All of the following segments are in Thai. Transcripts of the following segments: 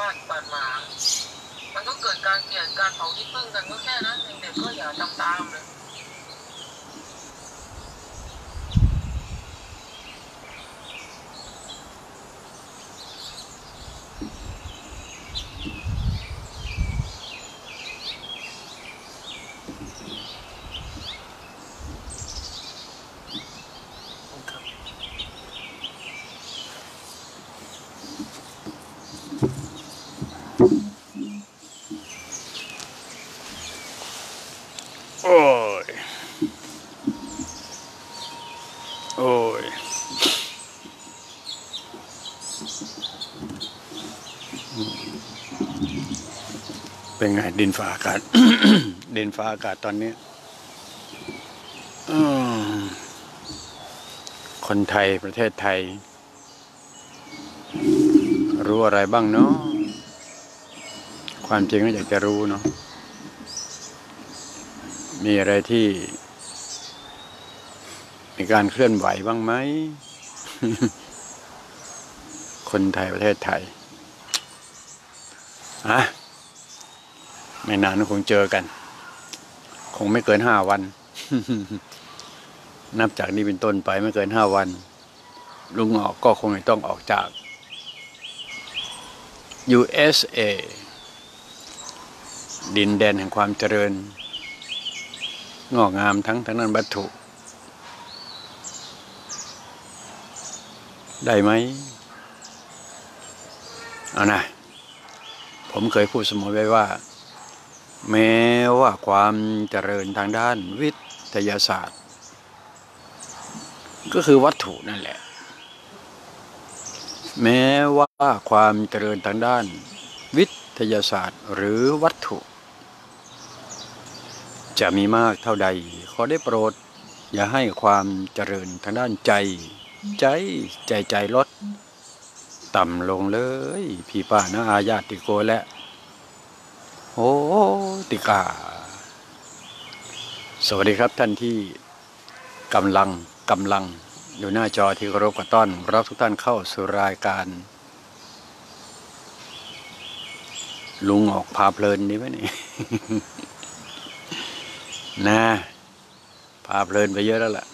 บาดหมางมันก็เกิดการเกลียดการเผาที่พึ่งกันก็แค่นั้นเด็กๆก็อย่าทำตามเลยโอ้ยโอ้ยเป็นไงดินฟ้าอากาศ ดินฟ้าอากาศตอนนี้คนไทยประเทศไทยรู้อะไรบ้างเนาะความจริงก็อยากจะรู้เนาะมีอะไรที่มีการเคลื่อนไหวบ้างไหม คนไทยประเทศไทยไม่นานคงเจอกันคงไม่เกิน5 วัน นับจากนี้เป็นต้นไปไม่เกิน5 วันลุงออกก็คงต้องออกจาก USA ดินแดนแห่งความเจริญงอกงามทั้งด้านวัตถุได้ไหมเอานะผมเคยพูดเสมอไว้ว่าแม้ว่าความเจริญทางด้านวิทยาศาสตร์ก็คือวัตถุนั่นแหละแม้ว่าความเจริญทางด้านวิทยาศาสตร์หรือวัตถุจะมีมากเท่าใดขอได้โปรดอย่าให้ความเจริญทางด้านใจลดต่ำลงเลยพี่ป้าน้าอาญาติโกและโหติกาสวัสดีครับท่านที่กำลังอยู่หน้าจอที่เคารพกต้อนรับทุกท่านเข้าสู่รายการลุงออกพาเพลินดีไหมนี่ นะพาเพลินไปเยอะแล้วล่ะ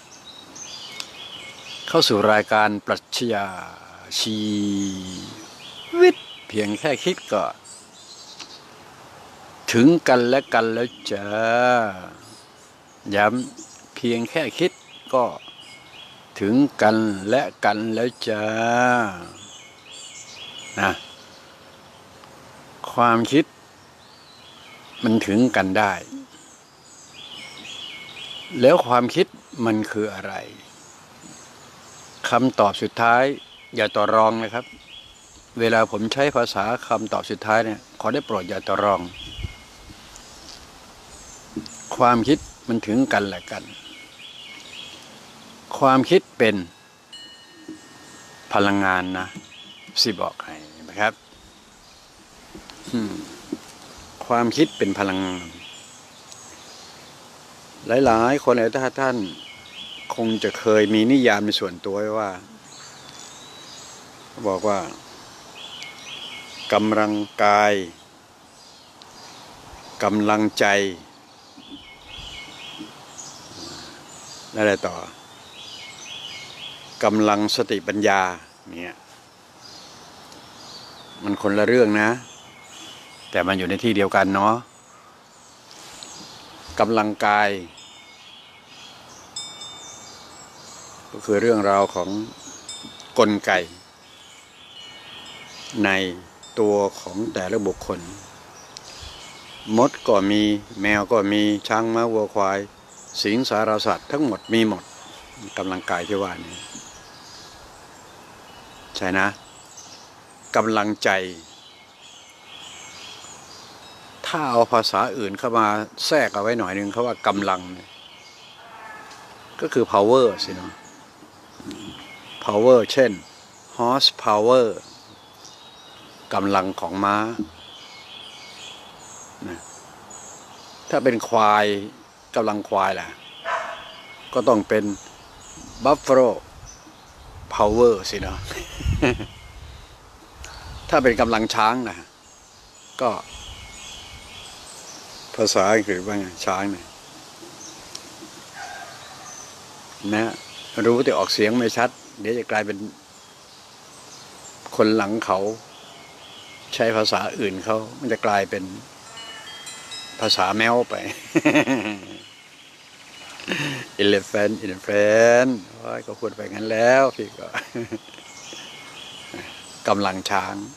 เข้าสู่รายการปรัชญาชีวิตเพียงแค่คิดก็ถึงกันและกันแล้วจ้าย้ำเพียงแค่คิดก็ถึงกันและกันแล้วจ้านะความคิดมันถึงกันได้แล้วความคิดมันคืออะไรคำตอบสุดท้ายอย่าต่อรองนะครับเวลาผมใช้ภาษาคำตอบสุดท้ายเนี่ยขอได้โปรดอย่าต่อรองความคิดมันถึงกันและกันความคิดเป็นพลังงานนะสิบอกให้นะครับความคิดเป็นพลังงานหลายๆคนหลายท่านคงจะเคยมีนิยามในส่วนตัวไว้ว่าบอกว่ากำลังกายกำลังใจแล้วอะไรต่อกำลังสติปัญญาเนี่ยมันคนละเรื่องนะแต่มันอยู่ในที่เดียวกันเนาะกำลังกายก็คือเรื่องราวของกลไกในตัวของแต่ละบุคคลมดก็มีแมวก็มีช้างม้าวัวควายสิงสารสัตว์ทั้งหมดมีหมดกำลังกายที่ว่านี้ใช่นะกำลังใจถ้าเอาภาษาอื่นเข้ามาแทรกเอาไว้หน่อยนึงเขาว่ากำลังก็คือ power สิเนาะ power เช่น horse power กำลังของม้านะถ้าเป็นควายกำลังควายล่ะก็ต้องเป็น buffalo power สิเนาะถ้าเป็นกำลังช้างนะก็ภาษาอังกฤษว่าไงช้างนะรู้แต่ออกเสียงไม่ชัดเดี๋ยวจะกลายเป็นคนหลังเขาใช้ภาษาอื่นเขามันจะกลายเป็นภาษาแมวไป elephant ก็ควรไปงั้นแล้วพี่ก็ กำลังช้าง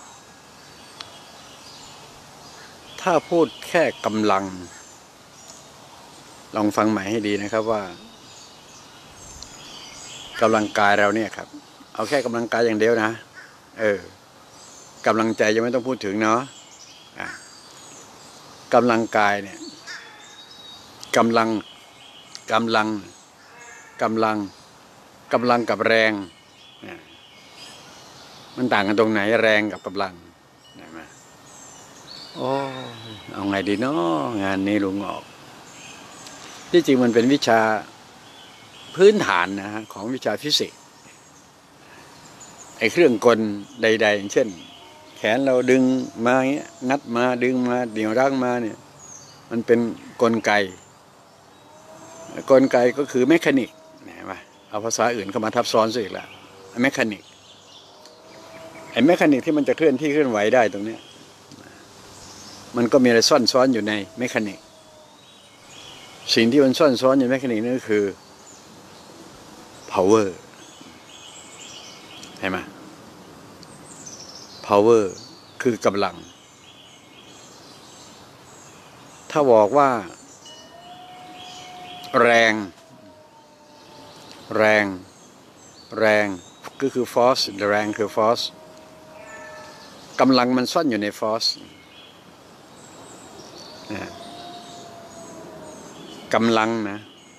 ถ้าพูดแค่กำลังลองฟังใหม่ให้ดีนะครับว่ากำลังกายเราเนี่ยครับเอาแค่กำลังกายอย่างเดียวนะกำลังใจยังไม่ต้องพูดถึงเนาะกำลังกายเนี่ยกำลังกับแรงมันต่างกันตรงไหนแรงกับกำลังเห็นไหมโอ้เอาไงดีเนาะงานนี้ลุงออกที่จริงมันเป็นวิชาพื้นฐานนะฮะของวิชาฟิสิกส์ไอ้เครื่องกลใดๆอย่างเช่นแขนเราดึงมาอย่างเงี้ยงัดมาดึงมาเดี่ยวรั้งมาเนี่ยมันเป็นกลไกก็คือเมคานิกเห็นไหมเอาภาษาอื่นเข้ามาทับซ้อนซะอีกแล้วเมคานิกที่มันจะเคลื่อนที่เคลื่อนไหวได้ตรงนี้มันก็มีอะไรซ่อนซ้อนอยู่ในเมคานิกสิ่งที่มันซ่อนซ้อนอยู่ในเมคานิกนั่นก็คือ power เห็นไหม power คือกำลังถ้าบอกว่าแรงก็คือ force แรงคือ force กำลังมันซ่อนอยู่ใน force กำลังนะ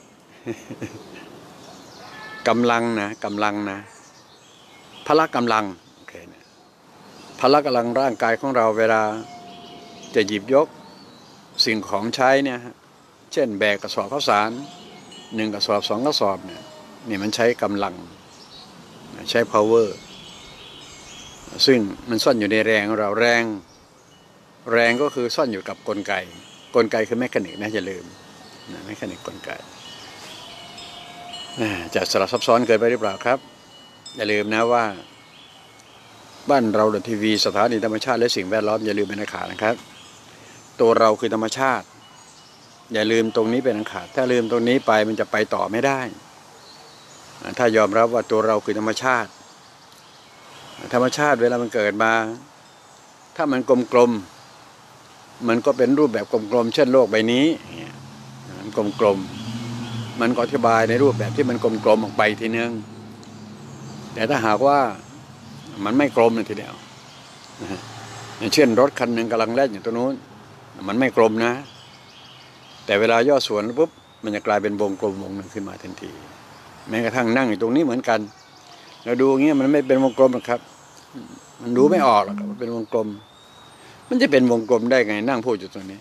พละกำลังโอเคนะพละกำลังร่างกายของเราเวลาจะหยิบยกสิ่งของใช้เนี่ยเช่นแบกกระสอบข้าวสาร1 กระสอบ 2 กระสอบเนี่ยมันใช้กำลังใช้ power ซึ่งมันซ่อนอยู่ในแรงของเราแรงก็คือซ่อนอยู่กับกลไกคือเมคานิกนะอย่าลืมเมคานิกกลไกจะสลับซับซ้อนเกินไปหรือเปล่าครับอย่าลืมนะว่าบ้านเราทีวีสถานีธรรมชาติและสิ่งแวดล้อมอย่าลืมเป็นอันขาดนะครับตัวเราคือธรรมชาติอย่าลืมตรงนี้เป็นอันขาดถ้าลืมตรงนี้ไปมันจะไปต่อไม่ได้ถ้ายอมรับว่าตัวเราคือธรรมชาติเวลามันเกิดมาถ้ามันกลมมันก็เป็นรูปแบบกลมๆเช่นโลกใบนี้มันกลมมันก็อธิบายในรูปแบบที่มันกลมออกไปทีนึงแต่ถ้าหากว่ามันไม่กลมเลยทีเดียวอย่างเช่นรถคันหนึ่งกำลังแล่นอยู่ตรงนู้นมันไม่กลมนะแต่เวลาย่อส่วนปุ๊บมันจะกลายเป็นวงกลมวงหนึ่งขึ้นมาทันทีแม้กระทั่งนั่งอยู่ตรงนี้เหมือนกันเราดูอย่างเงี้ยมันไม่เป็นวงกลมหรอกครับมันดูไม่ออกหรอกว่าเป็นวงกลมมันจะเป็นวงกลมได้ไงนั่งพูดอยู่ตรงนี้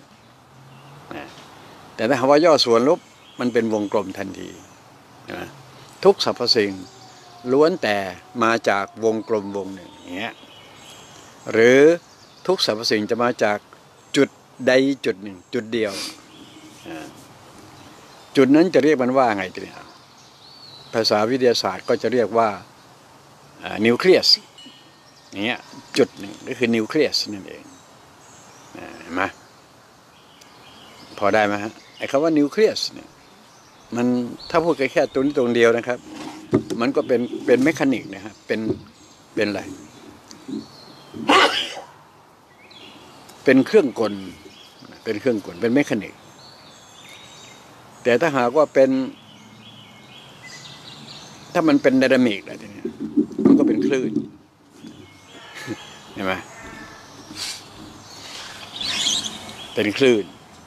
แต่ถ้าหากว่าย่อส่วนลบมันเป็นวงกลมทันทีทุกสรรพสิ่งล้วนแต่มาจากวงกลมวงหนึ่งอย่างเงี้ยหรือทุกสรรพสิ่งจะมาจากจุดใดจุดหนึ่งจุดเดียวจุดนั้นจะเรียกมันว่าไงเนี่ยภาษาวิทยาศาสตร์ก็จะเรียกว่านิวเคลียสอย่างเงี้ยจุดหนึ่งก็คือนิวเคลียสนั่นเองเห็นไหมพอได้ไหมฮะไอ้คำว่านิวเคลียสเนี่ยมันถ้าพูดแค่ตรงนี้ตรงเดียวนะครับมันก็เป็นเมคานิกนะครับเป็นอะไรเป็นเครื่องกลเป็นเมคานิกแต่ถ้าหากว่าถ้ามันเป็นไดนามิกอะไรทีนี้มันก็เป็นคลื่นเห็นไหมเป็นคลื่น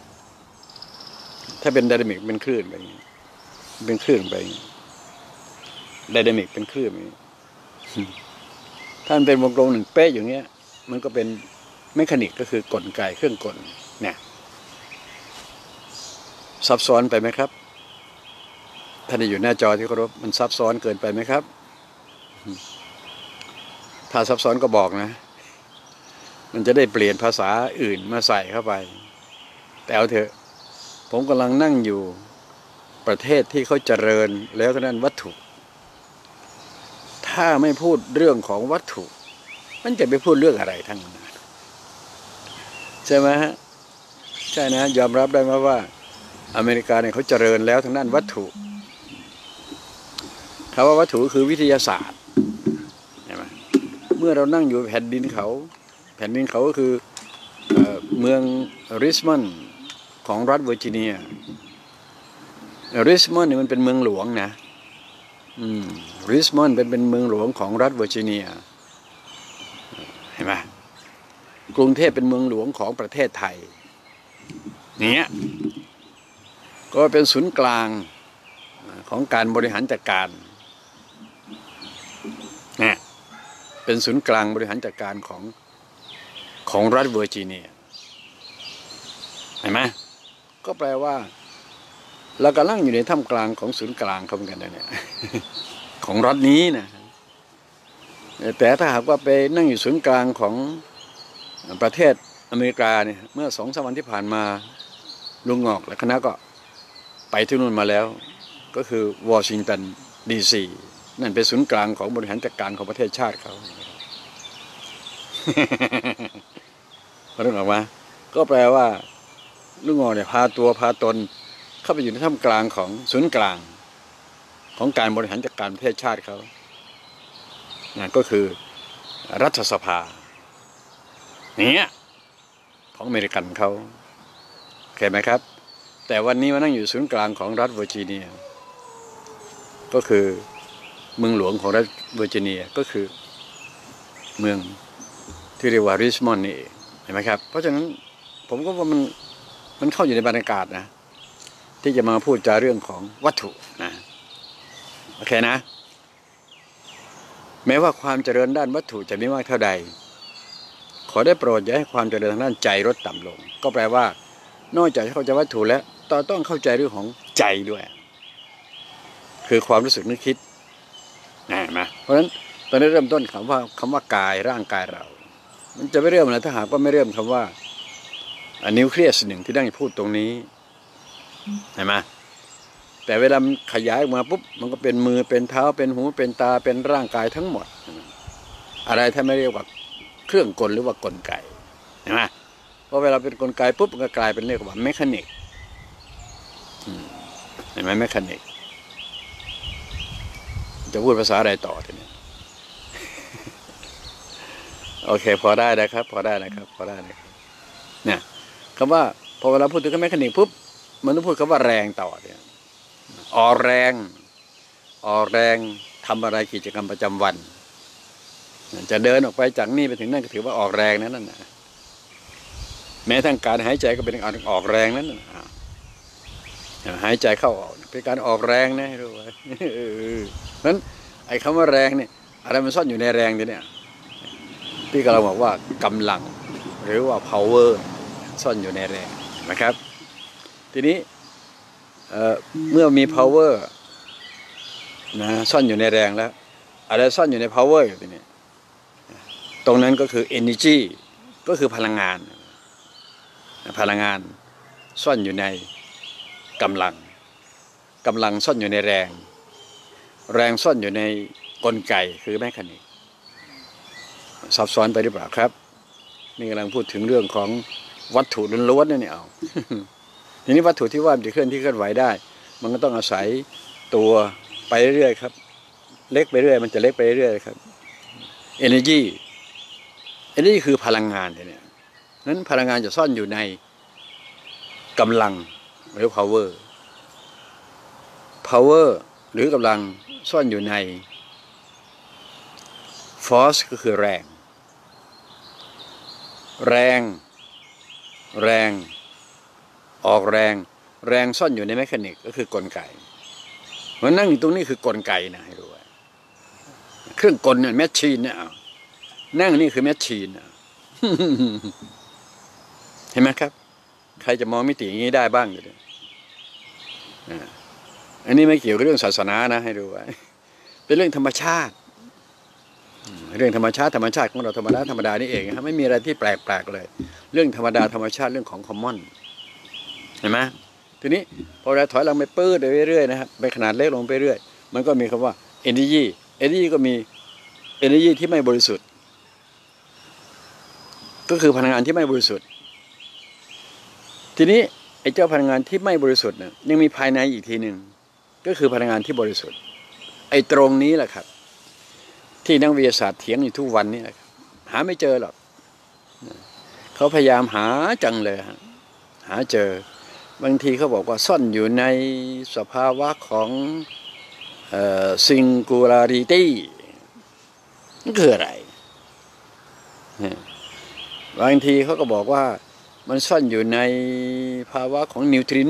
ถ้าเป็นไดนามิกเป็นคลื่นไปอย่างนี้เป็นคลื่นไปไดนามิกเป็นคลื่นอย่างนี้ถ้ามันเป็นวงกลมหนึ่งเป๊ะอย่างเงี้ยมันก็เป็นเมคานิกก็คือกลไกเครื่องกลเนี่ยซับซ้อนไปไหมครับท่านที่อยู่หน้าจอที่เคารพมันซับซ้อนเกินไปไหมครับถ้าซับซ้อนก็บอกนะมันจะได้เปลี่ยนภาษาอื่นมาใส่เข้าไปแต่เอาเถอะผมกำลังนั่งอยู่ประเทศที่เขาเจริญแล้วก็นั้นวัตถุถ้าไม่พูดเรื่องของวัตถุมันจะไปพูดเรื่องอะไรทั้งนั้นใช่ไหมฮะใช่นะยอมรับได้ไหมว่าอเมริกาเนี่ยเขาเจริญแล้วทางด้านวัตถุคำว่าวัตถุคือวิทยาศาสตร์ใช่ไหมเมื่อเรานั่งอยู่แผ่นดินเขาก็คือเมืองริชมอนด์ของรัฐเวอร์จิเนียริชมอนด์เนี่ยมันเป็นเมืองหลวงนะริชมอนด์เป็นเมืองหลวงของรัฐเวอร์จิเนียเห็นไหมกรุงเทพเป็นเมืองหลวงของประเทศไทยเนี่ยก็เป็นศูนย์กลางของการบริหารจัดการเนี่ยเป็นศูนย์กลางบริหารจัดการของรัฐเวอร์จิเนียเห็นไหมก็แปลว่าเรากำลังอยู่ในท่ามกลางของศูนย์กลางเขาเหมือนกันเนี่ยของรัฐนี้นะแต่ถ้าหากว่าไปนั่งอยู่ศูนย์กลางของประเทศอเมริกาเนี่ยเมื่อ2-3 วันที่ผ่านมาลุงงอกและคณะก็ไปที่นู่นมาแล้วก็คือวอชิงตันดีซีนั่นเป็นศูนย์กลางของบริหารจัดการของประเทศชาติเขาพอนึกออกมาก็แปลว่าลุงงอกเนี่ยพาตนเข้าไปอยู่ในท่ามกลางของศูนย์กลางของการบริหารจัดการประเทศชาติเขานั่นก็คือรัฐสภาเนี่ยของอเมริกันเขาเข้าใจไหมครับแต่วันนี้มานั่งอยู่ศูนย์กลางของรัฐเวอร์จิเนียก็คือเมืองหลวงของรัฐเวอร์จิเนียก็คือเมืองที่เรียกว่าริชมอนด์นี่เห็นไหมครับเพราะฉะนั้นผมก็ว่ามันเข้าอยู่ในบรรยากาศนะที่จะมาพูดจาเรื่องของวัตถุนะโอเคนะแม้ว่าความเจริญด้านวัตถุจะไม่มากเท่าใดขอได้โปรดอย่าให้ความเจริญทางด้านใจลดต่ำลงก็แปลว่านอกจากเข้าใจวัตถุแล้วต้องเข้าใจเรื่องของใจด้วยคือความรู้สึกนึกคิดนะมาเพราะฉะนั้นตอนนี้เริ่มต้นคำว่ากายร่างกายเรามันจะไม่เริ่มนะถ้าหากว่าไม่เริ่มคำว่านิวเคลียสหนึ่งที่ได้พูดตรงนี้เห็นไหมแต่เวลาขยายออกมาปุ๊บมันก็เป็นมือเป็นเท้าเป็นหูเป็นตาเป็นร่างกายทั้งหมดอะไรถ้าไม่เรียกว่าเครื่องกลหรือว่ากลไกเห็นไหมเพราะเวลาเป็นกลไกปุ๊บมันก็กลายเป็นเรียกว่าเมคานิกเห็นไหมเมคานิกจะพูดภาษาอะไรต่อทีนี้โอเคพอได้นะครับเนี่ยคำว่าพอเวลาพูดถึงเมคานิกปุ๊บมันต้องพูดคำว่าแรงต่อเนี่ยออกแรงทำอะไรกิจกรรมประจำวันจะเดินออกไปจากนี่ไปถึงนั่นก็ถือว่าออกแรงนั่นนะแม้ทั้งการหายใจก็เป็นการออกแรงนั่นนะหายใจเข้าออกเป็นการออกแรงนะให้รู้ไว้นั้นไอ้คำว่าแรงเนี่ยอะไรมันซ่อนอยู่ในแรงเนี่ยที่เราบอกว่ากำลังหรือว่า power ซ่อนอยู่ในแรงนะครับทีนี้เมื่อมี power นะซ่อนอยู่ในแรงแล้วอะไรซ่อนอยู่ใน power อยู่ทีนี้ตรงนั้นก็คือ energy ก็คือพลังงานซ่อนอยู่ในกำลังซ่อนอยู่ในแรงซ่อนอยู่ในกลไกคือแมคานิกซับซ้อนไปหรือเปล่าครับนี่กำลังพูดถึงเรื่องของวัตถุล้วนๆเนี่ยเอาทีนี้วัตถุที่ว่ามันจะเคลื่อนไหวได้มันก็ต้องอาศัยตัวไปเรื่อยๆครับเล็กไปเรื่อยมันจะเล็กไปเรื่อยๆครับ energy คือพลังงานเนี่ยนั้นพลังงานจะซ่อนอยู่ในกำลังหรือ power หรือกำลังซ่อนอยู่ใน force ก็คือแรงออกแรงซ่อนอยู่ในเมคานิกก็คือกลไกมันนั่งอยู่ตรงนี้คือกลไกนะให้รู้ไว้เครื่องกลเนี่ยแมชชีนเนี่ยนั่งนี่คือแมชชีนเห็นไหมครับใครจะมองมิติอย่างนี้ได้บ้างอยู่เลยอันนี้ไม่เกี่ยวกับเรื่องศาสนานะให้ดูไว้เป็นเรื่องธรรมชาติเรื่องธรรมชาติของเราธรรมดานี่เองครับไม่มีอะไรที่แปลกเลยเรื่องธรรมดาธรรมชาติเรื่องของคอมมอนเห็นไหมทีนี้พอเราถอยหลังไปปื้ดไปเรื่อยๆนะครับไปขนาดเล็กลงไปเรื่อยมันก็มีคำว่า energy ก็มี energy ที่ไม่บริสุทธิ์ก็คือพลังงานที่ไม่บริสุทธิ์ทีนี้ไอ้เจ้าพลังงานที่ไม่บริสุทธิ์เนี่ยยังมีภายในอีกทีหนึ่งก็คือพลังงานที่บริสุทธิ์ไอ้ตรงนี้แหละครับที่นักวิทยาศาสตร์เถียงอยู่ทุกวันนี้แหละครับหาไม่เจอหรอกเขาพยายามหาจังเลยหาเจอบางทีเขาบอกว่าซ่อนอยู่ในสภาวะของsingularity นั่นคืออะไรบางทีเขาก็บอกว่ามันซ่อนอยู่ในภาวะของนิวทริโน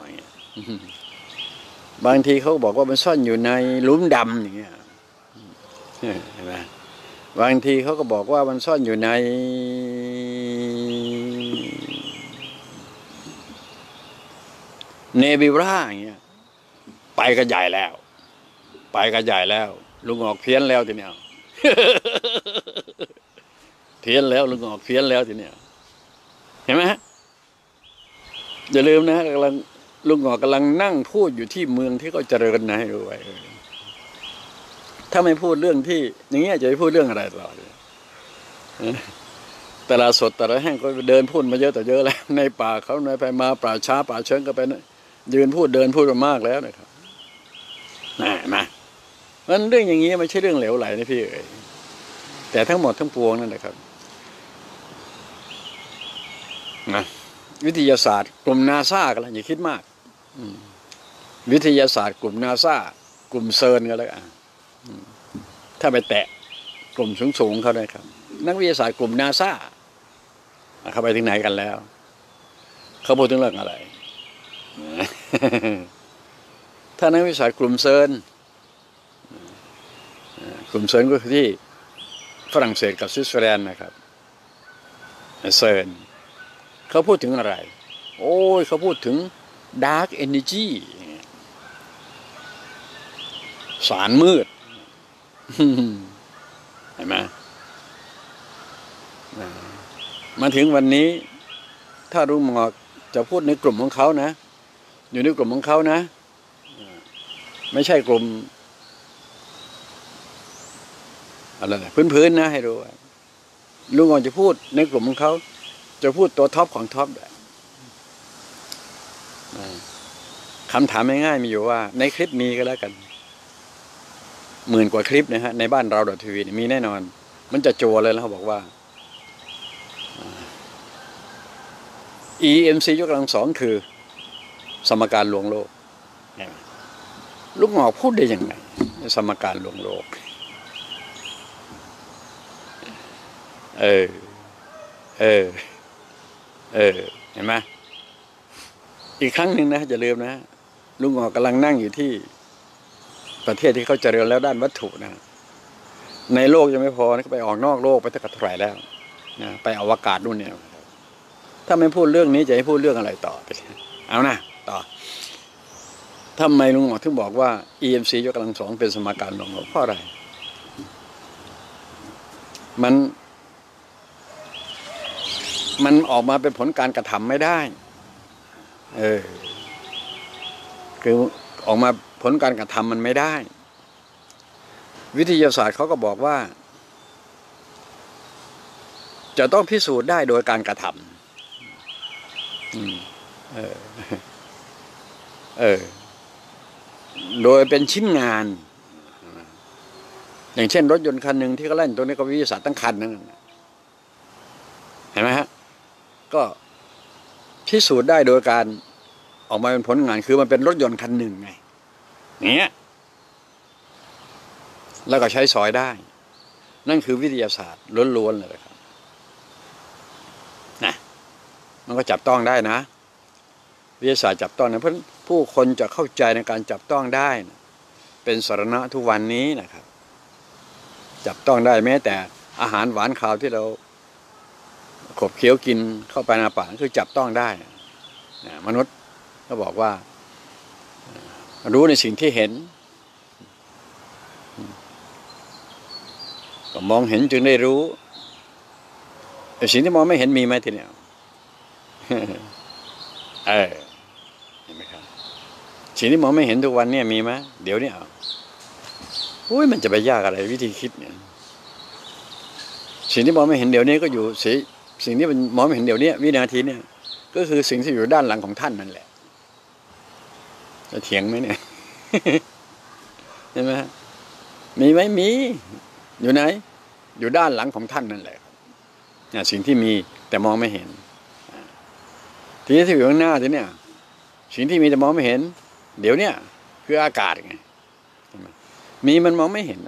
บางทีเขาบอกว่ามันซ่อนอยู่ในหลุมดำอย่างเงี้ยเห็นไหมบางทีเขาก็บอกว่ามันซ่อนอยู่ในเนบิวลาอย่างเงี้ยไปกันใหญ่แล้วลุงออกเพี้ยนแล้วทีเนี้ย เพี้ยนแล้วลุงออกเพี้ยนแล้วทีเนี้ยเห็นไหมฮะอย่าลืมนะลุงออกกำลังนั่งพูดอยู่ที่เมืองที่เขาเจริญนะให้รู้ไว้ถ้าไม่พูดเรื่องที่อย่างเงี้ยจะไปพูดเรื่องอะไรตลอดตลาดสดตลาดแห้งก็เดินพูดมาเยอะแต่เยอะแล้วในป่าเขาในไปมาป่าช้าป่าเชิงก็ไปยืนพูดเดินพูดมามากแล้วนะครับมามันเรื่องอย่างนี้ไม่ใช่เรื่องเหลวไหลนะพี่เอ๋ยแต่ทั้งหมดทั้งปวงนั่นนะครับนะวิทยาศาสตร์กลุ่มนาซากันแล้วอย่าคิดมากวิทยาศาสตร์กลุ่มนาซากลุ่มเซิร์นกันแล้วถ้าไปแตะกลุ่มสูงเขาได้ครับนักวิทยาศาสตร์กลุ่มนาซาเขาไปถึงไหนกันแล้วเขาพูดถึงเรื่องอะไรถ้านักวิทยาศาสตร์กลุ่มเซิร์นก็คือที่ฝรั่งเศสกับสวิตเซอร์แลนด์นะครับเซิร์นเขาพูดถึงอะไรโอ้ยเขาพูดถึง dark energy สารมืดเห็นไหมมาถึงวันนี้ถ้าลุงหมอกจะพูดในกลุ่มของเขานะอยู่ในกลุ่มของเขานะไม่ใช่กลุ่มอะไรพื้นนะให้รู้ลุงหมอกจะพูดในกลุ่มของเขาจะพูดตัวท็อปของท็อปคำถามง่ายๆมีอยู่ว่าในคลิปมีก็แล้วกัน10,000 กว่าคลิปนะฮะในบ้านเราทีวีมีแน่นอนมันจะโจเลยแล้วเขาบอกว่า EMC ยกกำลังสองคือสมการลวงโลกลูกหมอกพูดได้ยังไงสมการลวงโลกเห็นไหมอีกครั้งหนึ่งนะอย่าลืมนะลุงหมอกกำลังนั่งอยู่ที่ประเทศที่เขาเจริญแล้วด้านวัตถุนะในโลกยังไม่พอนะก็ไปออกนอกโลกไปตั้งแต่เท่าไหร่แล้วนะไปอวกาศนู่นเนี่ยถ้าไม่พูดเรื่องนี้จะให้พูดเรื่องอะไรต่อไปเอานะต่อทำไมลุงหมอถึงบอกว่า EMC ยกกำลังสองเป็นสมการลวงโลกเพราะอะไรมันออกมาเป็นผลการกระทำไม่ได้คือออกมาผลการกระทำมันไม่ได้วิทยาศาสตร์เขาก็บอกว่าจะต้องพิสูจน์ได้โดยการกระทำโดยเป็นชิ้นงานอย่างเช่นรถยนต์คันหนึ่งที่เขาเล่นตัวนี้ก็วิทยาศาสตร์ตั้งคันนั่นเห็นไหมฮะก็พิสูจน์ได้โดยการออกมาเป็นผลงานคือมันเป็นรถยนต์คันหนึ่งไงเนี้ยแล้วก็ใช้สอยได้นั่นคือวิทยาศาสตร์ล้วนๆเลยครับนะมันก็จับต้องได้นะวิทยาศาสตร์จับต้องนะเพราะผู้คนจะเข้าใจในการจับต้องได้นะเป็นสาระทุกวันนี้นะครับจับต้องได้แม้แต่อาหารหวานข้าวที่เราขบเคี้ยวกินเข้าไปในปากคือจับต้องได้นะมนุษย์ก็บอกว่ารู้ในสิ่งที่เห็นก็มองเห็นจึงได้รู้แต่สิ่งที่มองไม่เห็นมีไหมทีเนี้ยเห็นไหมครับสิ่งที่มองไม่เห็นทุกวันเนี่ยมีไหมเดี๋ยวนี้อุ้ยมันจะไปยากอะไรวิธีคิดเนี่ยสิ่งที่มองไม่เห็นเดี๋ยวนี้ก็อยู่สิ่งที่มันมองไม่เห็นเดี๋ยวนี้วินาทีเนี่ยก็คือสิ่งที่อยู่ด้านหลังของท่านนั่นแหละจะเถียงไหมเนี่ยใช่ไหมมีไหมมีอยู่ไหนอยู่ด้านหลังของท่านนั่นแหละสิ่งที่มีแต่มองไม่เห็นทีนี้ที่อยู่ข้างหน้าทีเนี้ยสิ่งที่มีแต่มองไม่เห็นเดี๋ยวเนี้ยคืออากาศไงมีมันมองไม่เห็น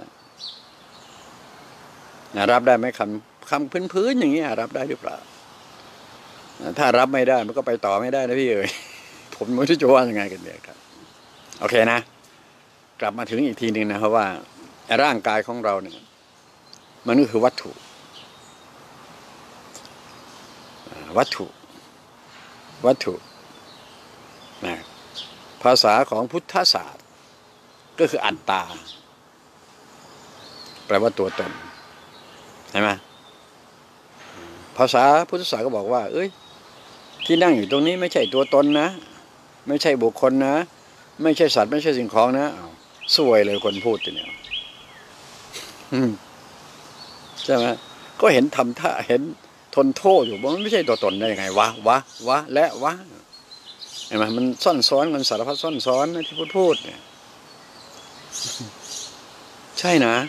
รับได้ไหมคำพื้นๆอย่างนี้รับได้หรือเปล่าถ้ารับไม่ได้มันก็ไปต่อไม่ได้นะพี่เอ๋ยผมไม่รู้จะว่ายังไงกันเนี่ยครับโอเคนะกลับมาถึงอีกทีหนึ่งนะครับว่าร่างกายของเราเนี่ยมันก็คือวัตถุนะภาษาของพุทธศาสตร์ก็คืออัตตาแปลว่าตัวตนใช่ไหมภาษาพุทธศาสตร์ก็บอกว่าที่นั่งอยู่ตรงนี้ไม่ใช่ตัวตนนะไม่ใช่บุคคลนะไม่ใช่สัตว์ไม่ใช่สิ่งของนะสวยเลยคนพูดทีเนี้ยใช่ไหมก็เห็นทำท่าเห็นทนโทษอยู่ว่ามันไม่ใช่ตัวตนได้ยังไงวะและเห็นไหมมันซ่อนซ้อนกันสารพัดซ่อนซ้อนนะที่พูดเนี่ยใช่นะ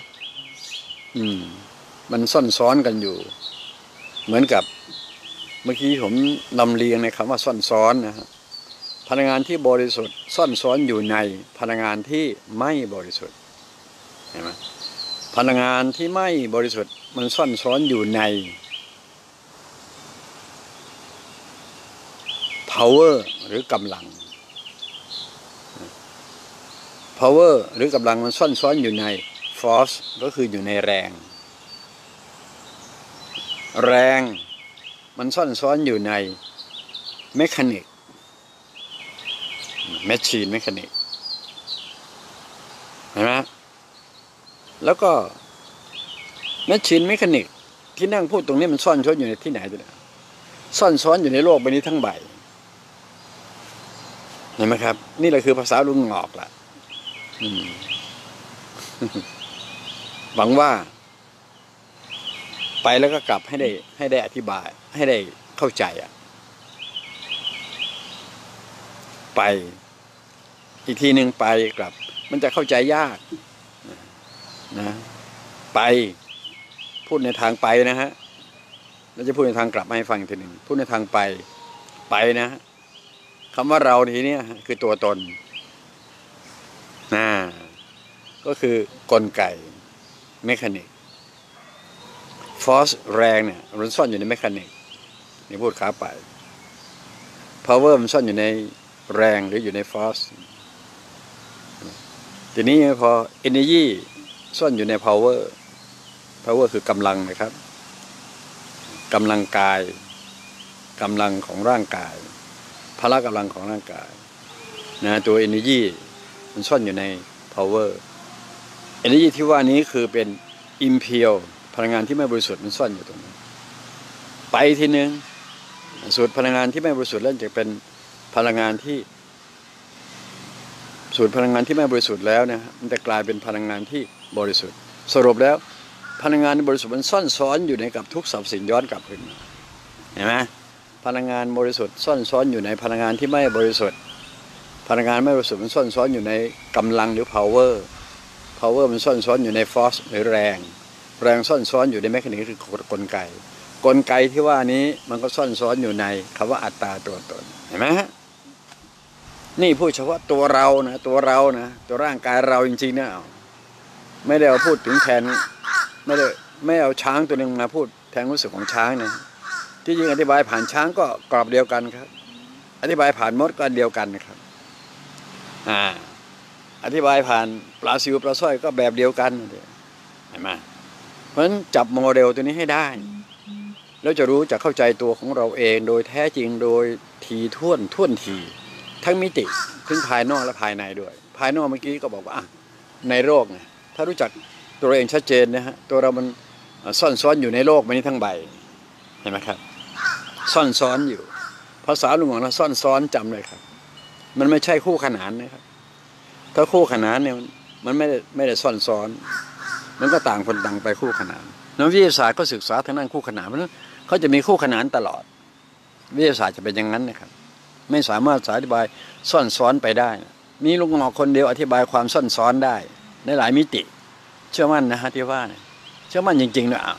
มันซ่อนซ้อนกันอยู่เหมือนกับเมื่อกี้ผมนำเรียงในคำว่าซ่อนซ้อนนะฮะพลังงานที่บริสุทธิ์ซ่อนซ้อนอยู่ในพลังงานที่ไม่บริสุทธิ์เห็นไหมพลังงานที่ไม่บริสุทธิ์มันซ่อนซ้อนอยู่ใน power หรือกำลัง power หรือกำลังมันซ่อนซ้อนอยู่ใน force ก็คืออยู่ในแรงมันซ่อนซ้อนอยู่ใน mechanic machine mechanic เห็นไหมแล้วก็ machine mechanic ที่นั่งพูดตรงนี้มันซ่อนซ้อนอยู่ในที่ไหนตัวเนี่ยซ่อนซ้อนอยู่ในโลกใบนี้ทั้งใบเห็นไหมครับนี่แหละคือภาษาลุงงอกล่ะหวังว่าไปแล้วก็กลับให้ได้อธิบายให้ได้เข้าใจไปอีกทีหนึ่งไปกลับมันจะเข้าใจยากนะไปพูดในทางไปนะฮะเราจะพูดในทางกลับมาให้ฟังอีกทีหนึ่งพูดในทางไปนะคำว่าเราทีนี้คือตัวตนก็คือกลไกเมคานิกฟอร์สแรงเนี่ยมันซ่อนอยู่ในเมคานิกนี่พูดขาไปพาวเวอร์มันซ่อนอยู่ในแรงหรืออยู่ในฟอร์สทีนี้พอเอเนจีซ่อนอยู่ในพาวเวอร์คือกำลังนะครับกำลังกายกำลังของร่างกายพละกำลังของร่างกายนะตัว energy มันซ่อนอยู่ใน power energy ที่ว่านี้คือเป็น impure พลังงานที่ไม่บริสุทธิ์มันซ่อนอยู่ตรงนี้ไปทีนึงสูตรพลังงานที่ไม่บริสุทธิ์แล้วจะเป็นพลังงานที่สูตรพลังงานที่ไม่บริสุทธิ์แล้วนะมันจะกลายเป็นพลังงานที่บริสุทธิ์สรุปแล้วพลังงานบริสุทธิ์มันซ่อนซ้อนอยู่ในกับทุกสรรพสิ่งย้อนกลับขึ้นเห็นไหมพลังงานบริสุทธิ์ซ่อนซ้อนอยู่ในพลังงานที่ไม่บริสุทธิ์พลังงานไม่บริสุทธิ์มันซ่อนซ้อนอยู่ในกำลังหรือ power มันซ่อนซ้อนอยู่ใน force หรือแรงซ่อนซ้อนอยู่ใน mechanic คือกลไกที่ว่านี้มันก็ซ่อนซ้อนอยู่ในคำว่าอัตตาตัวตนเห็นไหมฮะนี่พูดเฉพาะตัวเรานะตัวร่างกายเราจริงๆนะไม่ได้เอาพูดถึงแทนไม่เอาช้างตัวหนึ่งมาพูดแทนรู้สึกของช้างนะที่จริงอธิบายผ่านช้างก็กรอบเดียวกันครับอธิบายผ่านมดก็เดียวกันนะครับอธิบายผ่านปลาซิวปลาสร้อยก็แบบเดียวกันเห็นไหมเพราะฉะนั้นจับโมเดลตัวนี้ให้ได้แล้วจะรู้จะเข้าใจตัวของเราเองโดยแท้จริงโดยทีท่วนทีทั้งมิติทั้งภายนอกและภายในด้วยภายนอกเมื่อกี้ก็บอกว่าในโรคเนี่ยถ้ารู้จักตัวเองชัดเจนนะฮะตัวเรามันซ่อนซ้อนอยู่ในโลกใบนี้ทั้งใบเห็นไหมครับซ่อนซ้อนอยู่ภาษาลุงหงนะซ่อนซ้อนจำเลยครับมันไม่ใช่คู่ขนานนะครับถ้าคู่ขนานเนี่ยมันไม่ได้ซ่อนซ้อนมันก็ต่างคนต่างไปคู่ขนานนักวิทยาศาสตร์ก็ศึกษาทางด้านคู่ขนานเพราะนั้นเขาจะมีคู่ขนานตลอดวิทยาศาสตร์จะเป็นอย่างนั้นนะครับไม่สามารถอธิบายซ่อนซ้อนไปได้มีลุงหงอคนเดียวอธิบายความซ่อนซ้อนได้ในหลายมิติเชื่อมั่นนะฮะที่ว่าเนี่ยเชื่อมั่นจริงๆนะ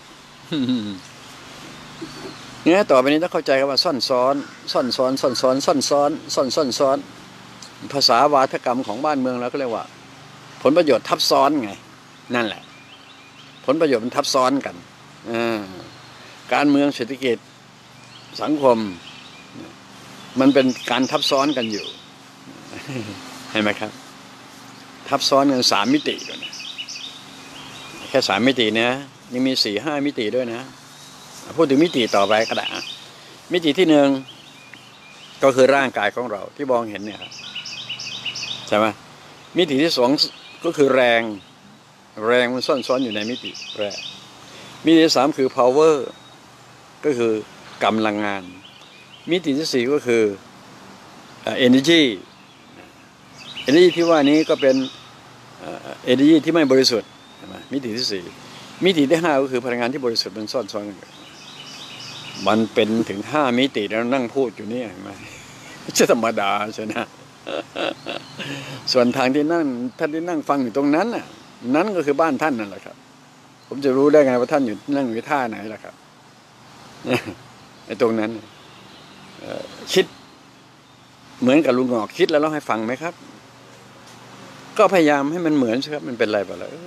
เนี่ยต่อไปนี้ต้องเข้าใจกันว่าซ่อนซ้อนซ่อนซ้อนซ่อนซ้อนซ่อนซ้อนซ่อนซ่อนซ้อนภาษาวาทกรรมของบ้านเมืองเราก็เรียกว่าผลประโยชน์ทับซ้อนไงนั่นแหละผลประโยชน์มันทับซ้อนกันการเมืองเศรษฐกิจสังคมมันเป็นการทับซ้อนกันอยู่เห็นไหมครับทับซ้อนกัน3 มิติก่อนนะแค่3 มิตินะยังมี4-5 มิติด้วยนะพูดถึงมิติต่อไปก็ได้มิติที่1ก็คือร่างกายของเราที่มองเห็นเนี่ยครับใช่ไหมมิติที่2ก็คือแรงมันซ่อนซ้อนอยู่ในมิติแรงมิติที่3คือ power ก็คือกำลังงานมิติที่4ก็คือenergy ที่ว่านี้ก็เป็นenergy ที่ไม่บริสุทธิ์มิติที่4มิติที่5ก็คือพลังงานที่บริสุทธิ์มันซ่อนซ้อนกันมันเป็นถึง5 มิติแล้วนั่งพูดอยู่นี่เห็นไหมไม่ใช่ธรรมดาใช่ไหมส่วนทางที่นั่งท่านที่นั่งฟังอยู่ตรงนั้นน่ะนั้นก็คือบ้านท่านนั่นแหละครับผมจะรู้ได้ไงว่าท่านอยู่นั่งอยู่ท่าไหนล่ะครับไอ้ตรงนั้นคิดเหมือนกับลุงหงอกคิดแล้วเล่าให้ฟังไหมครับก็พยายามให้มันเหมือนครับมันเป็นไรไปแล้ว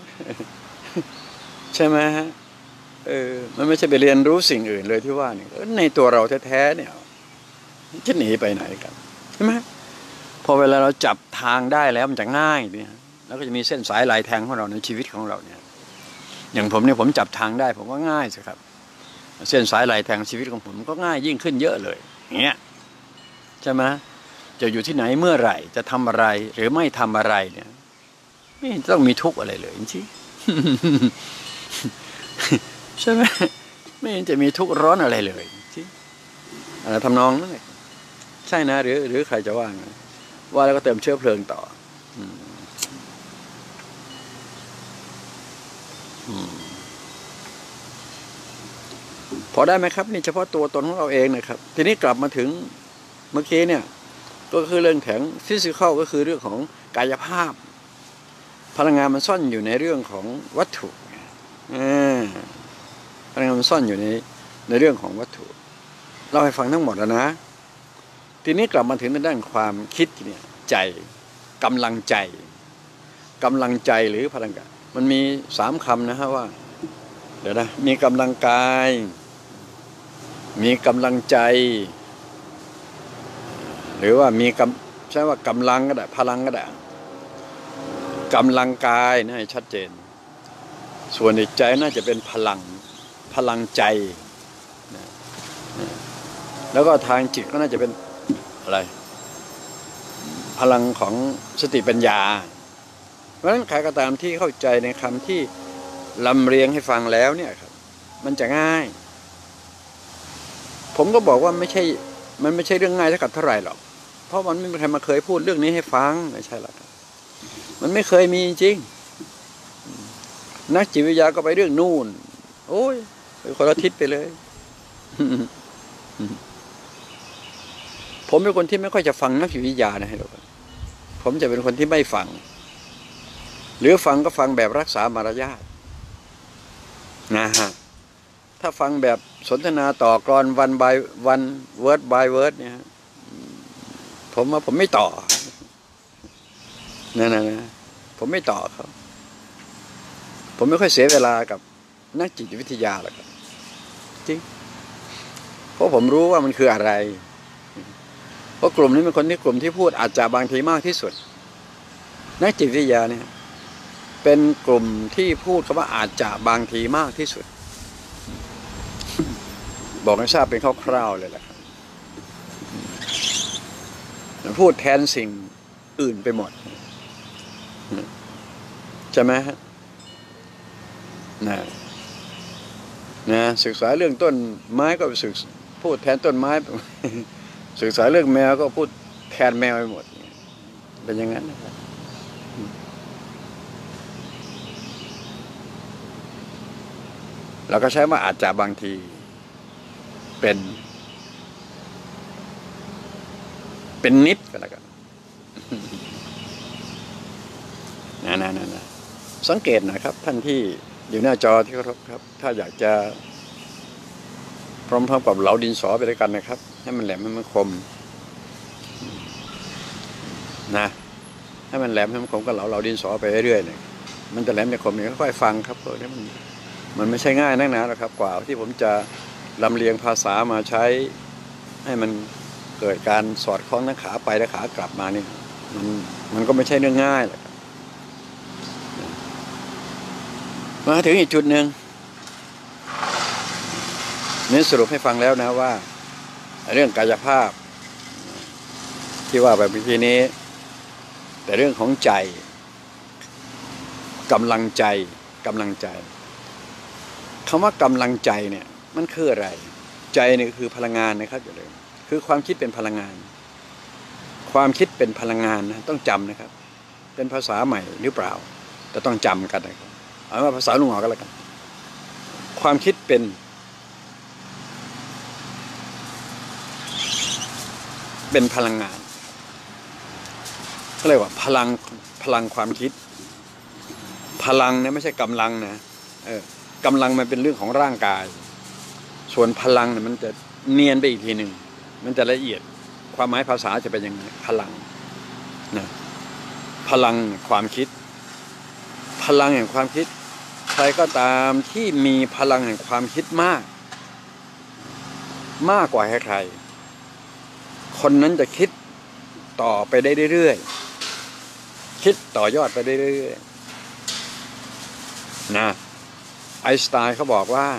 ใช่ไหมฮะมันไม่ใช่ไปเรียนรู้สิ่งอื่นเลยที่ว่านี่ในตัวเราแท้ๆเนี่ยจะหนีไปไหนกันใช่ไหมพอเวลาเราจับทางได้แล้วมันจะง่ายเนี่ยแล้วก็จะมีเส้นสายลายแทงของเราในชีวิตของเราเนี่ยอย่างผมเนี่ยผมจับทางได้ผมก็ง่ายสิครับเส้นสายลายแทงชีวิตของผมก็ง่ายยิ่งขึ้นเยอะเลยอย่างเงี้ยใช่ไหมจะอยู่ที่ไหนเมื่อไหร่จะทำอะไรหรือไม่ทำอะไรเนี่ยไม่ต้องมีทุกข์อะไรเลยจริงใช่ไหมไม่เห็นจะมีทุกข์ร้อนอะไรเลยจริงอะไรทำนองนั้นเลยใช่นะหรือใครจะว่าไงว่าแล้วก็เติมเชื้อเพลิงต่อพอได้ไหมครับนี่เฉพาะตัวตนของเราเองนะครับทีนี้กลับมาถึงเมื่อกี้เนี่ยก็คือเรื่องแข็งฟิสิกอลก็คือเรื่องของกายภาพพลังงานมันซ่อนอยู่ในเรื่องของวัตถุพลังงานมันซ่อนอยู่ในเรื่องของวัตถุเราให้ฟังทั้งหมดแล้วนะทีนี้กลับมาถึงในด้านความคิดเนี่ยใจกำลังใจหรือพลังกายมันมี3 คำนะฮะว่าเดี๋ยวนะมีกำลังกายมีกำลังใจหรือว่าใช่ว่ากำลังก็ได้พลังก็ได้กำลังกายนะให้ชัดเจนส่วนใจน่าจะเป็นพลังใจแล้วก็ทางจิตก็น่าจะเป็นอะไรพลังของสติปัญญาเพราะฉะนั้นใครก็ตามที่เข้าใจในคำที่ลำเรียงให้ฟังแล้วเนี่ยครับมันจะง่ายผมก็บอกว่ามันไม่ใช่เรื่องง่ายเท่าไหร่หรอกเพราะมันไม่มีใครมาเคยพูดเรื่องนี้ให้ฟังไม่ใช่หรอกมันไม่เคยมีจริงนักจิตวิทยาก็ไปเรื่องนู่นโอ้ยไปคนละทิศไปเลยผมเป็นคนที่ไม่ค่อยจะฟังนักจิตวิทยานะให้เราผมจะเป็นคนที่ไม่ฟังหรือฟังก็ฟังแบบรักษามารยาทนะฮะถ้าฟังแบบสนทนาต่อกรวัน by วัน word by word เนี่ยผมว่าผมไม่ต่อนะผมไม่ต่อเขาผมไม่ค่อยเสียเวลากับนักจิตวิทยาหรอกครับจริงเพราะผมรู้ว่ามันคืออะไรเพราะกลุ่มนี้เป็นกลุ่มที่พูดอาจจะบางทีมากที่สุดนักจิตวิทยาเนี่ยเป็นกลุ่มที่พูดคำว่าอาจจะบางทีมากที่สุดบอกให้ทราบเป็นคร่าวๆเลยแหละครับพูดแทนสิ่งอื่นไปหมดใช่ไหมฮะนะนะศึกษาเรื่องต้นไม้ก็พูดแทนต้นไม้ ศึกษาเรื่องแมวก็พูดแทนแมวไปหมดเป็นอย่างนั้นนะครับเราก็ใช้ว่าอาจจะบางทีเป็นนิดก็แล้วกันนะสังเกตหน่อยครับท่านที่อยู่หน้าจอที่เคารพครับถ้าอยากจะพร้อมๆกับเหลาดินสอไปด้วยกันนะครับให้มันแหลมให้มันคมนะให้มันแหลมให้มันคมก็เหลาดินสอไปเรื่อยๆเนี่ยมันจะแหลมจะคมเนี่ยค่อยๆฟังครับเพราะนี่มันไม่ใช่ง่ายนักหนาหรอกครับกว่าที่ผมจะลำเลียงภาษามาใช้ให้มันเกิดการสอดคล้องทั้งขาไปและขากลับมานี่มันก็ไม่ใช่เรื่องง่ายหรอกมาถึงอีกจุดหนึ่งนี่สรุปให้ฟังแล้วนะว่าเรื่องกายภาพที่ว่าแบบทีนี้แต่เรื่องของใจกำลังใจคำว่ากำลังใจเนี่ยมันคืออะไรใจเนี่ยคือพลังงานนะครับอย่าลืมคือความคิดเป็นพลังงานความคิดเป็นพลังงานนะต้องจำนะครับเป็นภาษาใหม่หรือเปล่าแต่ต้องจำกันนะครับเอาว่าภาษาลุงหงอกันแล้วกันความคิดเป็นพลังงานเขาเรียกว่าพลังความคิดพลังเนี่ยไม่ใช่กำลังนะกำลังมันเป็นเรื่องของร่างกายส่วนพลังเนี่ยมันจะเนียนไปอีกทีหนึ่งมันจะละเอียดความหมายภาษาจะเป็นยังไงพลังนะพลังความคิดพลังแห่งความคิดใครก็ตามที่มีพลังแห่งความคิดมากกว่าใครๆคนนั้นจะคิดต่อไปได้เรื่อยๆคิดต่อยอดไปได้เรื่อยๆนะไอน์สไตน์เขาบอกว่า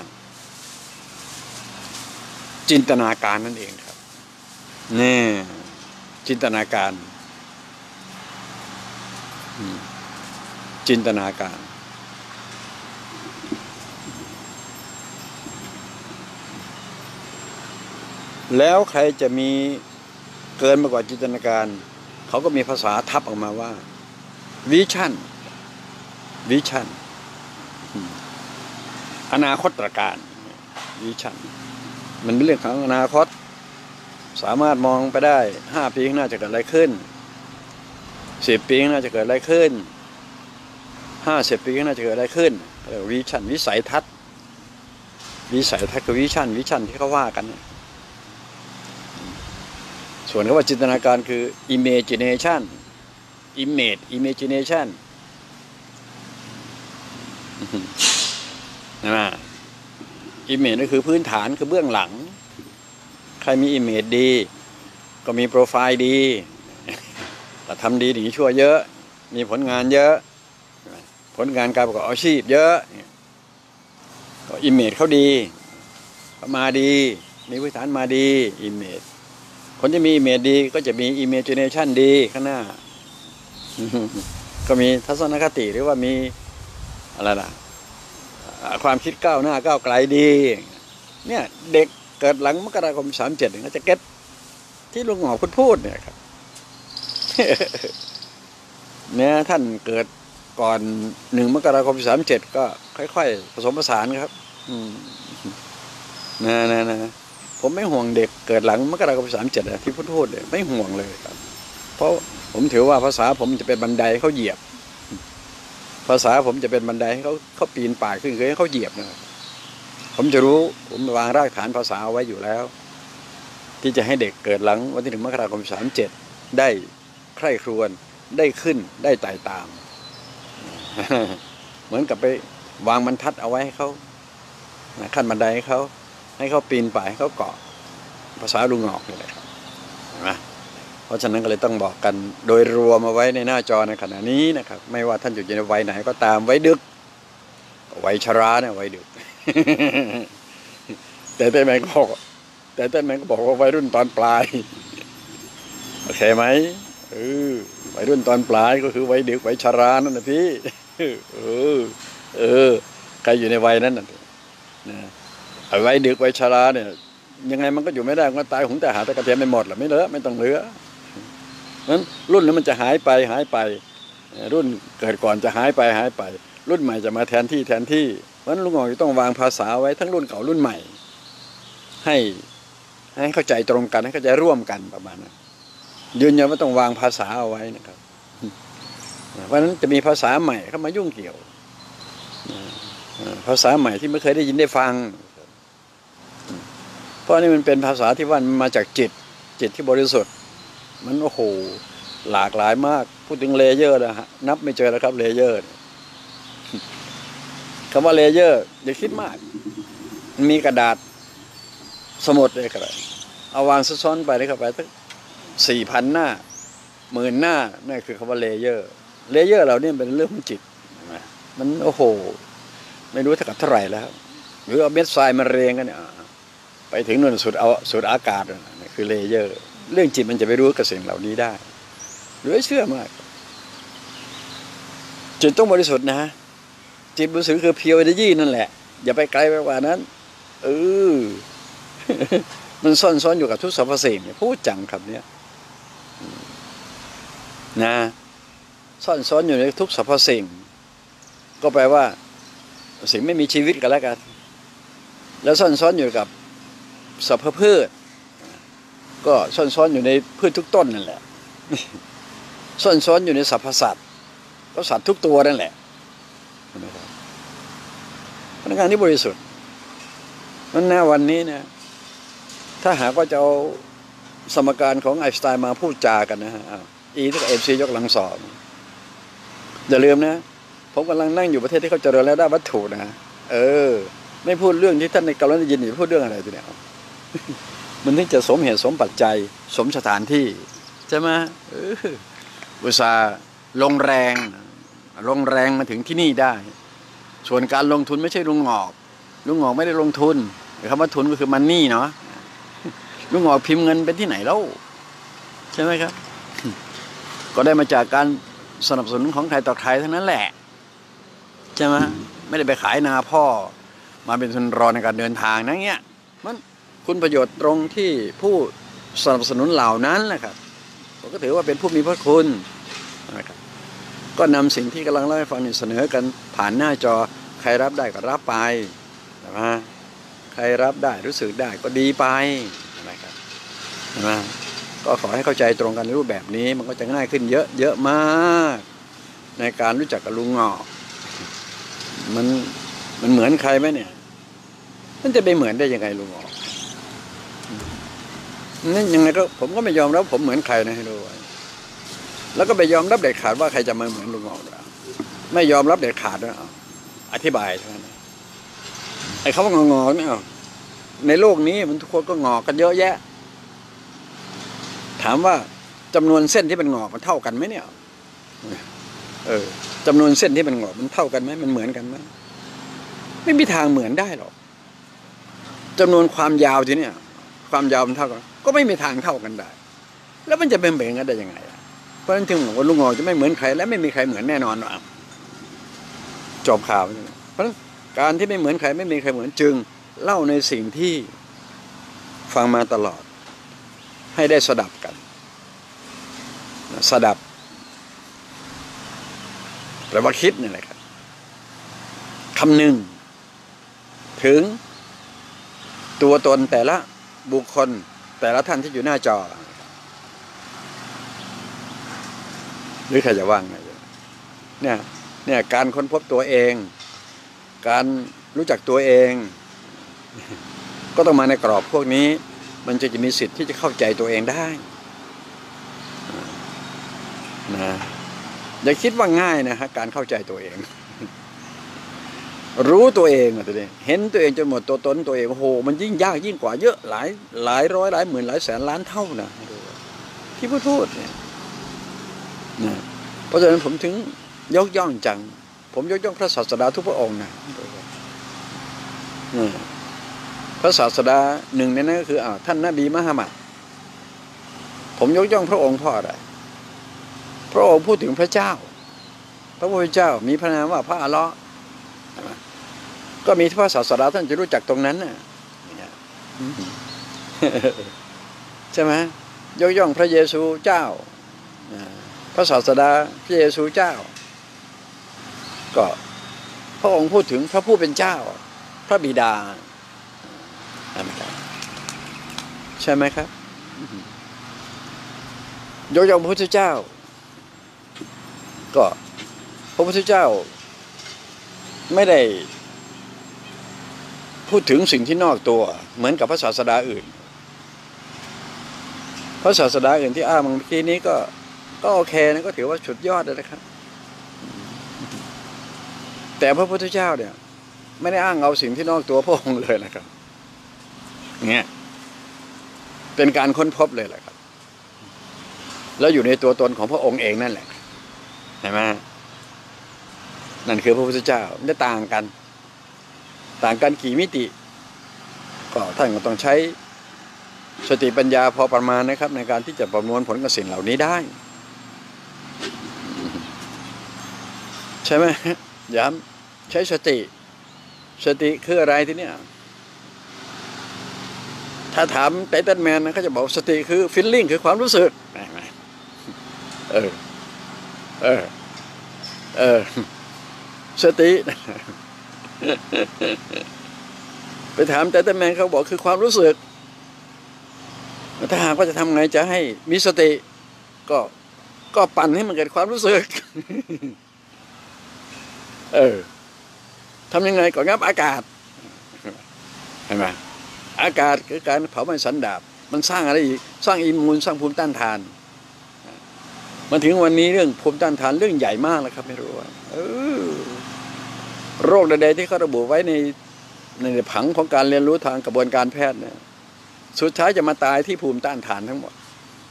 จินตนาการนั่นเองครับนี่จินตนาการแล้วใครจะมีเกินมากกว่าจินตนาการเขาก็มีภาษาทับออกมาว่าวิชั่นอนาคตตรการวิชั่นมันเป็นเรื่องของอนาคตสามารถมองไปได้5 ปีข้างหน้าจะเกิดอะไรขึ้น10 ปีข้างหน้าจะเกิดอะไรขึ้น50 ปีข้างหน้าจะเกิดอะไรขึ้นวิชั่นวิสัยทัศน์คือวิชั่นที่เขาว่ากันส่วนคำว่าจินตนาการคือ imagination นะ image นั่นคือพื้นฐานคือเบื้องหลังใครมี image ดีก็มีโปรไฟล์ดีแต่ทำดีดีชั่วเยอะมีผลงานเยอะผลงานการประกอบอาชีพเยอะก็ image เขาดีเขามาดีมีพื้นฐานมาดี image คนที่มี image ดีก็จะมี imagination ดีข้างหน้า ก็มีทัศนคติหรือว่ามีอะไรล่ะความคิดก้าวหน้าก้าวไกลดีเนี่ยเด็กเกิดหลังมกราคม37ก็จะเก็ตที่ลุงหงอพูดเนี่ยครับ เนี่ยท่านเกิดก่อน1 มกราคม37ก็ค่อยๆผสมผสานครับนะผมไม่ห่วงเด็กเกิดหลังมกราคม37ที่พูดเลยไม่ห่วงเลยครับเพราะผมถือว่าภาษาผมจะเป็นบันไดเขาเหยียบภาษาผมจะเป็นบันไดให้เขาปีนป่ายขึ้นให้เขาเหยียบนะครับผมจะรู้ผมวางรากฐานภาษาไว้อยู่แล้วที่จะให้เด็กเกิดหลังวันที่1 มกราคม37ได้ใคร่ครวญได้ขึ้นได้ไต่ตาม เหมือนกับไปวางบรรทัดเอาไว้ให้เขาขั้นบันไดให้เขาปีนป่ายให้เขาเกาะภาษาลุงหงอกนี่แหละครับเห็นไหมเพราะฉะนั้นก็เลยต้องบอกกันโดยรวมมาไว้ในหน้าจอในขณะนี้นะครับไม่ว่าท่านอยู่ในวัยไหนก็ตามวัยดึกวัยชราเนี่ยวัยดึก แต่ต้นแมงก็บอกว่าวัยรุ่นตอนปลายโอเคไหมวัยรุ่นตอนปลายก็คือวัยดึกวัยชรานั่นนะพี่ใครอยู่ในวัยนั้นนะไว้ดึกไว้ชราเนี่ยยังไงมันก็อยู่ไม่ได้มันก็ตายหุงแต่หาแต่กระเทียมไม่หมดหรอไม่เหลือไม่ต้องเหลือนั้นรุ่นนี้มันจะหายไปรุ่นเกิดก่อนจะหายไปรุ่นใหม่จะมาแทนที่เพราะฉะนั้นลุงหงอกต้องวางภาษาไว้ทั้งรุ่นเก่ารุ่นใหม่ให้เข้าใจตรงกันให้เข้าใจร่วมกันประมาณนั้นยืนยันว่าต้องวางภาษาเอาไว้นะครับเพราะฉะนั้นจะมีภาษาใหม่เข้ามายุ่งเกี่ยวภาษาใหม่ที่ไม่เคยได้ยินได้ฟังเพราะนี่มันเป็นภาษาที่ว่ามันมาจากจิตที่บริสุทธิ์มันโอ้โหหลากหลายมากพูดถึงเลเยอร์นะฮะนับไม่เจอแล้วครับเลเยอร์คำว่าเลเยอร์อย่าคิดมากมีกระดาษสมุดเลยครับเอาวางซ้อนไปเลยครับไปตั้ง4,000 หน้า10,000 หน้านั่นคือคำว่าเลเยอร์เราเนี่ยเป็นเรื่องของจิตมันโอ้โหไม่รู้เท่ากับเท่าไหร่แล้วหรือเอาเม็ดทรายมาเรียงกันเนี่ยไปถึงนู่นสุดอากาศนี่คือเลเยอร์เรื่องจิตมันจะไปรู้กับสิ่งเหล่านี้ได้หรือเชื่อมากจิตต้องบริสุทธิ์นะจิตบริสุทธิ์คือเพียวเอเนอร์จีนั่นแหละอย่าไปไกลไปกว่านั้นมันซ่อนอยู่กับทุกสรรพสิ่งพูดจังคำนี้นะซ่อนอยู่ในทุกสรรพสิ่งก็แปลว่าสิ่งไม่มีชีวิตกันแล้วกันแล้วซ่อนอยู่กับสรรพพืชก็ซ่อนอยู่ในพืชทุกต้นนั่นแหละซ่อนอยู่ในสรรพสัตว์ก็สัตว์ทุกตัวนั่นแหละพลังงานที่บริสุทธิ์นั้นหน้าวันนี้เนี่ยถ้าหากว่าจะเอาสมการของไอน์สไตน์มาพูดจากันนะฮะE เท่ากับ MC ยกกำลังสองอย่าลืมนะผมกำลังนั่งอยู่ประเทศที่เขาเจริญแล้วได้วัตถุนะไม่พูดเรื่องที่ท่านในกำลังได้ยินอยู่พูดเรื่องอะไรตัวเนี้ยมันถึงจะสมเหตุสมปัจจัยสมสถานที่ใช่ไหมอุตส่าห์ลงแรงมาถึงที่นี่ได้ส่วนการลงทุนไม่ใช่ลุงหงอกไม่ได้ลงทุนคำว่าทุนก็คือมันนี่เนาะลุงหงอกพิมพ์เงินเป็นที่ไหนแล้วใช่ไหมครับก็ได้มาจากการสนับสนุนของใครต่อใครทั้งนั้นแหละใช่ไหมไม่ได้ไปขายนาพ่อมาเป็นทุนรอในการเดินทางนั่นเงี้ยมันคุณประโยชน์ตรงที่ผู้สนับสนุนเหล่านั้นแหละครับผมก็ถือว่าเป็นผู้มีพระคุณนะครับก็นำสิ่งที่กำลังเล่าให้ฟังเสนอกันผ่านหน้าจอใครรับได้ก็รับไปนะใครรับได้รู้สึกได้ก็ดีไปนะครับนะก็ขอให้เข้าใจตรงกันในรูปแบบนี้มันก็จะง่ายขึ้นเยอะมากในการรู้จักกับลุงหงอกมันเหมือนใครไหมเนี่ยมันจะไปเหมือนได้ยังไงลุงหงอกนั่นยังไงก็ผมก็ไม่ยอมรับผมเหมือนใครนะให้ดูไว้แล้วก็ไปยอมรับเด็ดขาดว่าใครจะมาเหมือนลุงหงอกไม่ยอมรับเด็ดขาดนะอธิบายเท่านั้นไอ้เขาว่างอเนี่ยในโลกนี้มันทุกคนก็งอกันเยอะแยะถามว่าจำนวนเส้นที่เป็นงอกมันเท่ากันไหมเนี่ยจำนวนเส้นที่เป็นงอกมันเท่ากันไหมมันเหมือนกันไหมไม่มีทางเหมือนได้หรอกจำนวนความยาวทีเนี่ยความยาวมันเท่ากันก็ไม่มีทางเท่ากันได้แล้วมันจะเป็นแบบนั้นได้ยังไงเพราะฉะนั้นถึงบอกว่าลุงหงอกจะไม่เหมือนใครและไม่มีใครเหมือนแน่นอนหรอกจบข่าวเพราะฉะนั้นการที่ไม่เหมือนใครไม่มีใครเหมือนจึงเล่าในสิ่งที่ฟังมาตลอดให้ได้สดับกันสดับแปลว่าคิดนี่แหละครับคำหนึ่งถึงตัวตนแต่ละบุคคลแต่ละท่านที่อยู่หน้าจอหรือใครจะว่างไงเนี่ยการค้นพบตัวเองการรู้จักตัวเองก็ต้องมาในกรอบพวกนี้มันจะมีสิทธิ์ที่จะเข้าใจตัวเองได้นะอย่าคิดว่าง่ายนะฮะการเข้าใจตัวเองรู้ตัวเองตัวเองเห็นตัวเองจนหมดตัวตนตัวเองโอ้โหมันยิ่งยากยิ่งกว่าเยอะหลายร้อยหลายหมื่นหลายแสนล้านเท่านะที่พูดเนี่ยนะเพราะฉะนั้นผมถึงยกย่องจังผมยกย่องพระศาสดาทุกพระองค์นะพระศาสดาหนึ่งในนั้นก็คือท่านนบีมุฮัมมัดผมยกย่องพระองค์เพราะอะไรพระองค์พูดถึงพระเจ้าพระพุทธเจ้ามีพระนามว่าพระอัลเลาะห์ก็มีพระศาสดาท่านจะรู้จักตรงนั้นน่ะใช่ไหมยกย่องพระเยซูเจ้าพระศาสดาพระเยซูเจ้าก็พระองค์พูดถึงพระผู้เป็นเจ้าพระบิดาใช่ไหมครับยกย่องพระพุทธเจ้าก็พระพุทธเจ้าไม่ได้พูดถึงสิ่งที่นอกตัวเหมือนกับพระศาสดาอื่นพระศาสดาอื่นที่อ้างเมื่อกี้นี้ก็โอเคนะก็ถือว่าสุดยอดเลยนะครับแต่พระพุทธเจ้าเนี่ยไม่ได้อ้างเอาสิ่งที่นอกตัวพระองค์เลยนะครับเนี่ยเป็นการค้นพบเลยแหละครับแล้วอยู่ในตัวตนของพระองค์เองนั่นแหละเห็นไหมนั่นคือพระพุทธเจ้าไม่ต่างกันกี่มิติก็ท่านก็ต้องใช้สติปัญญาพอประมาณนะครับในการที่จะประมวลผลกับสิ่งเหล่านี้ได้ใช่ไหมย้ำใช้สติคืออะไรทีเนี้ยถ้าถามไททันแมนนะเขาจะบอกสติคือฟีลลิ่งคือความรู้สึกสติไปถามไททันแมนเขาบอกคือความรู้สึกถ้าหากว่าจะทำไงจะให้มีสติก็ปั่นให้มันเกิดความรู้สึกทำยังไงก็งับอากาศเห็นไหมอากาศคือการเผาไหม้สันดาปมันสร้างอะไรอีกสร้างอิมมูนสร้างภูมิต้านทานมาถึงวันนี้เรื่องภูมิต้านทานเรื่องใหญ่มากแล้วครับไม่รู้ว่าโรคใดๆที่เขาระบุไว้ในผังของการเรียนรู้ทางกระบวนการแพทย์เนี่ยสุดท้ายจะมาตายที่ภูมิต้านทานทั้งหมด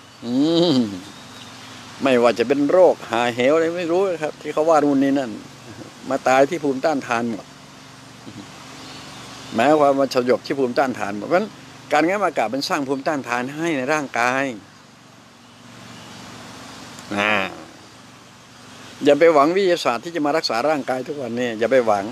ไม่ว่าจะเป็นโรคหาเหวอะไรไม่รู้ครับที่เขาว่านู่นนี่นั่นมาตายที่ภูมิต้านทานหมดแม้ว่ามันสยบที่ภูมิต้านทานหมดเพราะฉะนั้นการงับอากาศมันสร้างภูมิต้านทานให้ในร่างกายอย่าไปหวังวิทยาศาสตร์ที่จะมารักษาร่างกายทุกวันนี้อย่าไปหวัง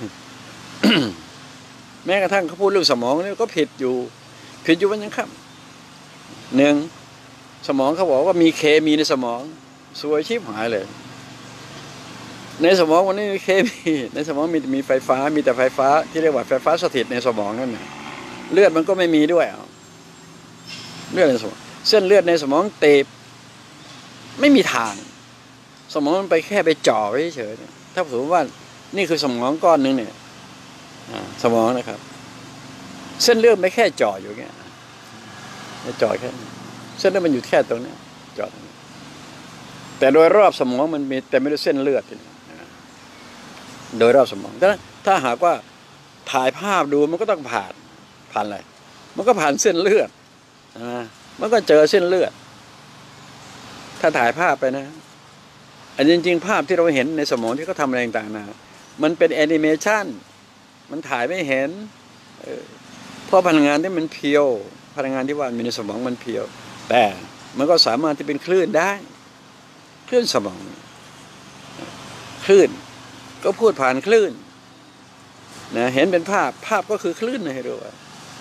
แม้กระทั่งเขาพูดเรื่องสมองนี่ก็ผิดอยู่วันยังครับหนึ่งสมองเขาบอกว่ามีเคมีในสมองสวยชิบหายเลยในสมองวันนี้มีเคมีในสมองมีไฟฟ้ามีแต่ไฟฟ้าที่เรียกว่าไฟฟ้าสถิตในสมองนั่นแหละเลือดมันก็ไม่มีด้วยเลือดในสมองเส้นเลือดในสมองตีบไม่มีทางสมองมันไปแค่ไปจ่อไว้เฉยถ้าสมมติว่านี่คือสมองก้อนนึงเนี่ยสมองนะครับเส้นเลือดไม่แค่จ่ออยู่เงี้ยจ่อแค่เส้นเลือดมันอยู่แค่ตรงนี้จ่อแต่โดยรอบสมองมันมีแต่ไม่ได้เส้นเลือดโดยรอบสมองถ้าหากว่าถ่ายภาพดูมันก็ต้องผ่านอะไรมันก็ผ่านเส้นเลือดมันก็เจอเส้นเลือดถ้าถ่ายภาพไปนะอันจริงๆภาพที่เราเห็นในสมองที่เขาทำอะไรต่างๆนะมันเป็นแอนิเมชันมันถ่ายไม่เห็นเพราะพลังงานที่มันเพียวพลังงานที่ว่ามีในสมองมันเพียวแต่มันก็สามารถที่เป็นคลื่นได้คลื่นสมองคลื่นก็พูดผ่านคลื่นนะเห็นเป็นภาพก็คือคลื่นนะให้ดูว่า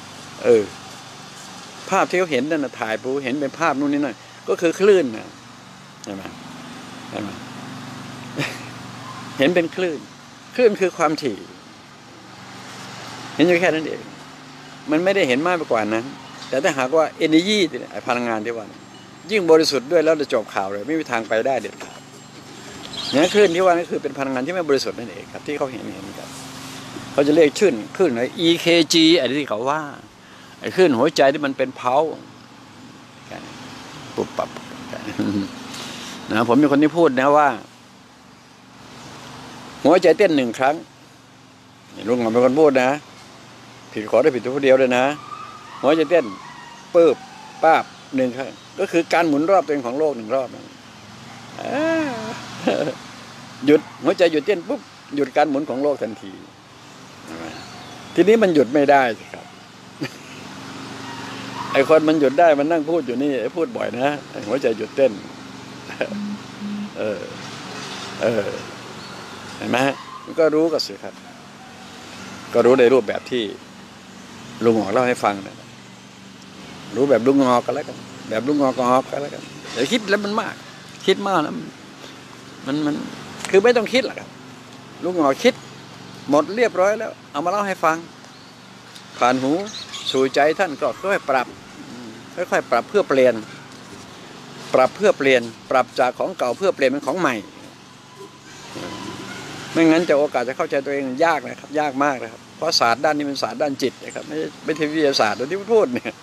ภาพที่เขาเห็นนั่นนะถ่ายปูเห็นเป็นภาพนู่นนี่นั่นก็คือคลื่นนะใช่ไหมเห็นเป็นคลื่นคือความถี่เห็นอยู่แค่นั้นเองมันไม่ได้เห็นมากไปกว่านั้นแต่ถ้าหากว่า energy พลังงานที่ว่ายิ่งบริสุทธิ์ด้วยแล้วจะจบข่าวเลยไม่มีทางไปได้เด็ดขาดเนี่ยคลื่นที่ว่านั่นคือเป็นพลังงานที่ไม่บริสุทธิ์นั่นเองครับที่เขาเห็นกันเขาจะเรียกคลื่นอะไร EKG อะไรที่เขาว่าไอ้คลื่นหัวใจที่มันเป็นเพาปุบปับนะผมมีคนที่พูดนะว่าหัวใจเต้น1 ครั้งลุงหมอเป็นคนพูดนะผิดขอได้ผิดตัวเดียวเลยนะหัวใจเต้นปึ๊บป้าบ1 ครั้งก็คือการหมุนรอบตัวเองของโลก1 รอบนะหยุดหัวใจหยุดเต้นปุ๊บหยุดการหมุนของโลกทันทีทีนี้มันหยุดไม่ได้สิครับไอ้คนมันหยุดได้มันนั่งพูดอยู่นี่พูดบ่อยนะหัวใจหยุดเต้นเห็นไหมมันก็รู้กันสิครับก็รู้ในรูปแบบที่ลุงหมอเล่าให้ฟังนะรู้แบบลุงงอกกันแล้วกันแบบลุงงอกกันแล้วกันเดี๋ยวคิดแล้วมันมากคิดมากแล้วมันคือไม่ต้องคิดหรอกครับลุงงอกคิดหมดเรียบร้อยแล้วเอามาเล่าให้ฟังผ่านหูสู่ใจท่านก็ค่อยปรับค่อยๆปรับเพื่อเปลี่ยนปรับเพื่อเปลี่ยนปรับจากของเก่าเพื่อเปลี่ยนเป็นของใหม่ไม่งั้นจะโอกาสจะเข้าใจตัวเองยากนะครับยากมากนะครับเพราะศาสตร์ด้านนี้เป็นศาสตร์ด้านจิตนะครับไม่ใช่วิทยาศาสตร์ที่พูดเนี่ย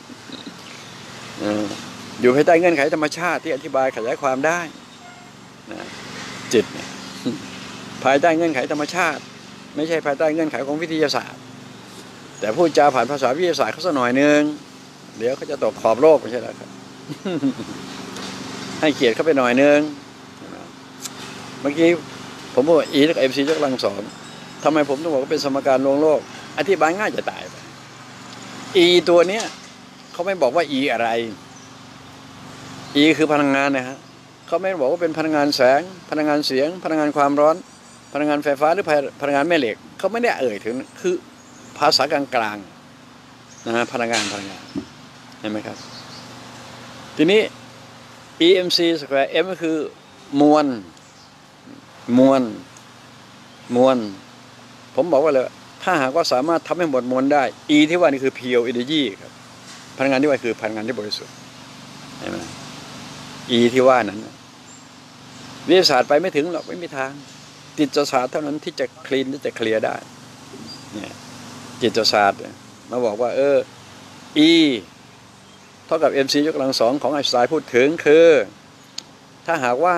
อยู่ภายใต้เงื่อนไขธรรมชาติที่อธิบายขยายความได้นะจิตภายใต้เงื่อนไขธรรมชาติไม่ใช่ภายใต้เงื่อนไขของวิทยาศาสตร์แต่พูดจาผ่านภาษาวิทยาศาสตร์เขาสักหน่อยนึงเดี๋ยวเขาจะตกขอบโลกไม่ใช่หรอครับให้เกียรติเขาไปหน่อยนึงเมื่อกี้ผมบอกEกับ MC ยกกำลังสองทำไมผมต้องบอกว่าเป็นสมการลวงโลกอธิบายง่ายจะตายไป E ตัวเนี้ยเขาไม่บอกว่า E อะไร E คือพลังงานนะฮะเขาไม่บอกว่าเป็นพลังงานแสงพลังงานเสียงพลังงานความร้อนพลังงานไฟฟ้าหรือพลังงานแม่เหล็กเขาไม่ได้เอ่ยถึงคือภาษากลางๆนะฮะพลังงานเห็นไหมครับทีนี้ EMC square M ก็คือมวลผมบอกว่าเลยถ้าหากว่าสามารถทำให้หมดมวลได้ E ที่ว่านี่คือ pure energy ครับพลังงานที่ว่าคือพลังงานที่บริสุทธิ์เห็นไหม E ที่ว่านั้นวิทยาศาสตร์ไปไม่ถึงหรอกไม่มีทางจิตศาสตร์เท่านั้นที่จะคลีนที่จะเคลียร์ได้เนี่ยจิตศาสตร์มาบอกว่าE เท่ากับ MC ยกกำลังสองของไอน์สไตน์พูดถึงคือถ้าหากว่า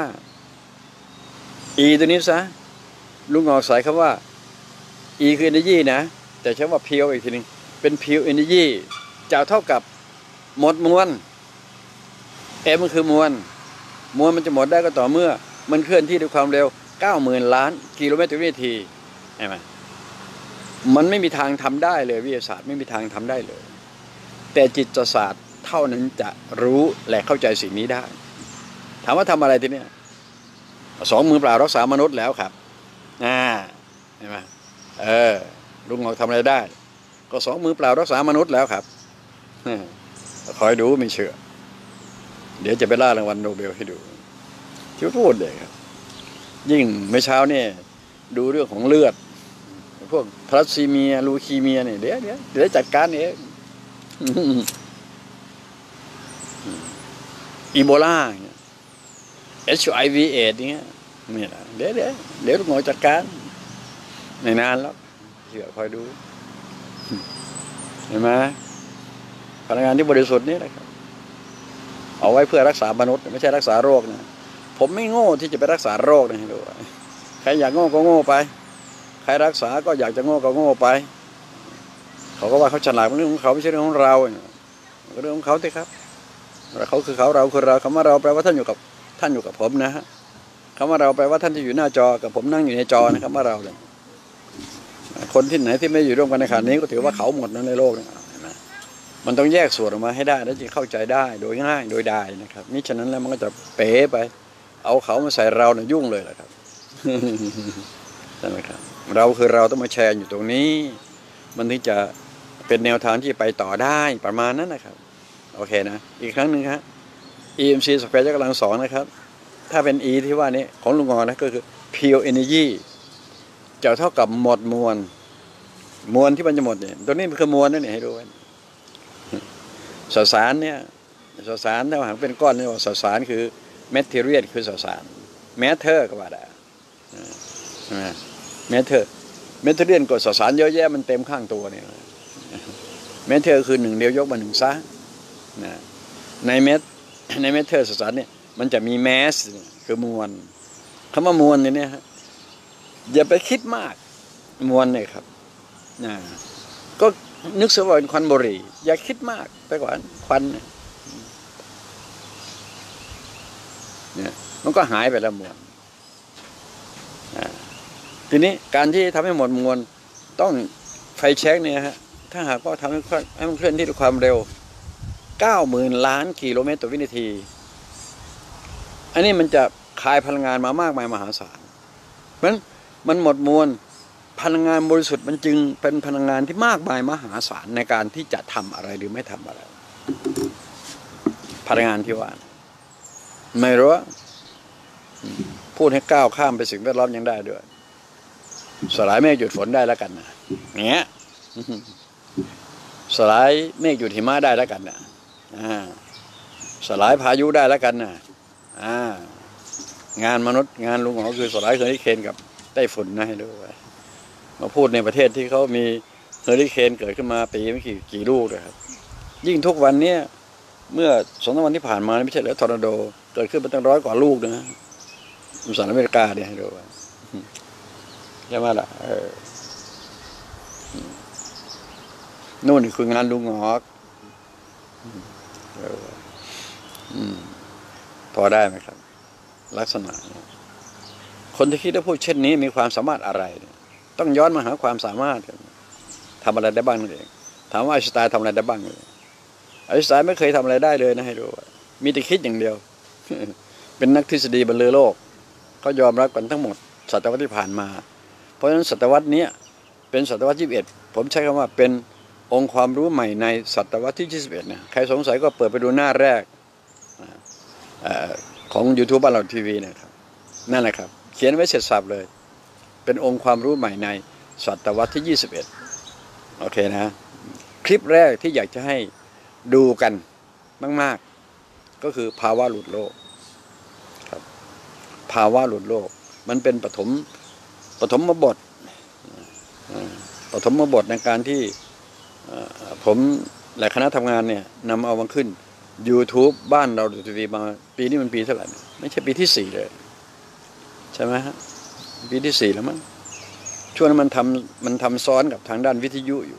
E ตัวนี้ซะลุงงอกใส่คำว่า E คือ energy นะแต่ใช้ว่า pure อีกทีนึงเป็น pure energy จะเท่ากับหมดมวล M มันคือมวลมันจะหมดได้ก็ต่อเมื่อมันเคลื่อนที่ด้วยความเร็ว 90,000 ล้านกิโลเมตรต่อวินาทีใช่ไหมมันไม่มีทางทำได้เลยวิทยาศาสตร์ไม่มีทางทำได้เลยแต่จิตศาสตร์เท่านั้นจะรู้และเข้าใจสิ่งนี้ได้ถามว่าทำอะไรทีเนี้ย2 มือเปล่ารักษามนุษย์แล้วครับเห็นไหมลุงงอกทำอะไรได้ก็2 มือเปล่ารักษามนุษย์แล้วครับคอยดูไม่เชื่อเดี๋ยวจะไปล่ารางวัลโนเบลให้ดูที่พูดเลยครับยิ่งเมื่อเช้าเนี่ยดูเรื่องของเลือดพวกทรัสซีเมียลูคีเมียเนี่ยเดี๋ยวจัดการเองอีโบลาHIV เอดส์เงี้ยนี่แหละเดี๋ยวลุงหมอจัดการไม่นานแล้วเชื่อคอยดูเห็นไหมพลังงานที่บริสุทธิ์นี่แหละครับเอาไว้เพื่อรักษามนุษย์ไม่ใช่รักษาโรคนะผมไม่โง่ที่จะไปรักษาโรคนะให้ดูใครอยากโง่ก็โง่ไปใครรักษาก็อยากจะโง่ก็โง่ไปเขาก็ว่าเขาฉลาดเป็นเรื่องของเขาไม่ใช่เรื่องของเราเรื่องของเขาสิครับเขาคือเขาเราคือเราคำว่าเราแปลว่าท่านอยู่กับผมนะฮะคำว่าเราแปลว่าท่านที่อยู่หน้าจอกับผมนั่งอยู่ในจอนะครับว่าเราเลยคนที่ไหนที่ไม่อยู่ร่วมกันในขณะนี้ก็ถือว่าเขาหมดนั้นในโลกนะมันต้องแยกส่วนออกมาให้ได้แล้วจะเข้าใจได้โดยง่ายโดยได้นะครับมิฉะนั้นแล้วมันก็จะเป๋ไปเอาเขามาใส่เราเนี่ยยุ่งเลยแหละครับใช่ไหมครับเราคือเราต้องมาแชร์อยู่ตรงนี้มันถึงจะเป็นแนวทางที่ไปต่อได้ประมาณนั้นนะครับโอเคนะอีกครั้งหนึ่งครับ EMC สแควร์ยกกำลัง2นะครับถ้าเป็น E ที่ว่านี้ของลุงงอนะก็คือ pure energy จะเท่ากับหมดมวลที่มันจะหมดเนี่ยตัวนี้มันคือมวลนั่นเองให้ดูไว้สสารเนี่ยสสารถ้าหากเป็นก้อนนี่ว่าสสารคือ material คือสสาร matter ก็ว่าได้material กดสสารเยอะแยะมันเต็มข้างตัวเนี่ยmatter คือ1เดียวยกมา1ซะในเมทเทอร์สสารเนี่ยมันจะมีแมสคือมวลคำว่ามวลเนี่ยฮะอย่าไปคิดมากมวลเนี่ยครับก็นึกเสียว่าเป็นควันบุหรี่อย่าคิดมากไปกว่าควันเนี่ยมันก็หายไปแล้วมวลทีนี้การที่ทำให้หมดมวลต้องไฟแช็กเนี่ยฮะถ้าหากว่าทำให้มันเคลื่อนที่ด้วยความเร็ว 90,000 ล้านกิโลเมตรต่อวินาทีอันนี้มันจะคายพลังงานมามากมายมหาศาลเพราะฉะนั้นมันหมดมวลพลังงานบริสุทธิ์มันจึงเป็นพลังงานที่มากมายมหาศาลในการที่จะทำอะไรหรือไม่ทำอะไรพลังงานที่ว่าไม่รู้พูดให้ก้าวข้ามไปสิ่งแวดล้อมยังได้ด้วยสลายเมฆหยุดฝนได้แล้วกันนะเงี้ยสลายเมฆหยุดหิมะได้แล้วกันนะสลายพายุได้แล้วกันนะงานมนุษย์งานลุงหมอคือสลายเฮอริเคนกับไต้ฝุ่นนะให้ดูไว้มาพูดในประเทศที่เขามีเฮอริเคนเกิดขึ้นมาปีไม่กี่ลูกเลยครับยิ่งทุกวันเนี้ยเมื่อ2-3 วันที่ผ่านมาไม่ใช่เหรอทอร์นาโดเกิดขึ้นมาตั้ง100 กว่าลูกนะสหรัฐอเมริกาเนี่ยให้ดูไว้ใช่ไหมล่ะนู่นคืองานลุงหงอกพอได้ไหมครับลักษณะคนที่คิดว่าพูดเช่นนี้มีความสามารถอะไรต้องย้อนมาหาความสามารถทำอะไรได้บ้างนั่นเองถามว่าไอน์สไตน์ทำอะไรได้บ้างไอน์สไตน์ไม่เคยทำอะไรได้เลยนะให้ดูมีแต่คิดอย่างเดียวเป็นนักทฤษฎีบรรลือโลกเขายอมรับกันทั้งหมดศตวรรษที่ผ่านมาเพราะฉะนั้นศตวรรษนี้เป็นศตวรรษที่21ผมใช้คำว่าเป็นองค์ความรู้ใหม่ในศตวรรษที่21เนี่ยใครสงสัยก็เปิดไปดูหน้าแรกของ YouTube บ้านเราทีวีนะครับนั่นแหละครับเขียนไว้เสร็จสับเลยเป็นองค์ความรู้ใหม่ในศตวรรษที่21โอเคนะคลิปแรกที่อยากจะให้ดูกันมากๆก็คือภาวะหลุดโลกครับภาวะหลุดโลกมันเป็นปฐมบทในการที่ผมและคณะทำงานเนี่ยนำเอามาขึ้น YouTube บ้านเราทีวีมาปีนี้มันปีเท่าไหร่ไม่ใช่ปีที่4เลยใช่ไหมฮะปีที่4แล้วมั้งช่วงนั้นมันทำซ้อนกับทางด้านวิทยุอยู่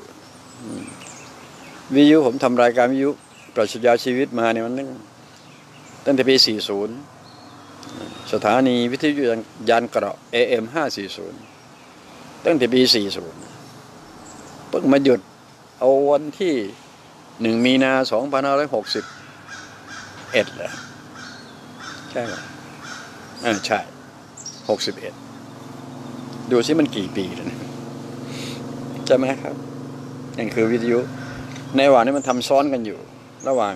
วิทยุผมทำรายการวิทยุปรัชญาชีวิตมาเนี่ยมันตั้งแต่ปี40สถานีวิทยุยานเกราะ AM 540ตั้งแต่ปี40เพิ่งมาหยุดเอาวันที่1 มีนา 2561เลยใช่ไหมใช่61ดูซิมันกี่ปีแล้วนะใช่ไหมครับนั่นคือวิทยุในระหว่างนี้มันทำซ้อนกันอยู่ระหว่าง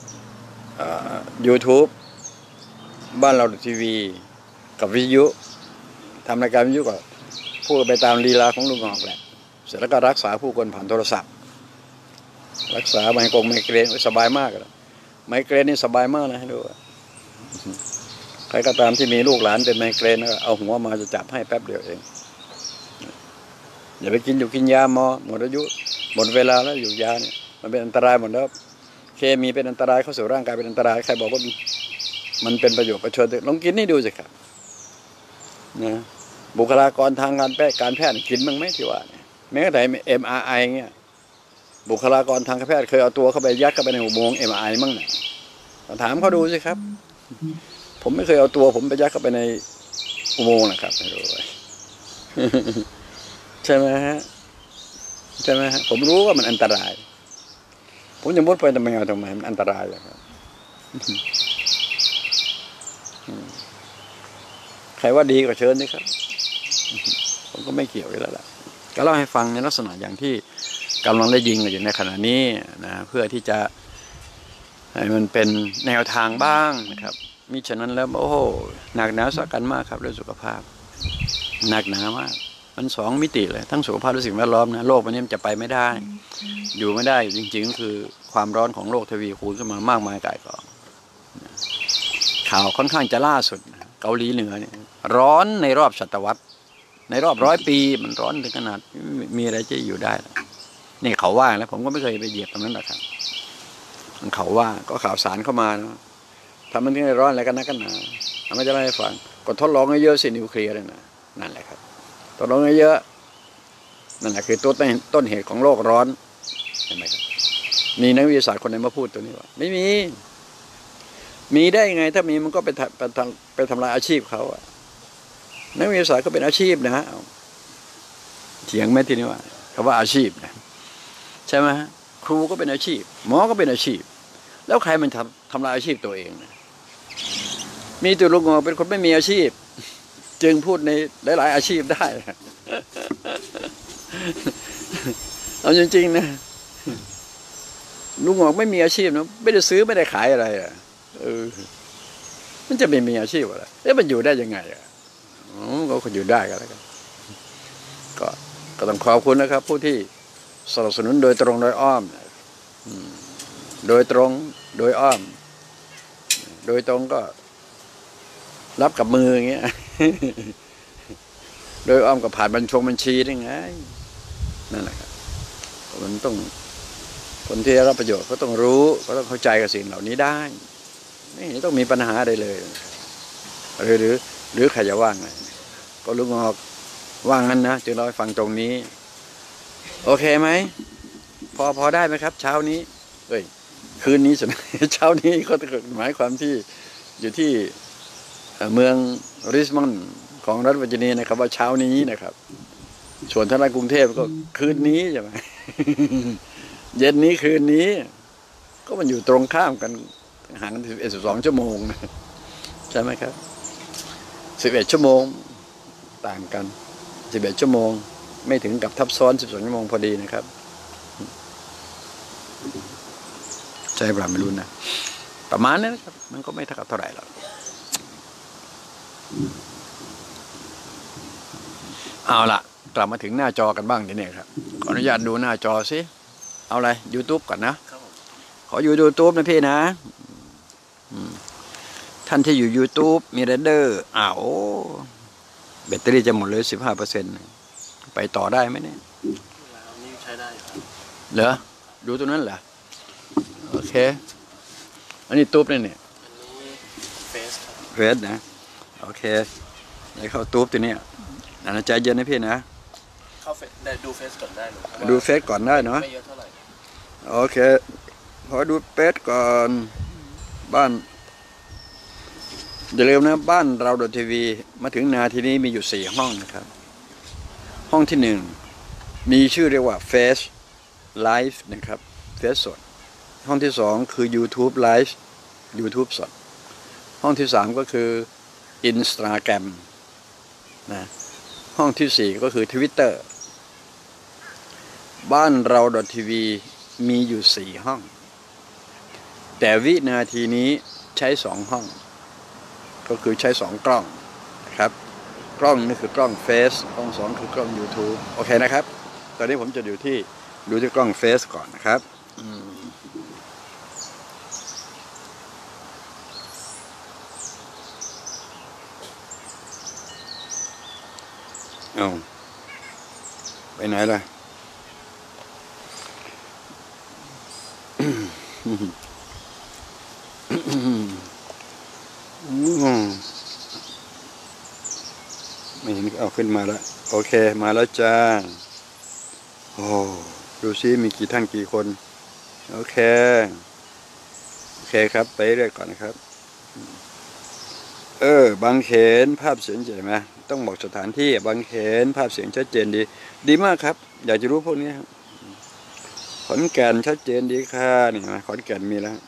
YouTube บ้านเราทีวีกับวิทยุทำรายการวิทยุก็พูดไปตามลีลาของลุงหงอกแหละเสร็จแล้วก็รักษาผู้คนผ่านโทรศัพท์รักษาไมเกรนสบายมากเลยไมเกรนนี่สบายมากนะให้ดูใครก็ตามที่มีลูกหลานเป็นไมเกรนเอาหัวมาจะจับให้แป๊บเดียวเองอย่าไปกินยาหมดอายุหมดเวลาแล้วอยู่ยาเนี่ยมันเป็นอันตรายหมดแล้วเคมีเป็นอันตรายเข้าสู่ร่างกายเป็นอันตรายใครบอกว่ามันเป็นประโยชน์ก็เชิญลองกินนี่ดูสิครับนะบุคลากรทางการแพทย์กินบ้างไหมที่ว่าเนี่ยแม้แต่ MRI เงี้ยบุคลากรทางการแพทย์เคยเอาตัวเข้าไปยัดเข้าไปในอุโมงค์ MRI มั้งเนี่ยถามเขาดูสิครับผมไม่เคยเอาตัวผมไปยัดเข้าไปในอุโมงค์นะครับไม่รู้ใช่ไหมฮะผมรู้ว่ามันอันตรายผมจะมุดไปทำไมมันอันตรายเลยครับใครว่าดีก็เชิญนี่ครับผมก็ไม่เกี่ยวกันแล้วล่ะก็เล่าให้ฟังในลักษณะอย่างที่กำลังได้ยิงอยู่ในขณะนี้นะเพื่อที่จะให้มันเป็นแนวทางบ้างนะครับมิฉะนั้นแล้วโอ้โหหนักหนาสากันมากครับเรื่องสุขภาพหนักหนามากมัน2 มิติเลยทั้งสุขภาพและสิ่งแวดล้อมนะโลกวันนี้มันจะไปไม่ได้อยู่ไม่ได้จริงๆก็คือความร้อนของโลกทวีคูณขึ้นมามากมายก่ายกองข่าวค่อนข้างจะล่าสุดเกาหลีเหนือเนี่ยร้อนในรอบศตวรรษในรอบ100 ปีมันร้อนถึงขนาดมีอะไรจะอยู่ได้นี่เขาว่าแล้วผมก็ไม่เคยไปเหยียบตรงนั้นหรอกครับเขาว่าก็ข่าวสารเข้ามานะทำมันถึงได้ร้อนอะไรกันนักกันหนาทำไมจะเล่าให้ฟังก็ทดลองเยอะสินิวเคลียร์เลยนะนั่นแหละครับทดลองเยอะนั่นแหละคือต้นเหตุของโลกร้อนเห็นไหมครับมีนักวิทยาศาสตร์คนไหนมาพูดตัวนี้ว่าไม่มีได้ยังไงถ้ามีมันก็ไปทำลายอาชีพเขาอะนักวิทยาศาสตร์ก็เป็นอาชีพนะฮะเถียงไหมทีนี้ว่าคำว่าอาชีพนะใช่ไหมครูก็เป็นอาชีพหมอก็เป็นอาชีพแล้วใครมันทำลายอาชีพตัวเองนะมีตัวลุงงอเป็นคนไม่มีอาชีพจึงพูดในหลายๆอาชีพได้เอาจริงๆนะลุงหงอกไม่มีอาชีพนะไม่ได้ซื้อไม่ได้ขายอะไรอ่ะมันจะไม่มีอาชีพอะไรมันอยู่ได้ยังไงอ่ะก็อยู่ได้กันแล้วกันก็ต้องขอบคุณนะครับ ผู้ที่สนับสนุนโดยตรงโดยอ้อมโดยตรงโดยอ้อมโดยตรงก็รับกับมืออย่างเงี้ยโดยอ้อมก็ผ่านบัญชีได้ไงนั่นแหละครับมันต้องคนที่ได้รับประโยชน์ก็ต้องรู้ก็ต้องเข้าใจกับสิ่งเหล่านี้ได้ไม่ต้องมีปัญหาใดเลยหรือใครจะว่างไงก็ลุงออกว่างงั้นนะจึงเล่าให้ฟังตรงนี้โอเคไหมพอได้ไหมครับเช้านี้คืนนี้สิเช้านี้ก็หมายความที่อยู่ที่เมืองริชมอนด์ของรัฐเวอร์จิเนียนะครับว่าเช้านี้นะครับส่วนท่านกรุงเทพก็คืนนี้ใช่ไหม เย็นนี้คืนนี้ก็มันอยู่ตรงข้ามกันห่างกัน12 ชั่วโมงนะใช่ไหมครับ11 ชั่วโมงต่างกัน11 ชั่วโมงไม่ถึงกับทับซ้อน12 ชั่วโมงพอดีนะครับใช่ป่ะไม่รู้นะประมาณนั้นนะครับมันก็ไม่เท่าไหร่หรอกเอาล่ะกลับมาถึงหน้าจอกันบ้างทีนี้ครับขออนุญาตดูหน้าจอสิเอาอะไร YouTube ก่อนนะขออยู่ YouTube นะพี่นะท่านที่อยู่ YouTube มีเรดเดอร์แบตเตอรี่จะหมดเลย 15%ไปต่อได้ไหมเนี่ยนี่ใช้ได้เหรอดูตัวนั้นเหรอโอเคอันนี้ตูบเนี่ยเฟสนะโอเคให้เข้าตูบตัวนี้นะใจเย็นนะพี่นะเข้าเฟสได้ดูเฟสก่อนได้ดูเฟสก่อนได้เนาะไม่เยอะเท่าไหร่โอเคขอดูเฟสก่อนบ้านอย่าลืมนะบ้านเราดทีวีมาถึงนาทีนี้มีอยู่4 ห้องนะครับห้องที่1มีชื่อเรียกว่า Face Live นะครับเฟซสดห้องที่2คือ YouTube Live YouTube สดห้องที่3ก็คือ Instagram นะห้องที่4ก็คือ Twitter บ้านเราทีวีมีอยู่4 ห้องแต่วินาทีนี้ใช้2 ห้องก็คือใช้2 กล้องนะครับกล้องนี่คือกล้องเฟซกล้อง2คือกล้อง YouTube โอเคนะครับตอนนี้ผมจะดูที่กล้องเฟซก่อนนะครับไปไหนล่ะไม่เห็นเอาขึ้นมาแล้วโอเคมาแล้วจ้าดูซิมีกี่ท่านกี่คนโอเคครับไปเรื่อยก่อนนะครับบางเขนภาพเสียงเจ๋งไหมต้องบอกสถานที่บางเขนภาพเสียงชัดเจนดีมากครับอยากจะรู้พวกนี้ครับขอนแก่นชัดเจนดีค่ะนี่นะขอนแก่นมีแล้ว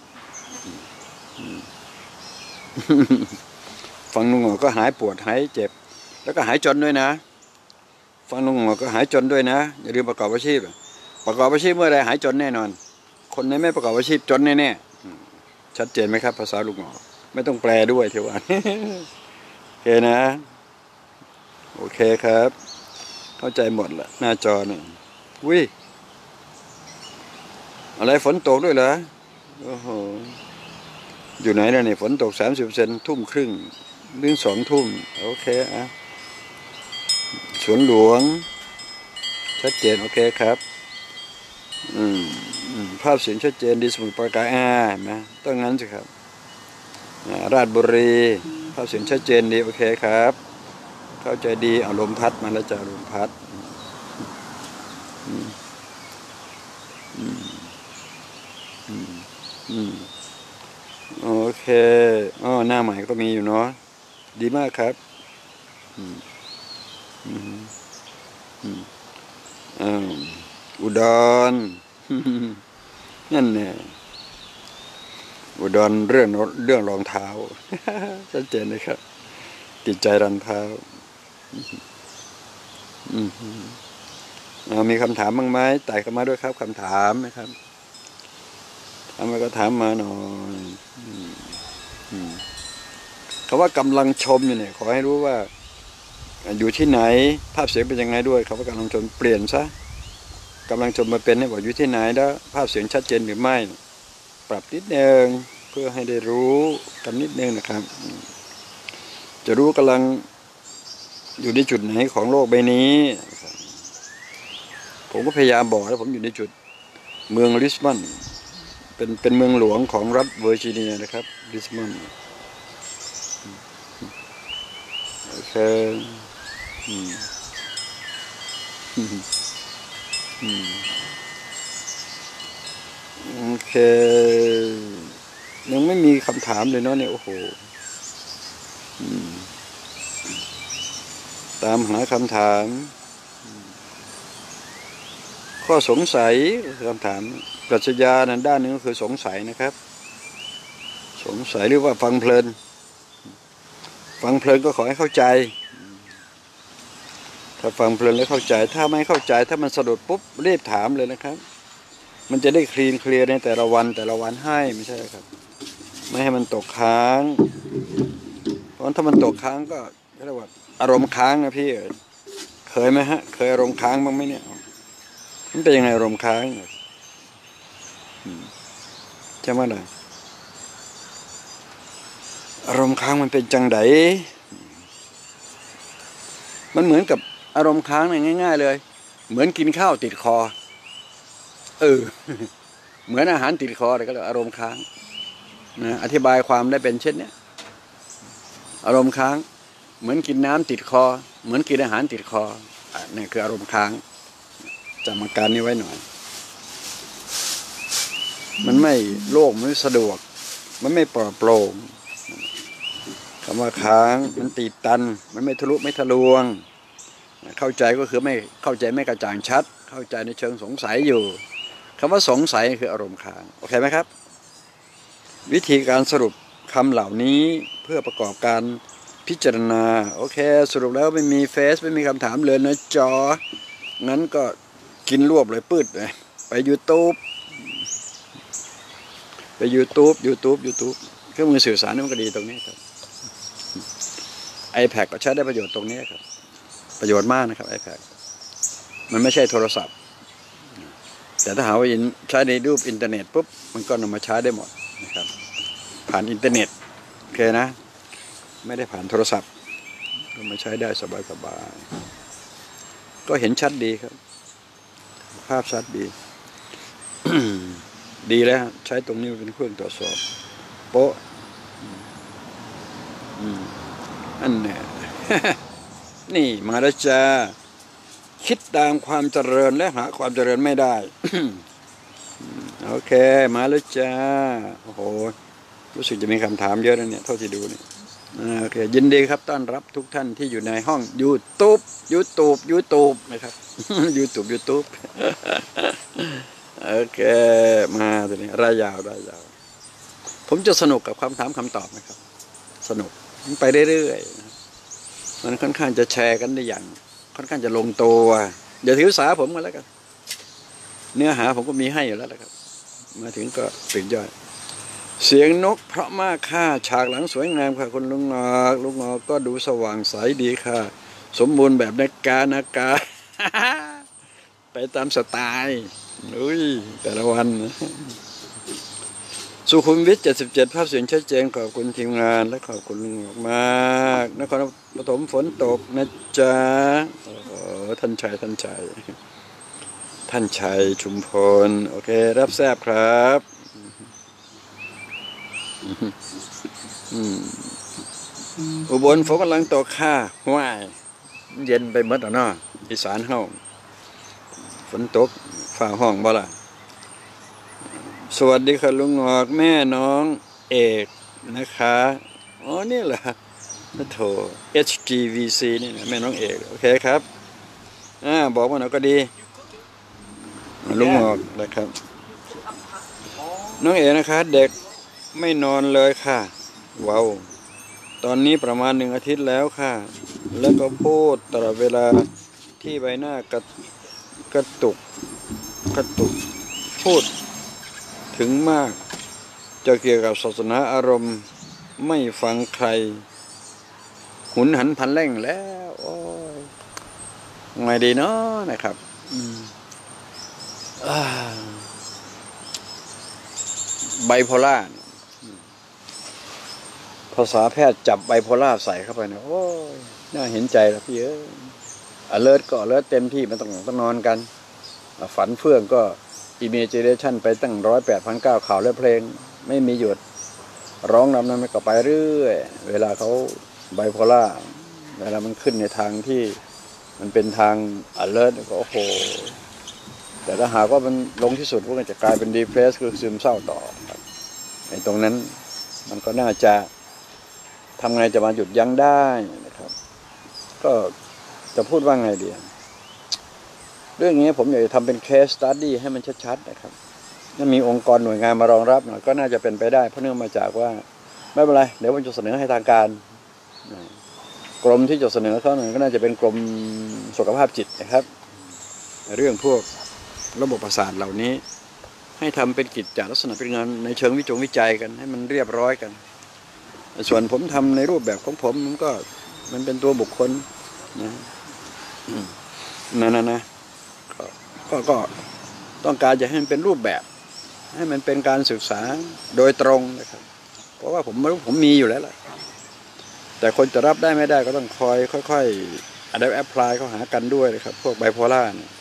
ฟังลุงหงอก็หายปวดหายเจ็บแล้วก็หายจนด้วยนะฟังลุงหงอก็หายจนด้วยนะอย่าลืมประกอบอาชีพเมื่อไรหายจนแน่นอนคนในไม่ประกอบอาชีพจนแน่ๆชัดเจนไหมครับภาษาลุงหงอไม่ต้องแปลด้วยเทวันโอเคนะโอเคครับเข้าใจหมดละหน้าจอนี่วิอะไรฝนตกด้วยเหรอโอ้โหอยู่ไหนเนี่ยฝนตก30%ทุ่มครึ่งถึง2 ทุ่มโอเคสวนหลวงชัดเจนโอเคครับภาพเสียงชัดเจนดีสมุทรปราการนะต้องงั้นสิครับราชบุรีภาพเสียงชัดเจนดีโอเคครับเข้าใจดีลมพัดมาแล้วจ้าลมพัดโอเคหน้าใหม่ก็มีอยู่เนาะดีมากครับอุดรนั่นเนี่ยอุดรเรื่องรองเท้าชัดเจนเลยครับติดใจรองเท้ามีคำถามบ้างไหมไต่เข้ามาด้วยครับคำถามนะครับถามมาก็ถามมาหน่อยคำว่ากำลังชมอยู่เนี่ยขอให้รู้ว่าอยู่ที่ไหนภาพเสียงเป็นยังไงด้วยคำว่ากำลังชมเปลี่ยนซะกำลังชมมาเป็นให้บอกอยู่ที่ไหนแล้วภาพเสียงชัดเจนหรือไม่ปรับนิดนึงเพื่อให้ได้รู้กันนิดนึงนะครับจะรู้กำลังอยู่ในจุดไหนของโลกใบนี้ผมก็พยายามบอกแล้วผมอยู่ในจุดเมืองริชมอนด์เป็นเมืองหลวงของรัฐเวอร์จิเนียนะครับริชมอนด์โอเคโอเคยังไม่มีคำถามเลยเนาะเนี่ยโอ้โหตามหาคำถามข้อสงสัยคำถามปรัชญานั้นด้านหนึ่งก็คือสงสัยนะครับสงสัยหรือว่าฟังเพลินก็ขอให้เข้าใจถ้าฟังเพลินแล้วเข้าใจถ้าไม่เข้าใจถ้ามันสะดุดปุ๊บรีบถามเลยนะครับมันจะได้เคลียร์ในแต่ละวันให้ไม่ใช่ครับไม่ให้มันตกค้างเพราะถ้ามันตกค้างก็เรียกว่าอารมณ์ค้างนะพี่เคยไหมฮะเคยอารมณ์ค้างบ้างไหมเนี่ยมันเป็นยังไงอารมณ์ค้างใช่ไหมล่ะอารมณ์ค้างมันเป็นจังไดมันเหมือนกับอารมณ์ค้างง่ายๆเลยเหมือนกินข้าวติดคอเหมือนอาหารติดคอเลยก็เรียกอารมณ์ค้างนะอธิบายความได้เป็นเช่นนี้อารมณ์ค้างเหมือนกินน้ำติดคอเหมือนกินอาหารติดคอนี่คืออารมณ์ค้างจำอาการนี้ไว้หน่อยมันไม่โล่งไม่สะดวกมันไม่ปลอดโปร่งคำว่าค้างมันตีบตันมันไม่ทะลุไม่ทะลวงเข้าใจก็คือไม่เข้าใจไม่กระจ่างชัดเข้าใจในเชิงสงสัยอยู่คำว่าสงสัยคืออารมณ์ค้างโอเคไหมครับวิธีการสรุปคำเหล่านี้เพื่อประกอบการพิจารณาโอเคสรุปแล้วไม่มีเฟซไม่มีคำถามเลยนะจองั้นก็กินรวบเลยปืดเลยไปYouTube เครื่องมือสื่อสารนี่มันก็ดีตรงนี้ครับ iPad ก็ใช้ได้ประโยชน์ตรงนี้ครับประโยชน์มากนะครับ iPad มันไม่ใช่โทรศัพท์แต่ถ้าหาว่าใช้ในรูปอินเทอร์เน็ตปุ๊บมันก็นำมาใช้ได้หมดนะครับผ่านอินเทอร์เน็ตโอเคนะไม่ได้ผ่านโทรศัพท์ก็มาใช้ได้สบายๆก็เห็นชัดดีครับภาพชัดดี ดีแล้วใช้ตรงนี้เป็นเครื่องตรวจสอบโป๊ะอันเนี่ย นี่มาแล้วจ้าคิดตามความเจริญและหาความเจริญไม่ได้ โอเคมาแล้วจ้าโอ้โหรู้สึกจะมีคำถามเยอะนะเนี่ยเท่าที่ดูเนี่ยโอเคยินดีครับต้อนรับทุกท่านที่อยู่ในห้อง YouTube นะครับ YouTube โอเคมาตัวนี้รายยาวผมจะสนุกกับคำถามคำตอบนะครับสนุกไปเรื่อยๆมันค่อนข้างจะแชร์กันได้อย่างค่อนข้างจะลงตัวอย่าถือสาผมกันแล้วกันเนื้อหาผมก็มีให้อยู่แล้วนะครับมาถึงก็สุดยอดเสียงนกเพราะมากค่ะฉากหลังสวยงามค่ะคุณลุงงอกก็ดูสว่างใสดีค่ะสมบูรณ์แบบในการอากาศ ไปตามสไตล์แต่ละวันสุขุมวิท77ภาพเสียงชัดเจนขอบคุณทีมงานและขอบคุณลุงมากนครปฐมฝนตกนะจ๊ะโอ้โหท่านชัยชุมพลโอเครับแซบครับอุบลฝนกำลังตกค่ะว้ายเย็นไปหมดแล้วเนาะอีสานเฮาฝนตกฝ่าห้องบ่ล่ะสวัสดีค่ะลุงงอกแม่น้องเอกนะคะอ๋อนี่แหละโถ HGVC นี่นะแม่น้องเอกโอเคครับบอกมาหน่อยก็ดีลุงงอกนะครับน้องเอกนะคะเด็กไม่นอนเลยค่ะว้าวตอนนี้ประมาณ1 อาทิตย์แล้วค่ะแล้วก็พูดตลอดเวลาที่ใบหน้ากระตุกพูดถึงมากจะเกี่ยวกับศาสนาอารมณ์ไม่ฟังใครหุนหันพลันแล่งแล้วโอ้ยไงดีเนาะนะครับไบโพล่าภาษาแพทย์จับไบโพล่าใส่เข้าไปนะโอ้ยน่าเห็นใจแล้วพี่alert ก็ alert เต็มที่มันต้องนอนกันฝันเฟื่องก็ imagination ไปตั้ง108,900ข่าวและเพลงไม่มีหยุดร้องนำนั้นก็ไปเรื่อยเวลาเขาไบโพล่าเวลามันขึ้นในทางที่มันเป็นทาง alert ก็โอ้โหแต่ถ้าหากว่ามันลงที่สุดพวกมันจะกลายเป็น depress คือซึมเศร้าต่อในตรงนั้นมันก็น่าจะทำไงจะมาหยุดยั้งได้นะครับก็จะพูดว่าไงดีเรื่องนี้ผมอยากจะทำเป็น case study ให้มันชัดๆนะครับถ้ามีองค์กรหน่วยงานมารองรับก็น่าจะเป็นไปได้เพราะเนื่องมาจากว่าไม่เป็นไรเดี๋ยวผมจะเสนอให้ทางการกรมที่จะเสนอเขาก็น่าจะเป็นกรมสุขภาพจิตนะครับเรื่องพวกระบบประสาทเหล่านี้ให้ทำเป็นกิจจลักษณะเป็นงานในเชิงวิจัยกันให้มันเรียบร้อยกันส่วนผมทำในรูปแบบของผมมันเป็นตัวบุคคลนะก็ต้องการจะให้มันเป็นรูปแบบให้มันเป็นการศึกษาโดยตรงนะครับเพราะว่าผมมีอยู่แล้วล่ะแต่คนจะรับได้ไม่ได้ก็ต้องค่อยๆแอพพลายเข้าหากันด้วยนะครับพวกไบโพล่าเนี่ย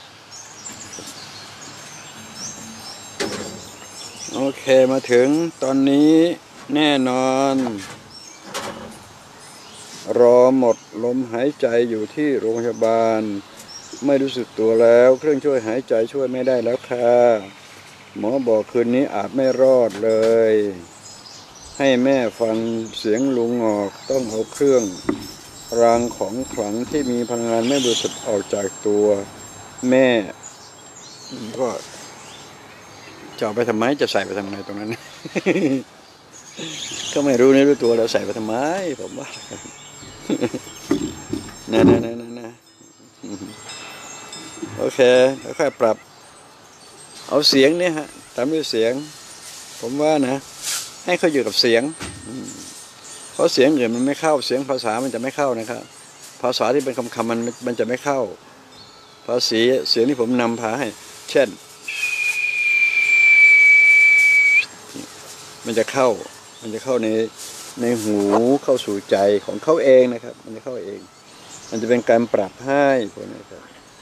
โอเคมาถึงตอนนี้แน่นอนรอหมดลมหายใจอยู่ที่โรงพยาบาลไม่รู้สึกตัวแล้วเครื่องช่วยหายใจช่วยไม่ได้แล้วค่ะหมอบอกคืนนี้อาจไม่รอดเลยให้แม่ฟังเสียงลุงออกต้องเอาเครื่องรางของขลังที่มีพลังงานไม่บริสุทธิ์ออกจากตัวแม่ก็จะเอาไปทำไมจะใส่ไปทำไมตรงนั้น ก็ไม่รู้ในรู้ตัวแล้วใส่ไปทำไมผมว่านะโอเคค่อยๆปรับเอาเสียงเนี่ยฮะตามด้วยเสียงผมว่านะให้เขาอยู่กับเสียงเพราะเสียงอื่นมันไม่เข้าเสียงภาษามันจะไม่เข้านะครับภาษาที่เป็นคำมันจะไม่เข้าภาษีเสียงที่ผมนำพาให้เช่นมันจะเข้าในหูเข้าสู่ใจของเขาเองนะครับมันจะเข้าเองมันจะเป็นการปรับให้พวกนี้ครับ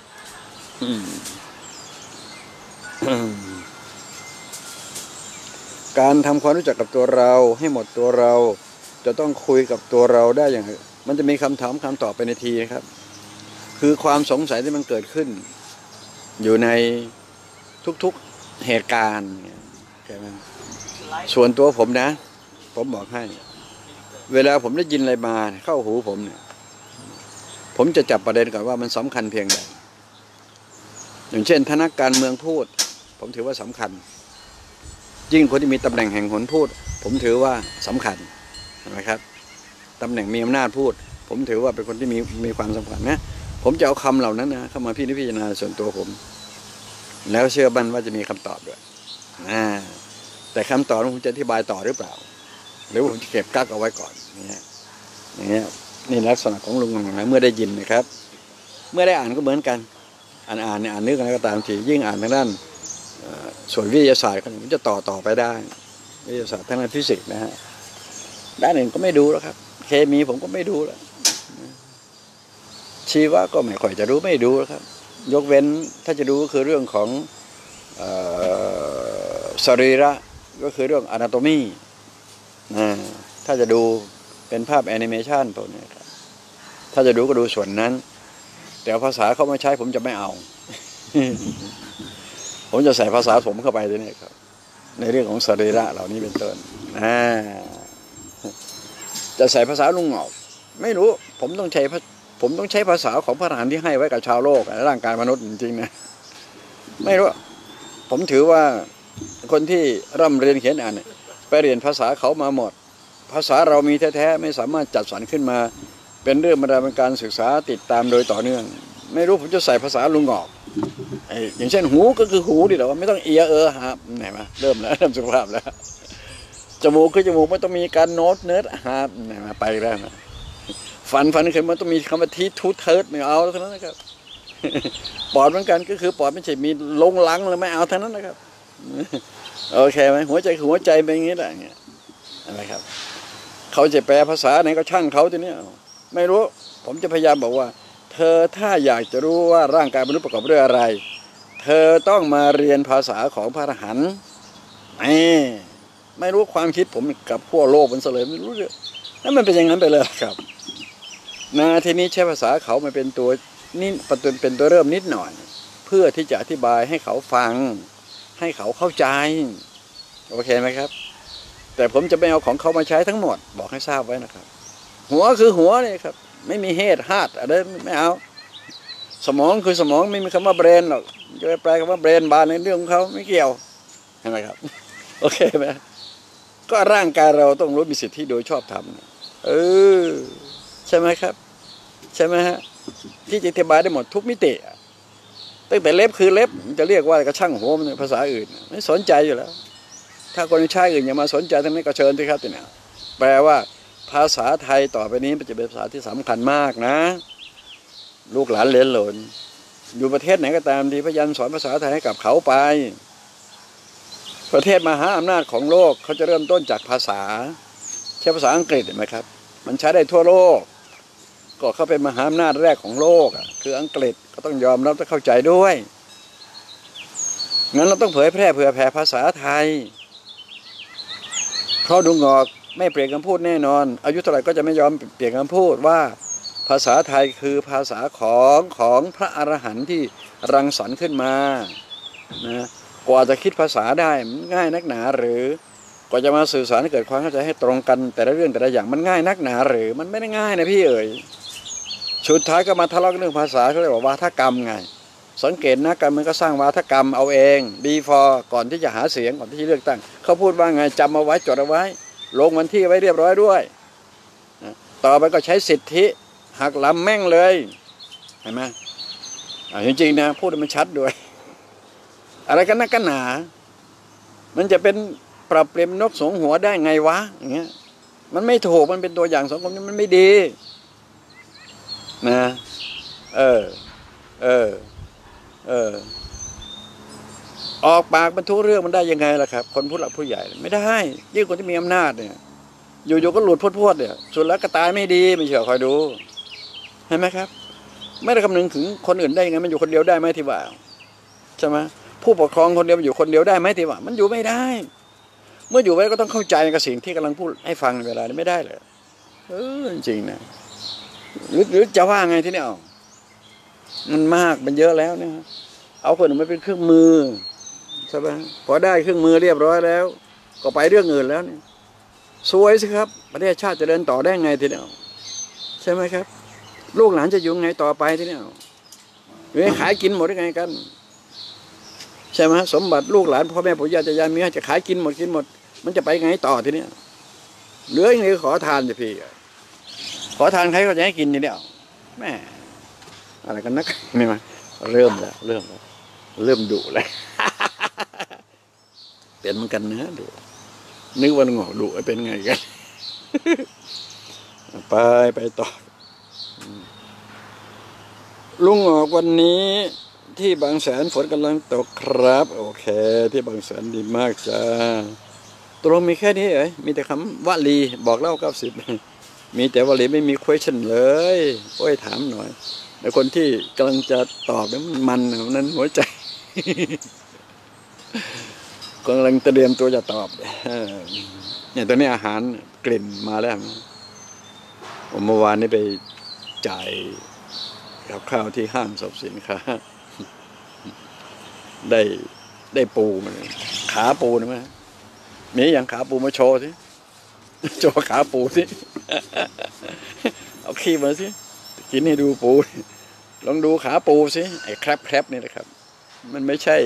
การทำความรู้จักกับตัวเราให้หมดตัวเราจะต้องคุยกับตัวเราได้อย่างมันจะมีคำถามคำตอบไปในทีนะครับคือความสงสัยที่มันเกิดขึ้นอยู่ในทุกๆเหตุการณ์ใช่ไหมส่วนตัวผมนะผมบอกให้เวลาผมได้ยินอะไรมาเข้าหูผมเนี่ยผมจะจับประเด็นก่อนว่ามันสำคัญเพียงใดอย่างเช่นถ้านักการเมืองพูดผมถือว่าสำคัญยิ่งคนที่มีตำแหน่งแห่งหนพูดผมถือว่าสำคัญเห็นไหมครับตำแหน่งมีอำนาจพูดผมถือว่าเป็นคนที่มีความสำคัญนะผมจะเอาคำเหล่านั้นนะเข้ามาพิจารณาส่วนตัวผมแล้วเชื่อมั่นว่าจะมีคำตอบด้วยแต่คำตอบผมจะอธิบายต่อหรือเปล่าหรือผมจะเก็บกักเอาไว้ก่อนอย่างเงี้ยนี่ลักษณะของลุงของเราเมื่อได้ยินนะครับเมื่อได้อ่านก็เหมือนกันอ่านนึกอะไรก็ตามทียิ่งอ่านทางด้านส่วนวิทยาศาสตร์มันจะต่อไปได้วิทยาศาสตร์ทางด้านฟิสิกส์นะฮะด้านอื่นก็ไม่ดูแล้วครับเคมีผมก็ไม่ดูแล้วชีวะก็ไม่ค่อยจะรู้ไม่ดูแล้วครับยกเว้นถ้าจะดูก็คือเรื่องของสรีระก็คือเรื่อง anatomy ถ้าจะดูเป็นภาพแอนิเมชันพวกนี้ครับถ้าจะดูก็ดูส่วนนั้นแต่ภาษาเขาไม่ใช้ผมจะไม่เอา ผมจะใส่ภาษาผมเข้าไปด้วยนี่ครับในเรื่องของสรีระเหล่านี้เป็นต้นจะใส่ภาษาลุงออกไม่รู้ผมต้องใช้ภาษาของพระอรหันต์ที่ให้ไว้กับชาวโลกร่างกายมนุษย์จริงๆนะไม่รู้ผมถือว่าคนที่ร่ำเรียนเขียนอ่านไปเรียนภาษาเขามาหมดภาษาเรามีแท้ๆไม่สามารถจัดสรรขึ้นมาเป็นเรื่องบรรดาเป็นการศึกษาติดตามโดยต่อเนื่องไม่รู้ผมจะใส่ภาษาลุงออกอย่างเช่นหูก็คือหูดิหรอว่าไม่ต้องเอียฮะไหนมาเริ่มสุขภาพแล้วจมูกคือจมูกไม่ต้องมีการโน้ตเนิร์ดฮาร์ดมาไปแล้วนะฟันคือมันต้องมีคำว่าทีทูเทิร์ดไม่เอาเท่านั้นนะครับปอดเหมือนกันก็คือปอดไม่ใช่มีลงหลังเลยไม่เอาเท่านั้นนะครับโอเคไหมหัวใจคือหัวใจเป็นอย่างนี้แหละเงี้ยนะครับเขาจะแปลภาษาไหนก็ช่างเขาทีนี้ไม่รู้ผมจะพยายามบอกว่าเธอถ้าอยากจะรู้ว่าร่างกายมนุษย์ประกอบด้วยอะไรเธอต้องมาเรียนภาษาของพระอรหันต์ไม่รู้ความคิดผมกับพวกโลกมันเสลยไม่รู้เรื่องนั่นมันเป็นอย่างนั้นไปเลยครับนะทีนี้ใช้ภาษาเขามาเป็นตัวนี่เป็นตัวเริ่มนิดหน่อยเพื่อที่จะอธิบายให้เขาฟังให้เขาเข้าใจโอเคไหมครับแต่ผมจะไม่เอาของเขามาใช้ทั้งหมดบอกให้ทราบไว้นะครับหัวคือหัวเลยครับไม่มีเฮดฮาร์ดอะไรไม่เอาสมองคือสมองไม่มีคำว่าเบรนหรอกจะไปแปลคำว่าเบรนบานในเรื่องของเขาไม่เกี่ยวเห็นไหมครับโอเคไหมก็ร่างกายเราต้องรู้มีสิทธิโดยชอบธรรมใช่ไหมครับใช่ไหมฮะที่จะอธิบายได้หมดทุกมิติตั้งแต่เล็บคือเล็บจะเรียกว่ากระช่างหัวมันภาษาอื่นไม่สนใจอยู่แล้วถ้าคนใช้อื่นอย่ามาสนใจทั้งนี้ก็เชิญที่ครับที่เนี่ยแปลว่าภาษาไทยต่อไปนี้มันจะเป็นภาษาที่สำคัญมากนะลูกหลานเลี้ยงหลนอยู่ประเทศไหนก็ตามดีพยายามสอนภาษาไทยให้กับเขาไปประเทศมหาอำนาจของโลกเขาจะเริ่มต้นจากภาษาใช้ภาษาอังกฤษเห็นไหมครับมันใช้ได้ทั่วโลกก็เขาเป็นมหาอำนาจแรกของโลกคืออังกฤษก็ต้องยอมรับและเข้าใจด้วยงั้นเราต้องเผยแพร่ภาษาไทยเพราะดูงอกไม่เปลี่ยนคำพูดแน่นอนอายุเท่าไหร่ก็จะไม่ยอมเปลี่ยนคำพูดว่าภาษาไทยคือภาษาของพระอรหันต์ที่รังสรรค์ขึ้นมานะกว่าจะคิดภาษาได้ง่ายนักหนาหรือกว่าจะมาสื่อสารให้เกิดความเข้าใจให้ตรงกันแต่ละเรื่องแต่ละอย่างมันง่ายนักหนาหรือมันไม่ได้ง่ายนะพี่เอ๋ยสุดท้ายก็มาทะเลาะเรื่องภาษาเขาเรียกว่าวาทกรรมไงสังเกตนะการมันก็สร้างวาทกรรมเอาเอง before ก่อนที่จะหาเสียงก่อนที่จะเลือกตั้งเขาพูดว่าไงจำเอาไว้จดเอาไว้ลงวันที่ไว้เรียบร้อยด้วยต่อไปก็ใช้สิทธิหักล้ำแม่งเลยเห็นไหมจริงๆนะพูดให้มันชัดด้วยอะไรกันนักกันหนามันจะเป็นปรับเปลี่ยนนกสองหัวได้ไงวะอย่างเงี้ยมันไม่ถูกมันเป็นตัวอย่างสังคมนี้มันไม่ดีนะออกปากบรรทุกเรื่องมันได้ยังไงล่ะครับคนผู้หลักผู้ใหญ่ไม่ได้ยิ่งคนที่มีอำนาจเนี่ยอยู่ๆก็หลุดพวดเนี่ยสุดแล้วก็ตายไม่ดีไม่เชื่อคอยดูเห็นไหมครับไม่ได้คำนึงถึงคนอื่นได้ยังไงมันอยู่คนเดียวได้ไหมที่ว่าใช่ไหมผู้ปกครองคนเดียวอยู่คนเดียวได้ไหมที่ว่ามันอยู่ไม่ได้เมื่ออยู่ไว้ก็ต้องเข้าใจกับสิ่งที่กำลังพูดให้ฟังในเวลานี้ไม่ได้เลยจริงๆนะหรือจะว่าไงที่นี่มันมากมันเยอะแล้วเนี่ยเอาคนอื่นมาเป็นเครื่องมือใช่ไหมพอได้เครื่องมือเรียบร้อยแล้วก็ไปเรื่องอื่นแล้วเนี่ยสวยสิครับประเทศชาติจะเดินต่อได้ไงทีเดียวใช่ไหมครับลูกหลานจะอยู่ไงต่อไปทีเดียวหรือขายกินหมดได้ไงกันใช่ไหมสมบัติลูกหลานพ่อแม่ปู่ย่าตายายมีจะขายกินหมดมันจะไปไงต่อทีเนี้ยเหลืออย่างนี้ขอทานจะพี่ขอทานใครก็จะให้กินทีเดียวแม่อะไรกันนักไม่มาเริ่มดุเลยเป็นเหมือนกันนะดุนึกว่าหงอกดุเป็นไงกันไปต่อลุงออกวันนี้ที่บางแสนฝนกำลังตกครับโอเคที่บางแสนดีมากจ้าตรงมีแค่นี้มีแต่คำวลีบอกเล่า90มีแต่วลีไม่มี question เลยโอ้ยถามหน่อยแต่คนที่กำลังจะตอบมันนั้นหัวใจกำลังเตรียมตัวจะตอบเนี่ยตอนนี้อาหารกลิ่นมาแล้วผมเมื่อวานนี้ไปจ่ายกับข้าวที่ห้างสรรพสินค้าได้ปูมันขาปูนะมั้ยมีอย่างขาปูมาโชว์สิโชว์ขาปูสิเอาขี้มาสิกินให้ดูปูลองดูขาปูสิไอ้แครบนี่แหละครับมันไม่ใช่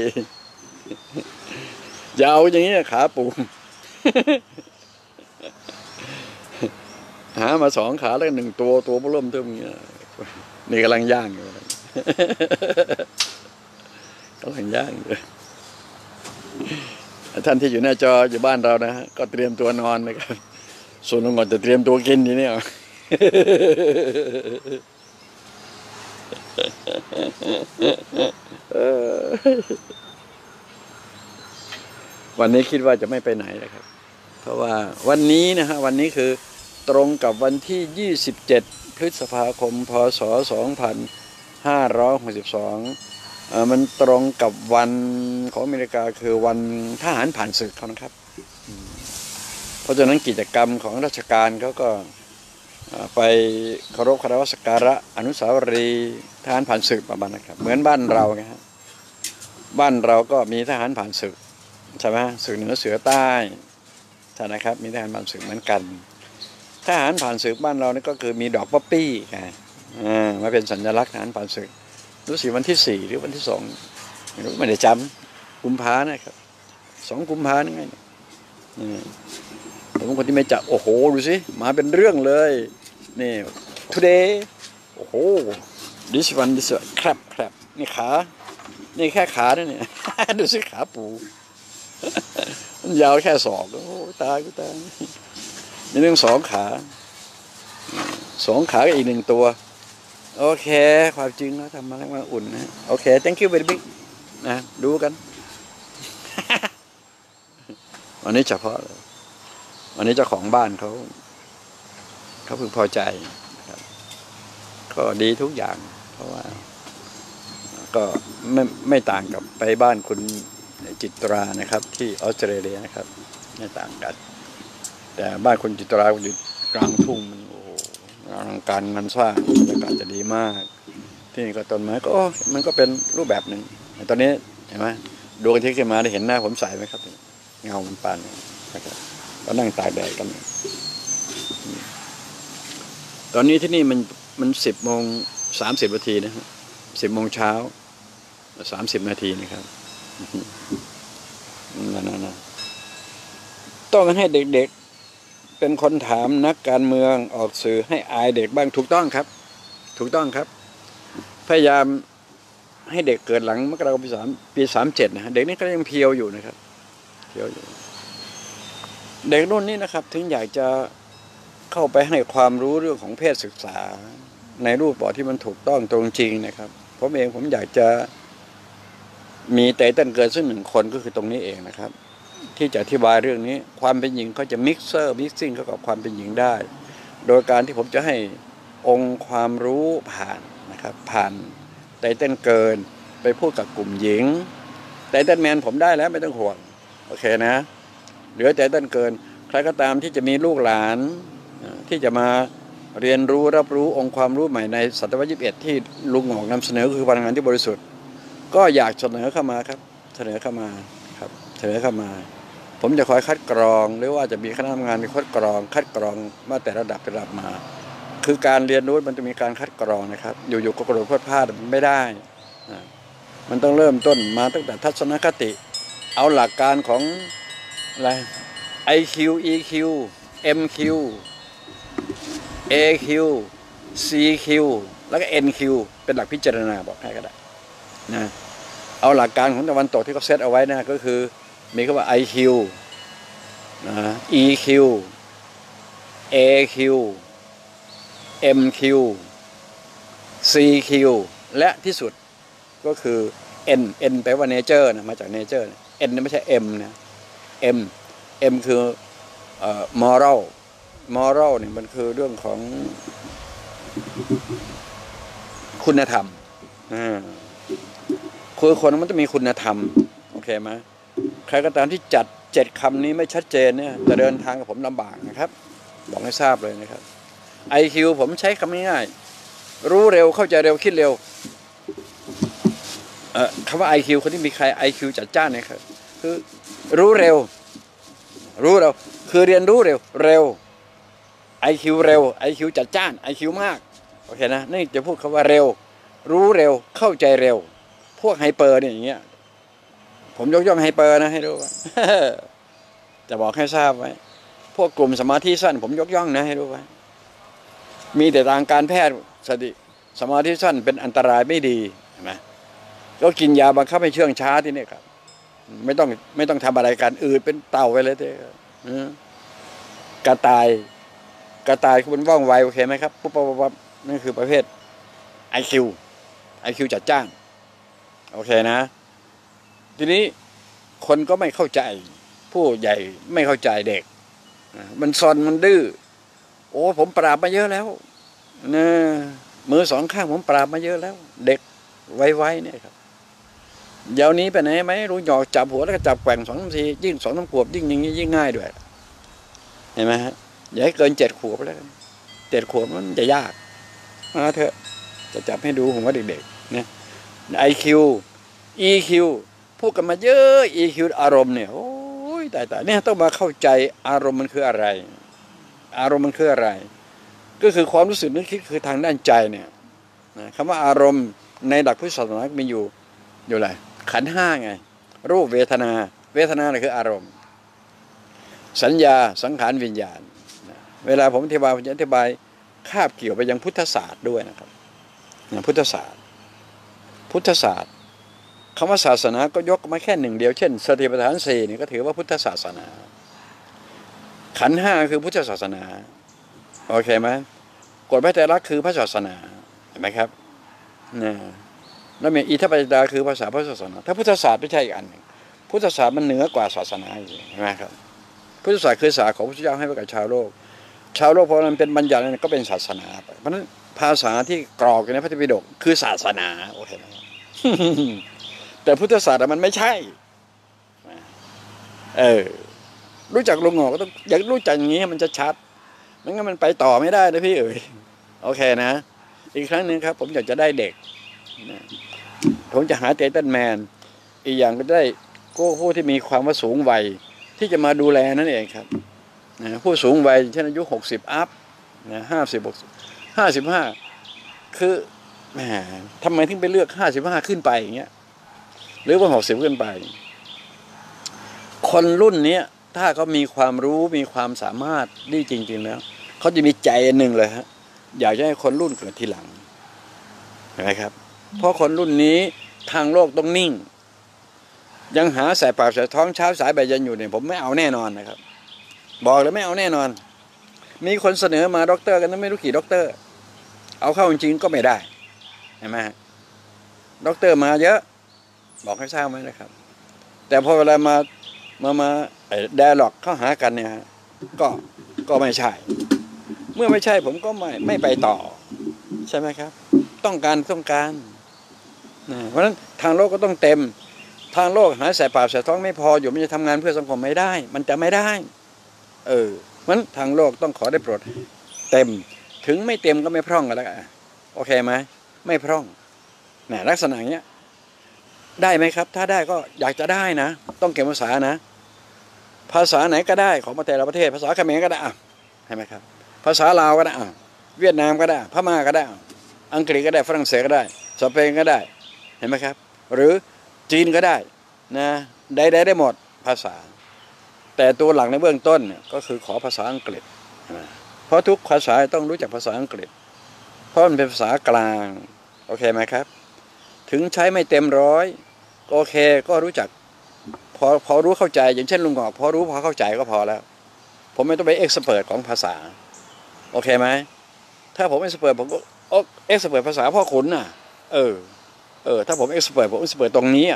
ยาวอย่างนี้ขาปูหามา2ขาแล้ว1ตัวเริ่มเท่านี้นี่กำลังย่างอยู่กำลังย่างอยู่ท่านที่อยู่หน้าจออยู่บ้านเรานะฮะก็เตรียมตัวนอนนะครับส่วนลุงก่อนจะเตรียมตัวกินทีนี้วันนี้คิดว่าจะไม่ไปไหนนะครับเพราะว่าวันนี้นะฮะวันนี้คือตรงกับวันที่27 พฤษภาคมพศ2562มันตรงกับวันของอเมริกาคือวันทหารผ่านศึกเขานะครับเพราะฉะนั้นกิจกรรมของราชการเขาก็ไปเคารพคารวะสักการะอนุสาวรีย์ทหารผ่านศึกประมาณนะครับเหมือนบ้านเราไงฮะบ้านเราก็มีทหารผ่านศึกใช่ไหมศึกเหนือเสือใต้ใช่นะครับมีทหารผ่านศึกเหมือนกันทหารผ่านศึกบ้านเรานี่ก็คือมีดอกป๊อปปี้มาเป็นสัญลักษณ์ทหารผ่านศึกรู้สึกวันที่4หรือวันที่2ไม่ได้จำกุมภานะครับ2 กุมภาพันธ์ไงผมคนที่ไม่จับโอ้โหดูสิมาเป็นเรื่องเลยนี่ today โอ้โห this one ครับนี่ขานี่แค่ขาเนี่ยดูสิขาปูมันยาวแค่ศอกโอ้ตายกูตายมีเรื่อง2 ขา2 ขากับอีก1 ตัวโอเคความจริงแล้วทำมาแล้วมาอุ่นนะโอเค thank you very big นะดูกันวันนี้เฉพาะเลยวันนี้เจ้าของบ้านเขาพึงพอใจนะครับก็ดีทุกอย่างเพราะว่าก็ไม่ต่างกับไปบ้านคุณจิตรานะครับที่ออสเตรเลียนะครับไม่ต่างกันแต่บ้านคุณจิตราอยู่กลางทุ่งมันโอ้โหอลังการงานสร้างบรรยากาศจะดีมากที่นี่ก็ต้นไม้ก็มันก็เป็นรูปแบบหนึ่งตอนนี้เห็นไหมดวงอาทิตย์ขึ้นมาได้เห็นหน้าผมใสไหมครับเงามันปานนะครับก็นั่งตากแดดกันตอนนี้ที่นี่มัน10:30 นาทีนะฮะ10 โมงเช้า30 นาทีนะครับนั่นต้องให้เด็กๆเป็นคนถามนักการเมืองออกสื่อให้อายเด็กบ้างถูกต้องครับพยายามให้เด็กเกิดหลังมกราคมปี37นะฮะเด็กนี่ก็ยังเพียวอยู่นะครับเพียวอยู่เด็กรุ่นนี้นะครับถึงอยากจะเข้าไปให้ความรู้เรื่องของเพศศึกษาในรูปแบบที่มันถูกต้องตรงจริงนะครับผมอยากจะมีไตเติ้ลเกินสัก1 คนก็คือตรงนี้เองนะครับที่จะอธิบายเรื่องนี้ความเป็นหญิงเขาจะมิกซิ่งเข้ากับความเป็นหญิงได้โดยการที่ผมจะให้องค์ความรู้ผ่านนะครับผ่านไตเติ้ลเกินไปพูดกับกลุ่มหญิงไตเติ้ลแมนผมได้แล้วไม่ต้องห่วงโอเคนะเหลือไตเติ้ลเกินใครก็ตามที่จะมีลูกหลานที่จะมาเรียนรู้รับรู้องค์ความรู้ใหม่ในศตวรรษ21ที่ลุงหงอกนำเสนอคือพลังงานที่บริสุทธิ์ก็อยากเสนอเข้ามาครับเสนอเข้ามาผมจะคอยคัดกรองหรือว่าจะมีคณะทำงานคัดกรองมาแต่ระดับมาคือการเรียนรู้มันจะมีการคัดกรองนะครับอยู่ๆก็กระโดดพลาดไม่ได้มันต้องเริ่มต้นมาตั้งแต่ทัศนคติเอาหลักการของอะไร IQ EQ MQ AQ CQ แล้วก็ NQ เป็นหลักพิจารณาบอกให้ก็ได้นะเอาหลักการของตะวันตกที่เขาเซตเอาไว้นะก็คือมีคำว่า IQ นะ EQ AQ MQ CQ และที่สุดก็คือ N แปลว่า nature นะมาจาก nature N ไม่ใช่ M นะ M คือmoral เนี่ยมันคือเรื่องของคุณธรรมคือคนมันต้องมีคุณธรรมโอเคไหมใครก็ตามที่จัด7 คำนี้ไม่ชัดเจนเนี่ยจะเดินทางกับผมลำบากนะครับบอกให้ทราบเลยนะครับ IQ ผมใช้คำง่ายๆรู้เร็วเข้าใจเร็วคิดเร็วคำว่า IQ คนที่มีใคร IQ จัดจ้านเนี่ยครับคือรู้เร็วคือเรียนรู้เร็ว IQ เร็ว IQ จัดจ้าน IQ มากโอเคนะนี่จะพูดคำว่าเร็วรู้เร็วเข้าใจเร็วพวกไฮเปอร์เนี่ยอย่างเงี้ยผมยกย่องไฮเปอร์นะให้รู้ว่า จะบอกให้ทราบไว้พวกกลุ่มสมาธิสั้นผมยกย่องนะให้รู้ไว้มีแต่ทางการแพทย์สมาธิสั้นเป็นอันตรายไม่ดีเห็นไหมก็กินยาบังคับให้เชื่องช้าที่นี่ครับไม่ต้องทำอะไรกันอืดเป็นเต่าไปเลยเด้กระต่ายคือมันว่องไวโอเคไหมครับปุ๊บนั่นคือประเภท IQ จัดจ้านโอเคนะทีนี้คนก็ไม่เข้าใจผู้ใหญ่ไม่เข้าใจเด็กมันซนมันดื้อโอ้ผมปราบมาเยอะแล้วนะมือสองข้างผมปราบมาเยอะแล้วเด็กไวๆเนี่ยครับเดี๋ยวนี้ไปไหนไหมรู้หยอกจับหัวแล้วก็จับแกว่ง2 ทียิ่ง2 ขวบยิ่งอย่างนี้ยิ่งง่ายด้วยเห็นไหมฮะอย่าให้เกิน7 ขวบแล้ว7 ขวบมันจะยากมาเถอะจะจับให้ดูผมว่าเด็กๆเนี่ย IQ EQ พูดกันมาเยอะ EQ อารมณ์เนี่ยโอ้ยตายเนี่ยต้องมาเข้าใจอารมณ์มันคืออะไรอารมณ์มันคืออะไรก็คือความรู้สึกนึกคิดคือทางด้านใจเนี่ยคำว่าอารมณ์ในหลักพุทธศาสนามีอยู่อะไรขันธ์ 5ไงรูปเวทนาเนี่ยคืออารมณ์สัญญาสังขารวิญญาณเวลาผมอธิบายคาบเกี่ยวไปยังพุทธศาสตร์ด้วยนะครับพุทธศาสตร์คำว่าศาสนาก็ยกมาแค่1 เดียวเช่นสติปัฏฐาน4นี่ก็ถือว่าพุทธศาสนาขันธ์ 5คือพุทธศาสนาโอเคไหมกฎพระไตรลักษณ์คือพระศาสนาเห็นไหมครับแล้วมีอิทธิปัจจาคือภาษาพระศาสนาถ้าพุทธศาสตร์ไม่ใช่อีกอันหนึ่งพุทธศาสตร์มันเหนือกว่าศาสนาเห็นไหมครับพุทธศาสตร์คือศาสตร์ของพระพุทธเจ้าให้ไว้กับชาวโลกพอมันเป็นบัญญัติก็เป็นศาสนาไปเพราะฉะนั้นภาษาที่กรอกในพระไตรปิฎกคือศาสนาโอเคไหม แต่พุทธศาสตร์มันไม่ใช่รู้จักลุงหงอกก็ต้องอยากรู้จักอย่างนี้มันจะชัดไม่งั้นมันไปต่อไม่ได้นะพี่โอเคนะอีกครั้งหนึ่งครับผมอยากจะได้เด็กผมจะหาไททัลแมนอีกอย่างก็ได้ผู้ที่มีความว่าสูงวัยที่จะมาดูแลนั่นเองครับผู้สูงวัยเช่นอายุ60 อัพ55คือแหมทำไมถึงไปเลือก55ขึ้นไปอย่างเงี้ยหรือว่า60ขึ้นไปคนรุ่นนี้ถ้าเขามีความรู้มีความสามารถดีจริงๆแล้วเขาจะมีใจหนึ่งเลยฮะอยากจะให้คนรุ่นเกิดทีหลังเห็นไหมครับเพราะคนรุ่นนี้ทางโลกต้องนิ่งยังหาใส่ปากใส่ท้องเช้าสายบ่ายเย็นอยู่เนี่ยผมไม่เอาแน่นอนนะครับบอกเลยไม่เอาแน่นอนมีคนเสนอมาด็อกเตอร์กันนั้นไม่รู้กี่ด็อกเตอร์เอาเข้าจริงๆก็ไม่ได้เห็นไหมด็อกเตอร์มาเยอะบอกให้ทราบไหมนะครับแต่พอเวลามาไดอะล็อกเข้าหากันเนี่ยก็ไม่ใช่เมื่อไม่ใช่ผมก็ไม่ไปต่อใช่ไหมครับต้องการเพราะฉะนั้นทางโลกก็ต้องเต็มทางโลกหาใส่ปากใส่ท้องไม่พออยู่มันจะทำงานเพื่อสังคมไม่ได้มันจะไม่ได้เพราะฉะนั้นทางโลกต้องขอได้โปรดเต็มถึงไม่เต็มก็ไม่พร่องกันแล้วกันโอเคไหมไม่พร่องลักษณะอย่างเนี้ยได้ไหมครับถ้าได้ก็อยากจะได้นะต้องเก่งภาษานะภาษาไหนก็ได้ของแต่ละประเทศภาษาเขมรก็ได้ใช่ไหมครับภาษาลาวก็ได้เวียดนามก็ได้พม่าก็ได้อังกฤษก็ได้ฝรั่งเศสก็ได้สเปนก็ได้เห็นไหมครับหรือจีนก็ได้นะได้หมดภาษาแต่ตัวหลักในเบื้องต้นเนี่ยก็คือขอภาษาอังกฤษเพราะทุกภาษาต้องรู้จักภาษาอังกฤษเพราะมันเป็นภาษากลางโอเคไหมครับถึงใช้ไม่เต็ม100โอเคก็รู้จักพอรู้เข้าใจอย่างเช่นลุงหงอกพอรู้พอเข้าใจก็พอแล้วผมไม่ต้องไปเอ็กซ์เพิร์ตของภาษาโอเคไหมถ้าผมเอ็กซ์เพิร์ตผมก็เอ็กซ์เพิร์ตภาษาพ่อขุนน่ะถ้าผมเอ็กซ์เพิร์ตผมเอ็กซ์เพิร์ตตรงนี้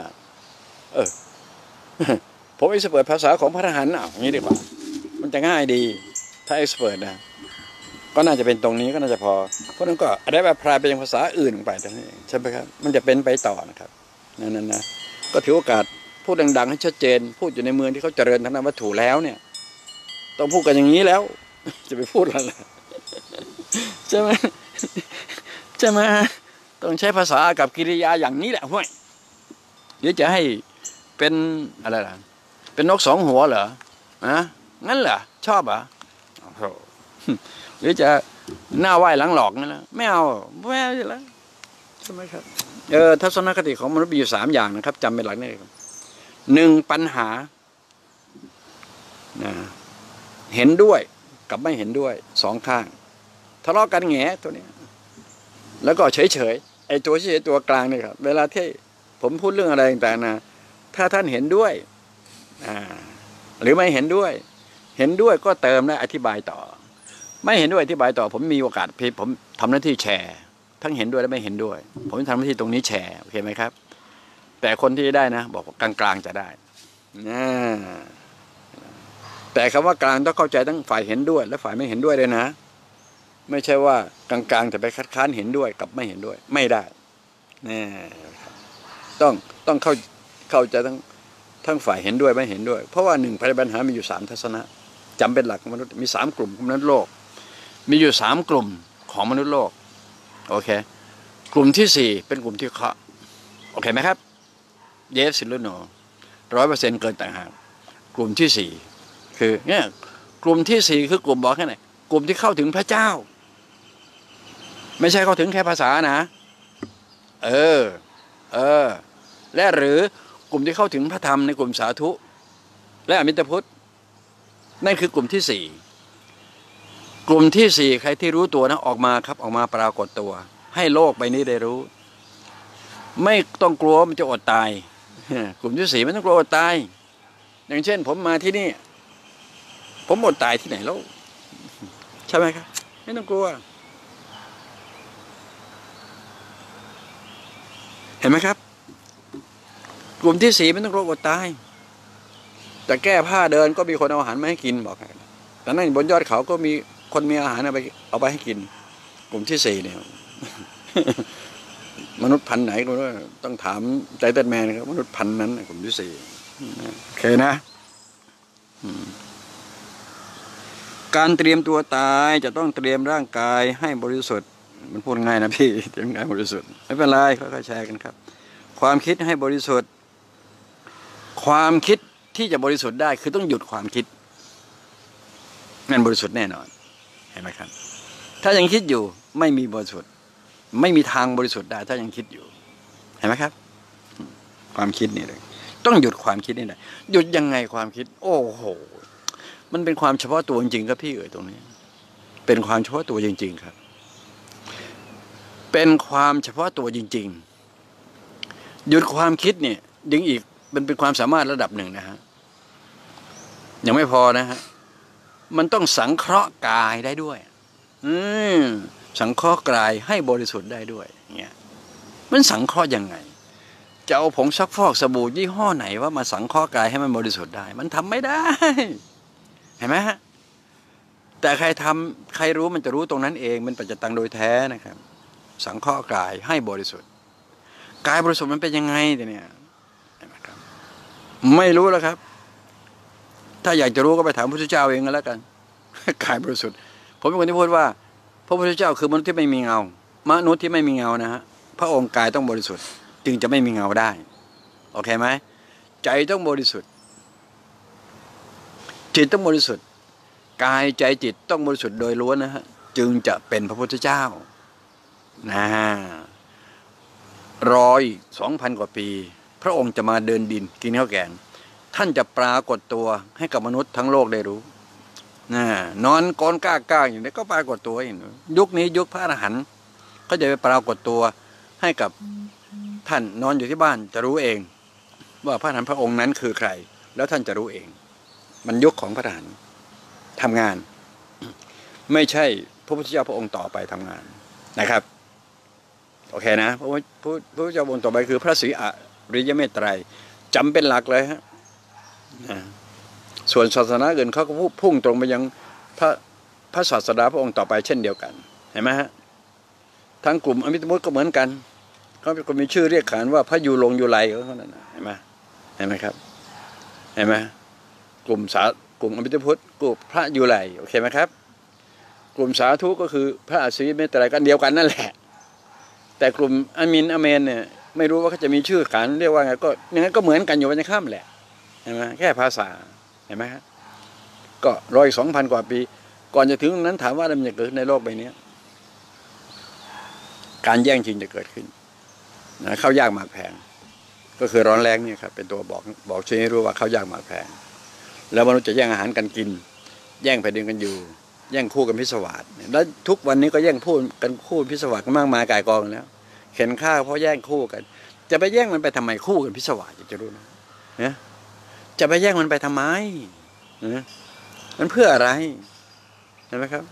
ผมเอ็กซ์เพิร์ตภาษาของพระทหารอย่างนี้ดีกว่ามันจะง่ายดีถ้าเอ็กซ์เพิร์ตนะก็น่าจะเป็นตรงนี้ก็น่าจะพอเพราะนั้นก็ได้แบบพลายไปยังภาษาอื่นไปตรงนี้ใช่ไหมครับมันจะเป็นไปต่อนะครับนั่นนะก็ถือโอกาสพูดดังๆให้ชัดเจนพูดอยู่ในเมืองที่เขาเจริญทางด้านวัตถุแล้วเนี่ยต้องพูดกันอย่างนี้แล้วจะไปพูดอะไรใช่ไหมต้องใช้ภาษากับกิริยาอย่างนี้แหละห้วยเดี๋ยวจะให้เป็นอะไรล่ะเป็นนก2 หัวเหรองั้นเหรอชอบเหรอหรือจะหน้าไหว้หลังหลอกนั่นแหละไม่เอาอยู่แล้วใช่ไหมครับทัศนคติของมนุษย์มีอยู่3 อย่างนะครับจำเป็นหลักนี่ครับ1ปัญหาเห็นด้วยกับไม่เห็นด้วย2 ข้างทะเลาะกันแง่ตัวนี้แล้วก็เฉยไอ้ตัวเฉยตัวกลางนี่ครับเวลาที่ผมพูดเรื่องอะไรต่างๆนะถ้าท่านเห็นด้วยหรือไม่เห็นด้วยก็เติมและอธิบายต่อไม่เห็นด้วยอธิบายต่อผมมีโอกาสผมทำหน้าที่แชร์ทั้งเห็นด้วยและไม่เห็นด้วยผมทำหน้าที่ตรงนี้แชร์โอเคไหมครับแต่คนที่ได้นะบอกกลางๆจะได้แต่คำว่ากลางต้องเข้าใจทั้งฝ่ายเห็นด้วยและฝ่ายไม่เห็นด้วยเลยนะไม่ใช่ว่ากลางๆจะไปคัดค้านเห็นด้วยกับไม่เห็นด้วยไม่ได้ต้องเข้าใจทั้งฝ่ายเห็นด้วยไม่เห็นด้วยเพราะว่าหนึ่งปัญหามีอยู่3ทัศนะจำเป็นหลักของมนุษย์มี3กลุ่มของมนุษย์โลกมีอยู่3กลุ่มของมนุษย์โลกโอเคกลุ่มที่4เป็นกลุ่มที่เคาะโอเคไหมครับ yes หรือ no 100%เกินต่างหากกลุ่มที่4คือเนี่ยกลุ่มที่4คือกลุ่มบอกแค่ไหนกลุ่มที่เข้าถึงพระเจ้าไม่ใช่เข้าถึงแค่ภาษานะและหรือกลุ่มที่เข้าถึงพระธรรมในกลุ่มสาธุและอมิตพุทธนั่นคือกลุ่มที่4กลุ่มที่4ใครที่รู้ตัวนะออกมาครับออกมาปรากฏตัวให้โลกใบนี้ได้รู้ไม่ต้องกลัวมันจะอดตายกลุ่มที่4ไม่ต้องกลัวอดตายอย่างเช่นผมมาที่นี่ผมอดตายที่ไหนแล้วใช่ไหมครับไม่ต้องกลัวเห็นไหมครับกลุ่มที่4ไม่ต้องกลัวอดตายแต่แก้ผ้าเดินก็มีคนเอาอาหารมาให้กินบอกแต่นั่นบนยอดเขาก็มีคนมีอาหารเอาไปให้กินกลุ่มที่4เนี่ยมนุษย์พันธุ์ไหนก็ต้องถามไททันแมนนะครับมนุษย์พันธุ์นั้นกลุ่มที่4โอเคนะการเตรียมตัวตายจะต้องเตรียมร่างกายให้บริสุทธิ์มันพูดง่ายนะพี่เตรียมร่างกายบริสุทธิ์ไม่เป็นไรค่อยๆแชร์กันครับความคิดให้บริสุทธิ์ความคิดที่จะบริสุทธิ์ได้คือต้องหยุดความคิดงั้นบริสุทธิ์แน่นอนเห็นไหมครับถ้ายังคิดอยู่ไม่มีบริสุทธิ์ไม่มีทางบริสุทธิ์ได้ถ้ายังคิดอยู่เห็นไหมครับความคิดนี่เลยต้องหยุดความคิดนี่แหละหยุดยังไงความคิดโอ้โหมันเป็นความเฉพาะตัวจริงๆครับพี่ตรงนี้เป็นความเฉพาะตัวจริงๆครับเป็นความเฉพาะตัวจริงๆหยุดความคิดเนี่ยดึงอีกมันเป็นความสามารถระดับหนึ่งนะฮะยังไม่พอนะฮะมันต้องสังเคราะห์กายได้ด้วยสังเคราะห์กายให้บริสุทธิ์ได้ด้วยเงี้ยมันสังเคราะห์ยังไงจะเอาผงซักฟอกสบู่ยี่ห้อไหนว่ามาสังเคราะห์กายให้มันบริสุทธิ์ได้มันทำไม่ได้เห็นไหมฮะแต่ใครรู้มันจะรู้ตรงนั้นเองมันปัจจตังโดยแท้นะครับสังเคราะห์กายให้บริสุทธิ์กายบริสุทธิ์มันเป็นยังไงเนี่ยไม่รู้แล้วครับถ้าอยากจะรู้ก็ไปถามพระพุทธเจ้าเองก็แล้วกันกายบริสุทธิ์ผมเป็นคนที่พูดว่าพระพุทธเจ้าคือมนุษย์ที่ไม่มีเงามนุษย์ที่ไม่มีเงานะฮะพระองค์กายต้องบริสุทธิ์จึงจะไม่มีเงาได้โอเคไหมใจต้องบริสุทธิ์จิตต้องบริสุทธิ์กายใจจิตต้องบริสุทธิ์โดยล้วนนะฮะจึงจะเป็นพระพุทธเจ้านะ2,000 กว่าปีพระองค์จะมาเดินดินกินข้าวแกงท่านจะปรากฏตัวให้กับมนุษย์ทั้งโลกได้รู้นอนกอนก้าอย่างนี้ก็ปรากฏตัวอย่างนี้ยุคนี้ยุคพระอรหันต์ก็จะไปปรากฏตัวให้กับท่านนอนอยู่ที่บ้านจะรู้เองว่าพระอรหันต์พระองค์นั้นคือใครแล้วท่านจะรู้เองมันยุคของพระอรหันต์ทำงานไม่ใช่พระพุทธเจ้าพระองค์ต่อไปทำงานนะครับโอเคนะพระพุทธเจ้าองค์ต่อไปคือพระศรีอริยเมตไตรจำเป็นหลักเลยฮะส่วนศาสนาอื่นเขาก็พุ่งตรงไปยังพระศาสดาพระองค์ต่อไปเช่นเดียวกันเห็นไหมฮะทั้งกลุ่มอมิตมุตก็เหมือนกันเขาก็มีชื่อเรียกขานว่าพระยูไลเขานั่นเห็นไหมครับเห็นไหมกลุ่มอมิตพุทธกลุ่มพระยูไลโอเคไหมครับกลุ่มสาธุก็คือพระศรีเมตไตรกันเดียวกันนั่นแหละแต่กลุ่มอามินอเมนเนี่ยไม่รู้ว่าเขาจะมีชื่อขานเรียกว่าไงก็อย่างนั้นก็เหมือนกันอยู่วันข้ามแหละเห็นไหมแค่ภาษาเห็นไหมฮะก็2,000 กว่าปีก่อนจะถึงนั้นถามว่าอะไรมันจะเกิดในโลกใบนี้การแย่งชิงจะเกิดขึ้นนะข้าวยากหมากแพงก็คือร้อนแรงนี่ครับเป็นตัวบอกช่วยให้รู้ว่าข้าวยากหมากแพงแล้วมนุษย์จะแย่งอาหารกันกินแย่งแผ่นดินกันอยู่แย่งคู่กันพิศวาสแล้วทุกวันนี้ก็แย่งพูดกันคู่พิศวาสกันมากมายกายกองแล้วเข็นฆ่าเพราะแย่งคู่กันจะไปแย่งมันไปทำไมคู่กันพิศวาสจะรู้นะนะจะไปแย่งมันไปทำไมนะมันเพื่ออะไรเห็นไหมครับ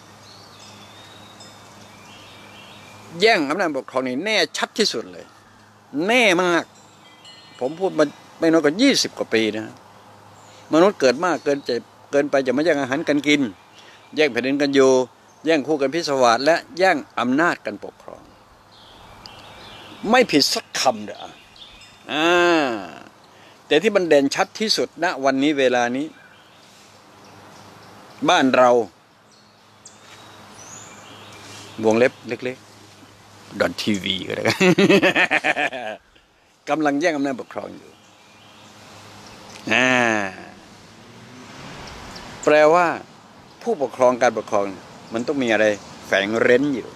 แย่งอำนาจปกครองนี่แน่ชัดที่สุดเลยแน่มากผมพูดมาไม่น้อยกว่า20 กว่าปีนะมนุษย์เกิดมากเกินไปจะมาแย่งอาหารกันกินแย่งแผ่นดินกันอยู่แย่งคู่กันพิศวาสและแย่งอำนาจกันปกครองไม่ผิดสักคำเด้อแต่ที่มันเด่นชัดที่สุดณวันนี้เวลานี้บ้านเราวงเล็บเล็กๆ.tv ก็ได้ กำลังแย่งอำนาจปกครองอยู่แปลว่าผู้ปกครองการปกครองมันต้องมีอะไรแฝงเร้นอยู่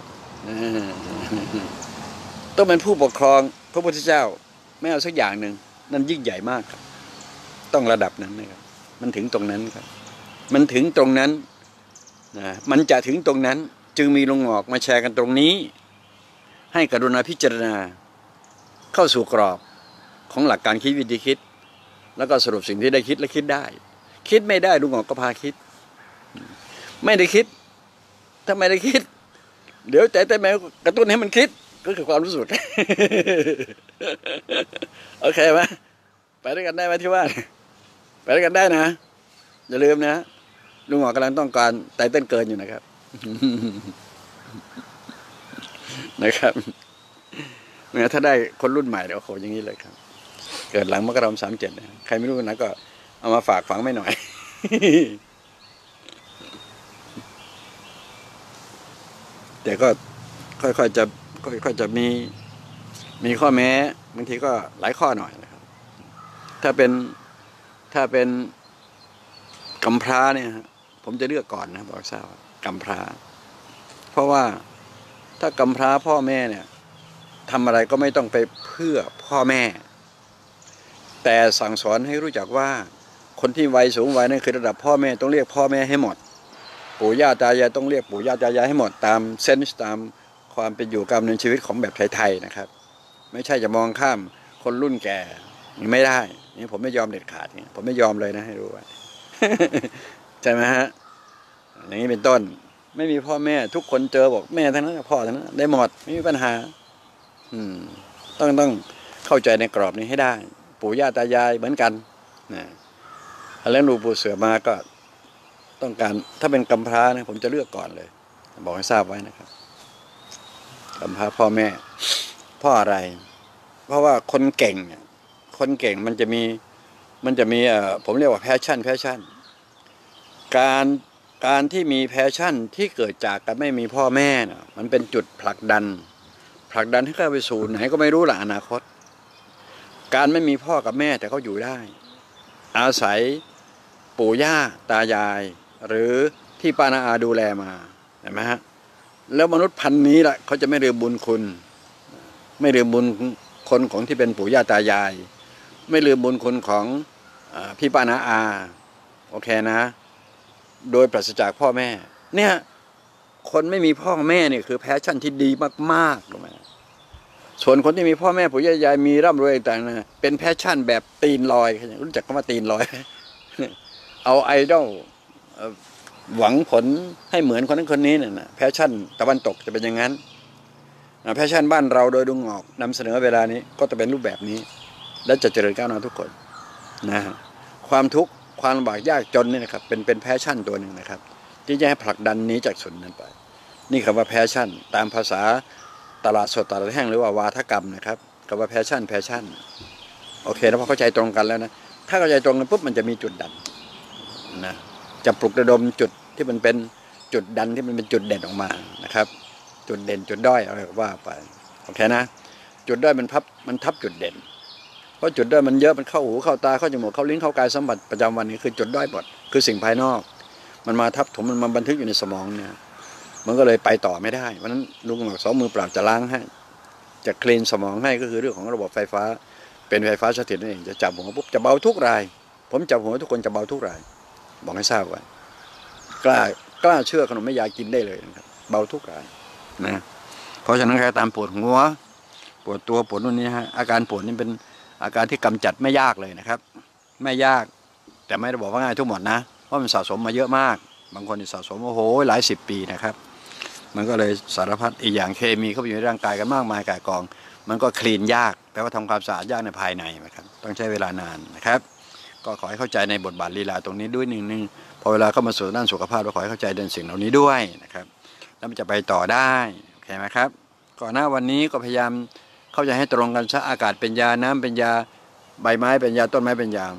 ต้องเป็นผู้ปกครองพระพุทธเจ้าไม่เอาสักอย่างหนึ่งนั่นยิ่งใหญ่มากครับต้องระดับนั้นนะครับมันถึงตรงนั้นครับมันถึงตรงนั้นมันจะถึงตรงนั้นจึงมีลงออกมาแชร์กันตรงนี้ให้กรุณาพิจารณาเข้าสู่กรอบของหลักการคิดวิธีคิดแล้วก็สรุปสิ่งที่ได้คิดและคิดได้คิดไม่ได้ลุงออกก็พาคิดไม่ได้คิดถ้าไม่ได้คิดเดี๋ยวใจแต่แมวกระตุ้นให้มันคิดก็คือความรู้สึก โอเคไหมไปด้วยกันได้ไหมที่ว่าไปด้วยกันได้นะอย่าลืมนะลุงออกกำลังต้องการไตเติ้ลเกินอยู่นะครับ นะครับเนี่ยถ้าได้คนรุ่นใหม่เดี๋ยวโหอย่างนี้เลยครับเกิดหลังมกราคม37นะใครไม่รู้นะก็เอามาฝากฝังไม่หน่อย แต่ก็ค่อยๆจะมีข้อแม้บางทีก็หลายข้อหน่อยนะครับถ้าเป็นกำพร้าเนี่ยผมจะเลือกก่อนนะบอกทราบกำพร้าเพราะว่าถ้ากำพร้าพ่อแม่เนี่ยทำอะไรก็ไม่ต้องไปเพื่อพ่อแม่แต่สั่งสอนให้รู้จักว่าคนที่วัยสูงวัยนั่นคือระดับพ่อแม่ต้องเรียกพ่อแม่ให้หมดปู่ย่าตายายต้องเรียกปู่ย่าตายายให้หมดตามเซนส์ตามความเป็นอยู่การดำเนินชีวิตของแบบไทยๆนะครับไม่ใช่จะมองข้ามคนรุ่นแก่ไม่ได้นี่ผมไม่ยอมเด็ดขาดเนี่ยผมไม่ยอมเลยนะให้รู้ไว้ ใช่ไหมฮะอย่างนี้เป็นต้นไม่มีพ่อแม่ทุกคนเจอบอกแม่ทั้งนั้นพ่อทั้งนั้นได้หมดไม่มีปัญหาต้องเข้าใจในกรอบนี้ให้ได้ปู่ย่าตายายเหมือนกันนะแล้วดูปู่เสือมาก็ต้องการถ้าเป็นกำพร้านะผมจะเลือกก่อนเลยบอกให้ทราบไว้นะครับกำพร้าพ่อแม่พ่ออะไรเพราะว่าคนเก่งมันจะมีผมเรียกว่าแพชชั่นการที่มีแพชชั่นที่เกิดจากการไม่มีพ่อแม่นะมันเป็นจุดผลักดันให้เข้าไปสู่ไหนก็ไม่รู้ล่ะอนาคตการไม่มีพ่อกับแม่แต่เขาอยู่ได้อาศัยปู่ย่าตายายหรือที่ป้าน้าอาดูแลมาเห็นไหมฮะแล้วมนุษย์พันธุ์นี้แหละเขาจะไม่ลืมบุญคุณไม่ลืมบุญคนของที่เป็นปู่ย่าตายายไม่ลืมบุญคุณของพี่ป้าน้าอาโอเคนะโดยปราศจากพ่อแม่เนี่ยคนไม่มีพ่อแม่เนี่ยคือแพชชั่นที่ดีมากๆถูกไหมส่วนคนที่มีพ่อแม่ปู่ย่ายายมีร่ำรวยต่างๆนะเป็นแพชชั่นแบบตีนลอยรู้จักคำว่าตีนลอยเอาไอดอลหวังผลให้เหมือนคนนั้นคนนี้เนี่ยนะแพชชั่นตะวันตกจะเป็นอย่างนั้นแพชชั่นบ้านเราโดยดุงออกนำเสนอเวลานี้ก็จะเป็นรูปแบบนี้และจะเจริญก้าวหน้าทุกคนนะความทุกข์ความลำบากยากจนนี่นะครับเป็นแพชชั่นตัวหนึ่งนะครับที่จะให้ผลักดันนี้จากส่วนนั้นไปนี่คำว่าแพชชั่นตามภาษาตลาดสดตลาดแห้งหรือว่าวาทกรรมนะครับคำว่าแพชชั่นโอเคแล้วพอเข้าใจตรงกันแล้วนะถ้าเข้าใจตรงกันปุ๊บมันจะมีจุดดันนะจะปลุกระดมจุดที่มันเป็นจุดดันที่มันเป็นจุดเด่นออกมานะครับจุดเด่นจุดด้อยอะไรก็ว่าไปโอเคนะจุดด้อยมันทับจุดเด่นเพราะจุดด้อยมันเยอะมันเข้าหูเข้าตาเข้าจมูกเข้าลิ้นเข้ากายสัมผัสประจำวันนี้คือจุดด้อยหมดคือสิ่งภายนอกมันมาทับถมมันมาบันทึกอยู่ในสมองเนี่ยมันก็เลยไปต่อไม่ได้เพราะนั้นลุงหมอกสองมือเปล่าจะล้างให้จะคลีนสมองให้ก็คือเรื่องของระบบไฟฟ้าเป็นไฟฟ้าสถิตนั่นเองจะจับหัวปุ๊บจะเบาทุกรายผมจับหัวทุกคนจะเบาทุกรายบอกให้ทราบไว้กล้าเชื่อขนมแม่ยายกินได้เลยนะครับเบาทุกรายนะเพราะฉะนั้นใครตามปวดหัวปวดตัวปวดนู่นนี่ฮะอาการปวดนี่เป็นอาการที่กำจัดไม่ยากเลยนะครับไม่ยากแต่ไม่ได้บอกว่าง่ายทุกหมดนะเพราะมันสะสมมาเยอะมากบางคนสะสมโอ้โหหลาย10 ปีนะครับมันก็เลยสารพัดอีกอย่างเคมีเข้าไปอยู่ในร่างกายกันมากมายก่ายกองมันก็คลีนยากแปลว่าทำความสะอาดยากในภายในนะครับต้องใช้เวลานานนะครับก็ขอให้เข้าใจในบทบาทลีลาตรงนี้ด้วยนึงพอเวลาเข้ามาสู่ด้านสุขภาพเราขอให้เข้าใจในสิ่งเหล่านี้ด้วยนะครับแล้วมันจะไปต่อได้โอเคไหมครับก่อนหน้าวันนี้ก็พยายามเข้าใจให้ตรงกันซะอากาศเป็นยาน้ำเป็นยาใบไม้เป็นยาต้นไม้เป็นยา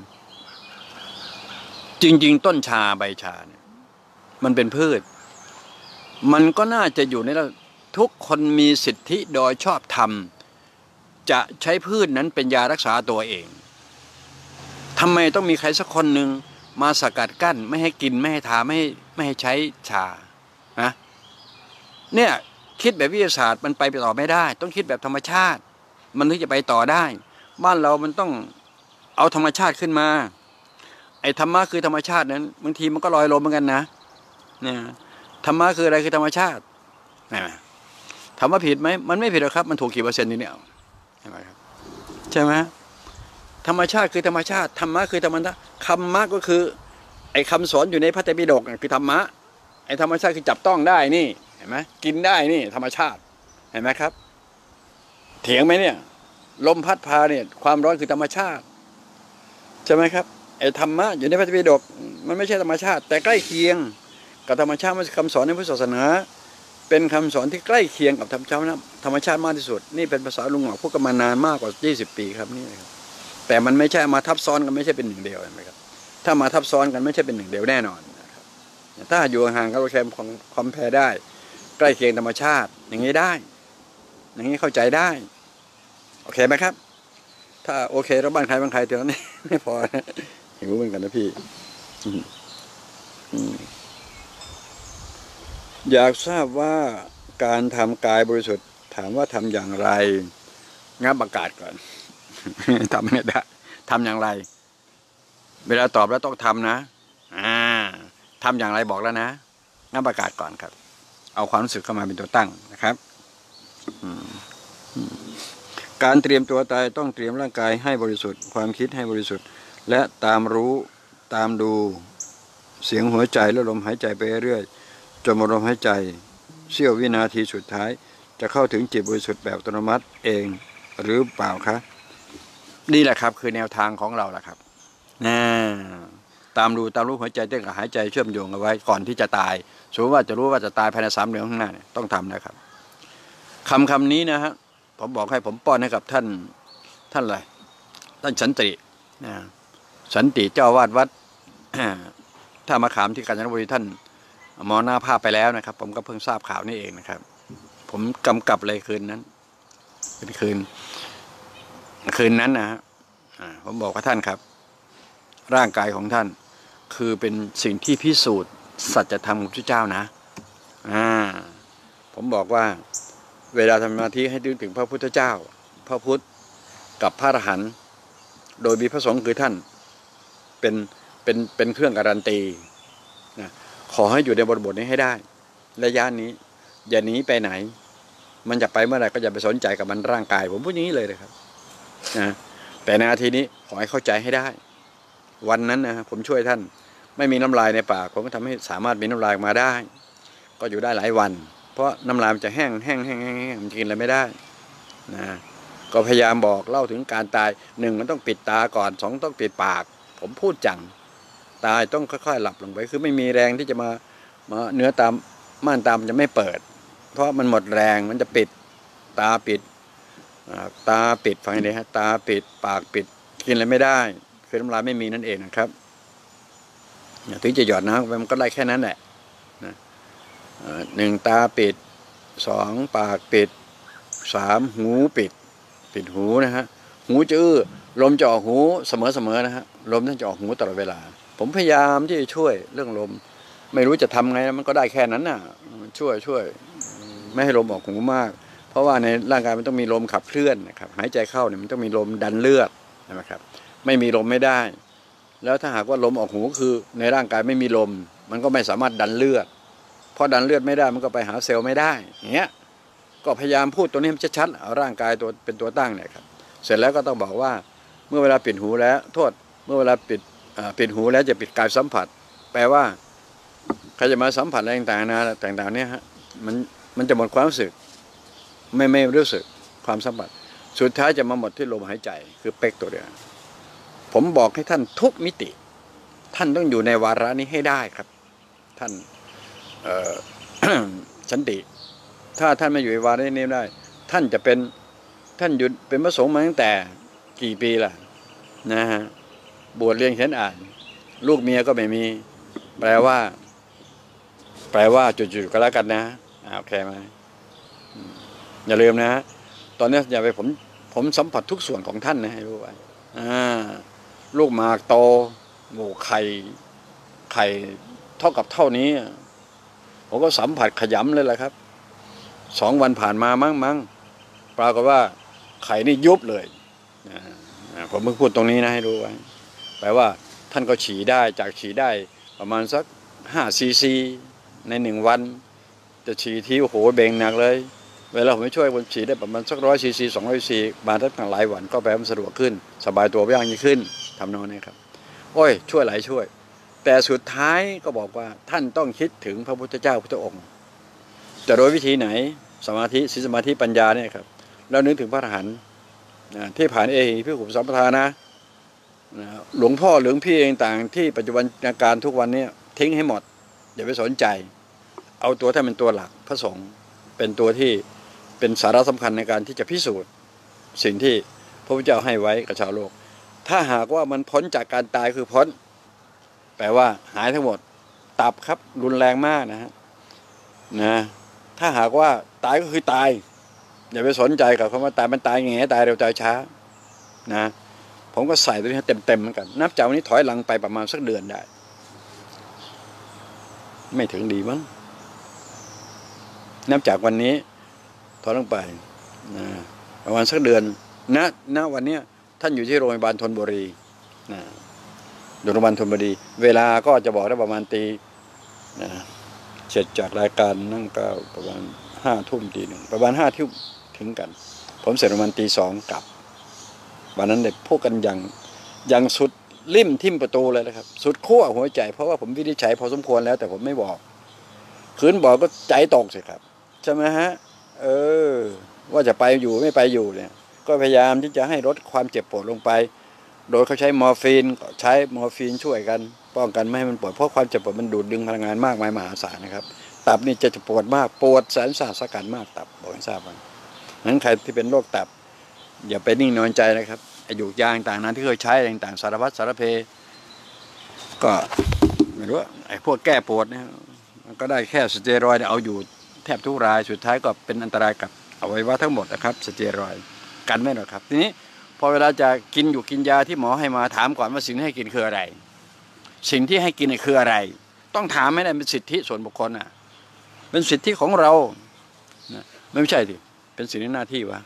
จริงๆต้นชาใบชาเนี่ยมันเป็นพืชมันก็น่าจะอยู่ในทุกคนมีสิทธิโดยชอบธรรมจะใช้พืชนั้นเป็นยารักษาตัวเองทำไมต้องมีใครสักคนหนึ่งมาสกัดกั้นไม่ให้กินไม่ให้ทาไม่ให้ใช้ชานะเนี่ยคิดแบบวิทยาศาสตร์มันไปต่อไม่ได้ต้องคิดแบบธรรมชาติมันถึงจะไปต่อได้บ้านเรามันต้องเอาธรรมชาติขึ้นมาไอ้ธรรมะคือธรรมชาตินั้นบางทีมันก็ลอยลมเหมือนกันนะเนี่ยธรรมะคืออะไรคือธรรมชาติถามว่าผิดไหมมันไม่ผิดหรอกครับมันถูกกี่เปอร์เซ็นต์นี่เนี่ยใช่ไหมครับใช่ไหมธรรมชาติคือธรรมชาติธรรมะคือธรรมะคำมะก็คือไอ้คำสอนอยู่ในพระไตรปิฎกคือธรรมะไอ้ธรรมชาติคือจับต้องได้นี่เห็นไหมกินได้นี่ธรรมชาติเห็นไหมครับเถียงไหมเนี่ยลมพัดพาเนี่ยความร้อนคือธรรมชาติใช่ไหมครับไอ้ธรรมะอยู่ในพระไตรปิฎกมันไม่ใช่ธรรมชาติแต่ใกล้เคียงกับธรรมชาติมันคำสอนในพุทธศาสนาเป็นคำสอนที่ใกล้เคียงกับธรรมชาติมากที่สุดนี่เป็นภาษาลุงหงอกพูดกันมานานมากกว่า20 ปีครับนี่ครับแต่มันไม่ใช่มาทับซ้อนกันไม่ใช่เป็นหนึ่งเดียวเห็นไหมครับถ้ามาทับซ้อนกันไม่ใช่เป็นหนึ่งเดียวแน่นอนนะครับถ้าอยู่ห่างๆก็เราแค่คอมแพร์ได้ใกล้เคียงธรรมชาติอย่างนี้ได้อย่างนี้เข้าใจได้โอเคไหมครับถ้าโอเคแล้วบ้านใครบ้านใครเท่านั้นไม่พอนะหิวเหมือนกันนะพี่อยากทราบว่าการทำกายบริสุทธิ์ถามว่าทำอย่างไรงับประกาศก่อนทำไม่ได้ทำอย่างไรเวลาตอบแล้วต้องทำนะทำอย่างไรบอกแล้วนะงับประกาศก่อนครับเอาความรู้สึกเข้ามาเป็นตัวตั้งนะครับการเตรียมตัวตายต้องเตรียมร่างกายให้บริสุทธิ์ความคิดให้บริสุทธิ์และตามรู้ตามดูเสียงหัวใจและลมหายใจไปเรื่อยจนลมหายใจเสี้ยววินาทีสุดท้ายจะเข้าถึงจิตบริสุทธิ์แบบอัตโนมัติเองหรือเปล่าคะนี่แหละครับคือแนวทางของเราแหละครับตามรู้หัวใจเต้นกับหายใจเชื่อมโยงเอาไว้ก่อนที่จะตายสมมติว่าจะรู้ว่าจะตายภายใน3 เดือนข้างหน้าเนี่ยต้องทำนะครับคำนี้นะฮะผมบอกให้ผมป้อนให้กับท่านอะไรท่านสันติสันติเจ้าวาดวัดท่ามะขามที่กาญจนบุรีท่านมรณภาพไปแล้วนะครับผมก็เพิ่งทราบข่าวนี่เองนะครับผมกำกับเลยคืนนั้นเป็นคืนนั้นนะฮะผมบอกว่าท่านครับร่างกายของท่านคือเป็นสิ่งที่พิสูจน์สัจธรรมของพระเจ้านะผมบอกว่าเวลาทำสมาธิให้นึกถึงพระพุทธเจ้าพระพุทธกับพระอรหันต์โดยมีพระสงฆ์คือท่านเป็นเครื่องการันตีนะขอให้อยู่ในบทนี้ให้ได้ระยะนี้อย่าหนีไปไหนมันจะไปเมื่อไหร่ก็อย่าไปสนใจกับมันร่างกายผมพูดอย่างนี้เลยนะครับนะแต่นาทีนี้ขอให้เข้าใจให้ได้วันนั้นนะผมช่วยท่านไม่มีน้ำลายในปากผมก็ทำให้สามารถมีน้ำลายมาได้ก็อยู่ได้หลายวันเพราะน้ำลายมันจะแห้งมันกินอะไรไม่ได้นะก็พยายามบอกเล่าถึงการตาย1มันต้องปิดตาก่อน2ต้องปิดปากผมพูดจังตายต้องค่อยๆหลับลงไปคือไม่มีแรงที่จะมาเนื้อตามม่านตามันจะไม่เปิดเพราะมันหมดแรงมันจะปิดตาปิดฟังดีฮะตาปิดปากปิดกินอะไรไม่ได้คือน้ำลายไม่มีนั่นเองนะครับถึงจะหยอดน้ำไปมันก็ได้แค่นั้นแหละนะ1ตาปิด2ปากปิด3หูปิดหูนะฮะหูจะลมจะออกหูเสมอนะฮะลมท่านจะออกหูตลอดเวลาผมพยายามที่จะช่วยเรื่องลมไม่รู้จะทำไงมันก็ได้แค่นั้นน่ะช่วยไม่ให้ลมออกหูมากเพราะว่าในร่างกายมันต้องมีลมขับเคลื่อนนะครับหายใจเข้าเนี่ยมันต้องมีลมดันเลือดนะครับไม่มีลมไม่ได้แล้วถ้าหากว่าลมออกหูคือในร่างกายไม่มีลมมันก็ไม่สามารถดันเลือดพอดันเลือดไม่ได้มันก็ไปหาเซลล์ไม่ได้อย่างเงี้ยก็พยายามพูดตัวนี้ให้ชัดๆเอาร่างกายตัวเป็นตัวตั้งเนี่ยครับเสร็จแล้วก็ต้องบอกว่าเมื่อเวลาปิดหูแล้วโทษเมื่อเวลาปิดหูแล้วจะปิดกายสัมผัสแปลว่าใครจะมาสัมผัสอะไรต่างๆนะต่างๆเนี่ยฮะมันจะหมดความรู้สึกไม่รู้สึกความสัมผัสสุดท้ายจะมาหมดที่ลมหายใจคือเป๊กตัวเดียวผมบอกให้ท่านทุกมิติท่านต้องอยู่ในวาระนี้ให้ได้ครับท่านสันติถ้าท่านไม่อยู่ในวาระนี้ได้ท่านอยู่เป็นพระสงฆ์มาตั้งแต่กี่ปีล่ะนะฮะบวชเรียนเขียนอ่านลูกเมียก็ไม่มีแปลว่าจุดๆก็แล้วกันนะโอเคไหมอย่าลืมนะตอนนี้อย่าไปผมสัมผัสทุกส่วนของท่านนะให้รู้ไว้ลูกหมากโตโง่ไข่เท่ากับเท่านี้ผมก็สัมผัสขยำเลยแหละครับ2 วันผ่านมามั้งปรากฏว่าไข่นี่ยุบเลยผมเพิ่งพูดตรงนี้นะให้รู้ไว้แปลว่าท่านก็ฉี่ได้จากฉี่ได้ประมาณสัก5 cc ใน1 วันจะฉี่ทีโอ้โหเบ่งหนักเลยเวลาผมไปช่วยคนฉี่ได้ประมาณสัก100 cc 200 cc มาตั้งหลายวันก็แปลว่าสะดวกขึ้นสบายตัวย่างยิ่งขึ้นทำนองนี้ครับโอ้ยช่วยหลายช่วยแต่สุดท้ายก็บอกว่าท่านต้องคิดถึงพระพุทธเจ้าพุทธองค์จะโดยวิธีไหนสมาธิศีลสมาธิปัญญาเนี่ยครับแล้วนึกถึงพระอรหันต์ที่ผ่านพี่ขุมสัมปทานะหลวงพ่อหลวงพี่เองต่างที่ปัจจุบันการทุกวันนี้ทิ้งให้หมดอย่าไปสนใจเอาตัวท่านเป็นตัวหลักพระสงฆ์เป็นตัวที่เป็นสาระสำคัญในการที่จะพิสูจน์สิ่งที่พระพุทธเจ้าให้ไว้กับชาวโลกถ้าหากว่ามันพ้นจากการตายคือพ้นแปลว่าหายทั้งหมดตับครับรุนแรงมากนะฮะถ้าหากว่าตายก็คือตายอย่าไปสนใจกับคำว่าตายมันตายไงตายเร็วตายช้านะผมก็ใส่ตัวนี้เต็มเหมือนกันนับจากวันนี้ถอยหลังไปประมาณสักเดือนได้ไม่ถึงดีมั้งนับจากวันนี้ถอยลงไปประมาณสักเดือนณวันนี้ท่านอยู่ที่โรงพยาบาลธนบุรีโรงพยาบาลธนบุรีเวลาก็จะบอกได้ประมาณตีเสร็จจากรายการนั่งก็ประมาณ5 ทุ่มตี 1ประมาณ5 ทุ่มถึงกันผมเสร็จประมาณตี 2กลับวันนั้นเด็กพูดกันอย่างสุดลิ่มทิ่มประตูเลยนะครับสุดขั้วหัวใจเพราะว่าผมวินิจฉัยพอสมควรแล้วแต่ผมไม่บอกคืนบอกก็ใจตกสิครับใช่ไหมฮะว่าจะไปอยู่ไม่ไปอยู่เนี่ยก็พยายามที่จะให้ลดความเจ็บปวดลงไปโดยเขาใช้มอร์ฟีนใช้มอร์ฟีนช่วยกันป้องกันไม่ให้มันปวดเพราะความเจ็บปวดมันดูดดึงพลังงานมากมายมหาศาลนะครับตับนี่จะปวดมากปวดแสนสาหัสสากันมากตับบอกให้ทราบว่างั้นใครที่เป็นโรคตับอย่าไปนิ่งนอนใจนะครับไอ้หยูกยาต่างๆนั้นที่เคยใช้ต่างๆสารพัดสารเพก็ไม่รู้ไอ้พวกแก้ปวดเนี่ยมันก็ได้แค่สเตียรอยด์เอาอยู่แทบทุกรายสุดท้ายก็เป็นอันตรายกับอวัยวะทั้งหมดนะครับสเตียรอยด์กันไม่หรอกครับทีนี้พอเวลาจะกินยาที่หมอให้มาถามก่อนว่าสิ่งที่ให้กินคืออะไรสิ่งที่ให้กินคืออะไรต้องถามไม่ได้เป็นสิทธิส่วนบุคคลเป็นสิทธิของเราไม่ใช่สิเป็นสิ่งที่หน้าที่วะ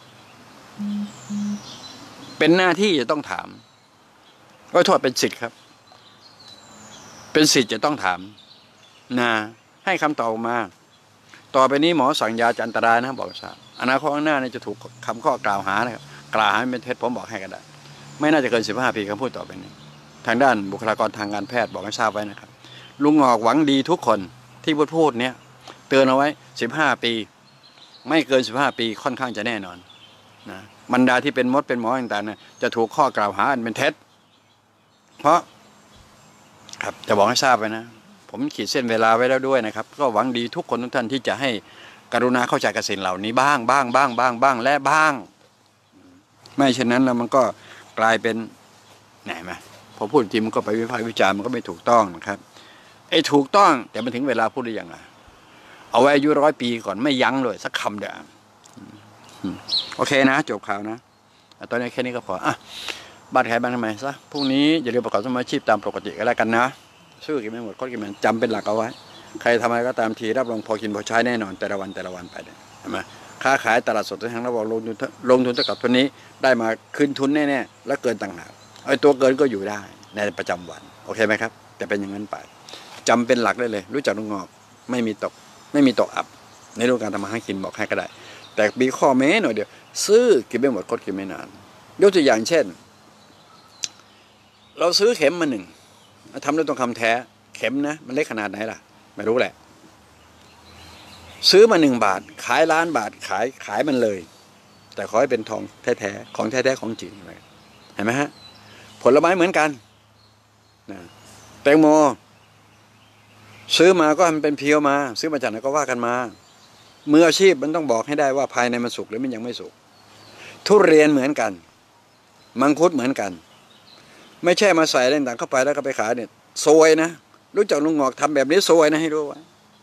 เป็นหน้าที่จะต้องถามก็โทษเป็นสิทธิ์ครับเป็นสิทธิ์จะต้องถามให้คำตอบมาต่อไปนี้หมอสั่งยาจะอันตรายนะบอกทราบอนาคตข้างหน้านี่จะถูกคำข้อกล่าวหานะครับกล่าวหาเป็นเท็จผมบอกให้กันได้ไม่น่าจะเกิน15 ปีคำพูดต่อไปนี้ทางด้านบุคลากรทางการแพทย์บอกให้ทราบไว้นะครับลุงหงอกหวังดีทุกคนที่พูดเนี้ยเตือนเอาไว้15 ปีไม่เกิน15 ปีค่อนข้างจะแน่นอนบรรดาที่เป็นมดเป็นหมอต่างๆเนี่ยจะถูกข้อกล่าวหาอันเป็นเท็จเพราะครับจะบอกให้ทราบไว้นะผมขีดเส้นเวลาไว้แล้วด้วยนะครับก็หวังดีทุกคนทุกท่านที่จะให้กรุณาเข้าใจกับสิ่งเหล่านี้บ้างและบ้างไม่เช่นนั้นแล้วมันก็กลายเป็นไหนไหมพอพูดจริงมันก็ไปวิพากษ์วิจารณ์มันก็ไม่ถูกต้องนะครับไอ้ถูกต้องแต่มันถึงเวลาพูดได้ยังไงเอาไว้อายุ100 ปีก่อนไม่ยั้งเลยสักคำเดียวโอเคนะจบข่าวนะตอนนี้แค่นี้ก็พอบ้านใครบ้านทำไมซะพรุ่งนี้อย่าลืมประกอบสมาชีพตามปกติก็แล้วกันนะซื้อกินไม่หมดก็กินมันจำเป็นหลักเอาไว้ใครทำอะไรก็ตามทีรับรองพอกินพอใช้แน่นอนแต่ละวันไปเลยใช่ไหมค้าขายตลาดสดทั้งระบบลงทุนเท่ากับตัวนี้ได้มาคืนทุนแน่ๆและเกินต่างหากไอ้ตัวเกินก็อยู่ได้ในประจำวันโอเคไหมครับแต่เป็นอย่างนั้นไปจำเป็นหลักได้เลยรู้จักลุงงอกไม่มีตกอับในเรื่องการทำมาหากินบอกให้ก็ได้แต่มีข้อแม้หน่อยเดียวซื้อกินไม่หมดก็กินไม่นานยกตัวอย่างเช่นเราซื้อเข็มมาหนึ่งทำด้วยทองคำแท้เข็มนะมันเล็กขนาดไหนล่ะไม่รู้แหละซื้อมา1 บาทขายล้านบาทขายมันเลยแต่ขอให้เป็นทองแท้ๆของแท้ๆของจริงเลยเห็นไหมฮะผลไม้เหมือนกันนะแตงโมซื้อมาก็มันเป็นเพียวมาซื้อมาจากไหนก็ว่ากันมามืออาชีพมันต้องบอกให้ได้ว่าภายในมันสุกหรือมันยังไม่สุกทุเรียนเหมือนกันมังคุดเหมือนกันไม่ใช่มาใส่อะไรต่างเข้าไปแล้วก็ไปขายเนี่ยซวยนะรู้จักลุงงอกทำแบบนี้ซวยนะให้รู้ไว้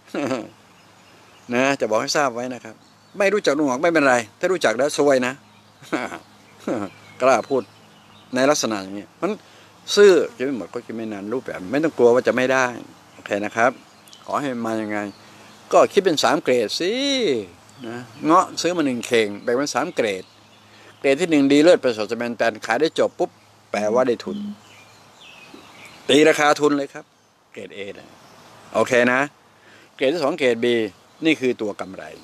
นะจะบอกให้ทราบไว้นะครับไม่รู้จักลุงงอกไม่เป็นไรถ้ารู้จักแล้วซวยนะ กล้าพูดในลักษณะอย่างนี้มันซื่อจะไม่หมดก็จะไม่นานรูปแบบไม่ต้องกลัวว่าจะไม่ได้โอเคนะครับขอให้มายังไงก็คิดเป็น3 เกรดสินะเงาะซื้อมา1 เข่งแบ่งเป็น3 เกรดเกรดที่1ดีเลิศประเสริฐแมนแต่ขายได้จบปุ๊บแปลว่าได้ทุนตีราคาทุนเลยครับเกรด A นะโอเคนะเกรดที่2เกรด B นี่คือตัวกำไร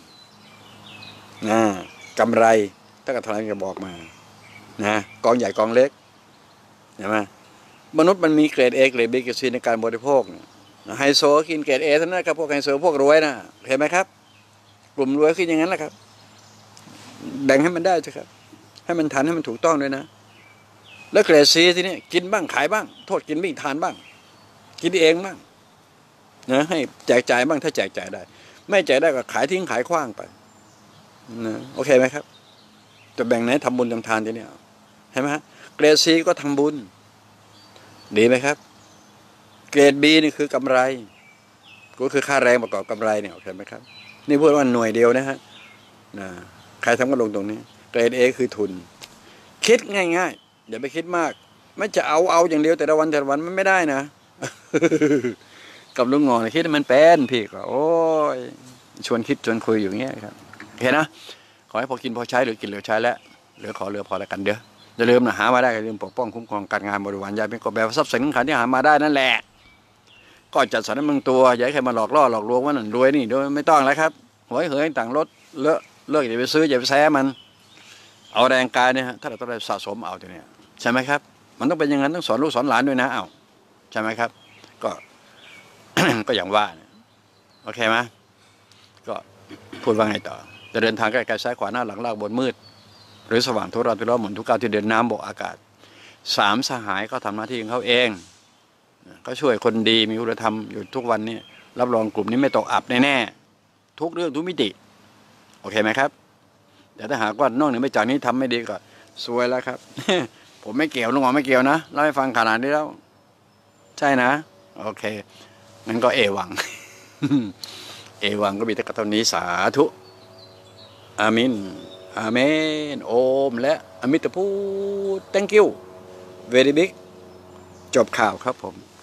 กำไรถ้ากระทรวงจะบอกมานะกองใหญ่กองเล็กเห็นไหมมนุษย์มันมีเกรด A เกรด B เกรด C ในการบริโภคไฮโซกินเกรด A เท่านั้นครับพวกไฮโซพวกรวยนะเห็นไหมครับกลุ่มรวยขึ้นอย่างนั้นแหละครับแบ่งให้มันได้ใช่ครับให้มันทันให้มันถูกต้องด้วยนะแล้วเกรด C ทีนี้กินบ้างขายบ้างโทษกินไม่ทานบ้างกินเองบ้างนะให้แจกจ่ายบ้างถ้าแจกจ่ายได้ไม่แจกได้ก็ขายทิ้งขายขว้างไปนะโอเคไหมครับจะแบ่งไหนทำบุญทำทานทีนี้เห็นไหมฮะเกรด C ก็ทำบุญดีไหมครับเกรด B นี่คือกำไรก็คือค่าแรงประกอบกำไรเนี่ยโอเคไหมครับนี่พูดว่าหน่วยเดียวนะฮะใครทำก็ลงตรงนี้เกรด A คือทุนคิดง่ายๆอย่าไปคิดมากไม่จะเอาอย่างเดียวแต่ละวันมันไม่ได้นะ กับลุงงอคิดมันเป็นพี่ก็โอ้ยชวนคิดชวนคุยอยู่เงี้ยครับโอเคนะขอให้พอกินพอใช้หรือกินเหลือใช้แล้วเหลือขอเหลือพอแล้วกันเด้ออย่าลืมนะหามาได้อย่าลืมปกป้องคุ้มครองการงานบริวารยาเป็นกอบแบบทรัพย์สินขันที่หามาได้นั่นแหละก็จัดสรรให้มึงตัวอย่าให้ใครมาหลอกล่อหลอกลวงว่านั่นรวยนี่โดยไม่ต้องแล้วครับหวยเหยต่างรถเลิกอย่าไปซื้ออย่าไปแซ่มันเอาแรงกายเนี่ยถ้าเราต้องได้สะสมเอาตัวเนี้ยใช่ไหมครับมันต้องเป็นอย่างนั้นต้องสอนลูกสอนหลานด้วยนะเอาใช่ไหมครับก็ ก็อย่างว่าโอเคไหมก็พูดว่าไงต่อจะเดินทางใกล้ๆซ้ายขวาหน้าหลังล่างบนมืดหรือสว่างทุกเราทุกล้อหมุนทุกก้าวที่เดินน้ำบกอากาศ3 สหายก็ทำหน้าที่ของเขาเองเขาช่วยคนดีมีคุณธรรมอยู่ทุกวันนี้รับรองกลุ่มนี้ไม่ตกอับแน่ๆทุกเรื่องทุกมิติโอเคไหมครับแต่ถ้าหากว่านอกเหนือไปจากนี้ทำไม่ดีก็ซวยแล้วครับ ผมไม่เกี่ยวลุงหมอไม่เกี่ยวนะเล่าให้ฟังขนาดนี้แล้วใช่นะโอเคงั้นก็เอวัง เอวังก็มีแต่เท่านี้สาธุอามินอาเมนโอมและอมิตรพูด thank you very big จบข่าวครับผม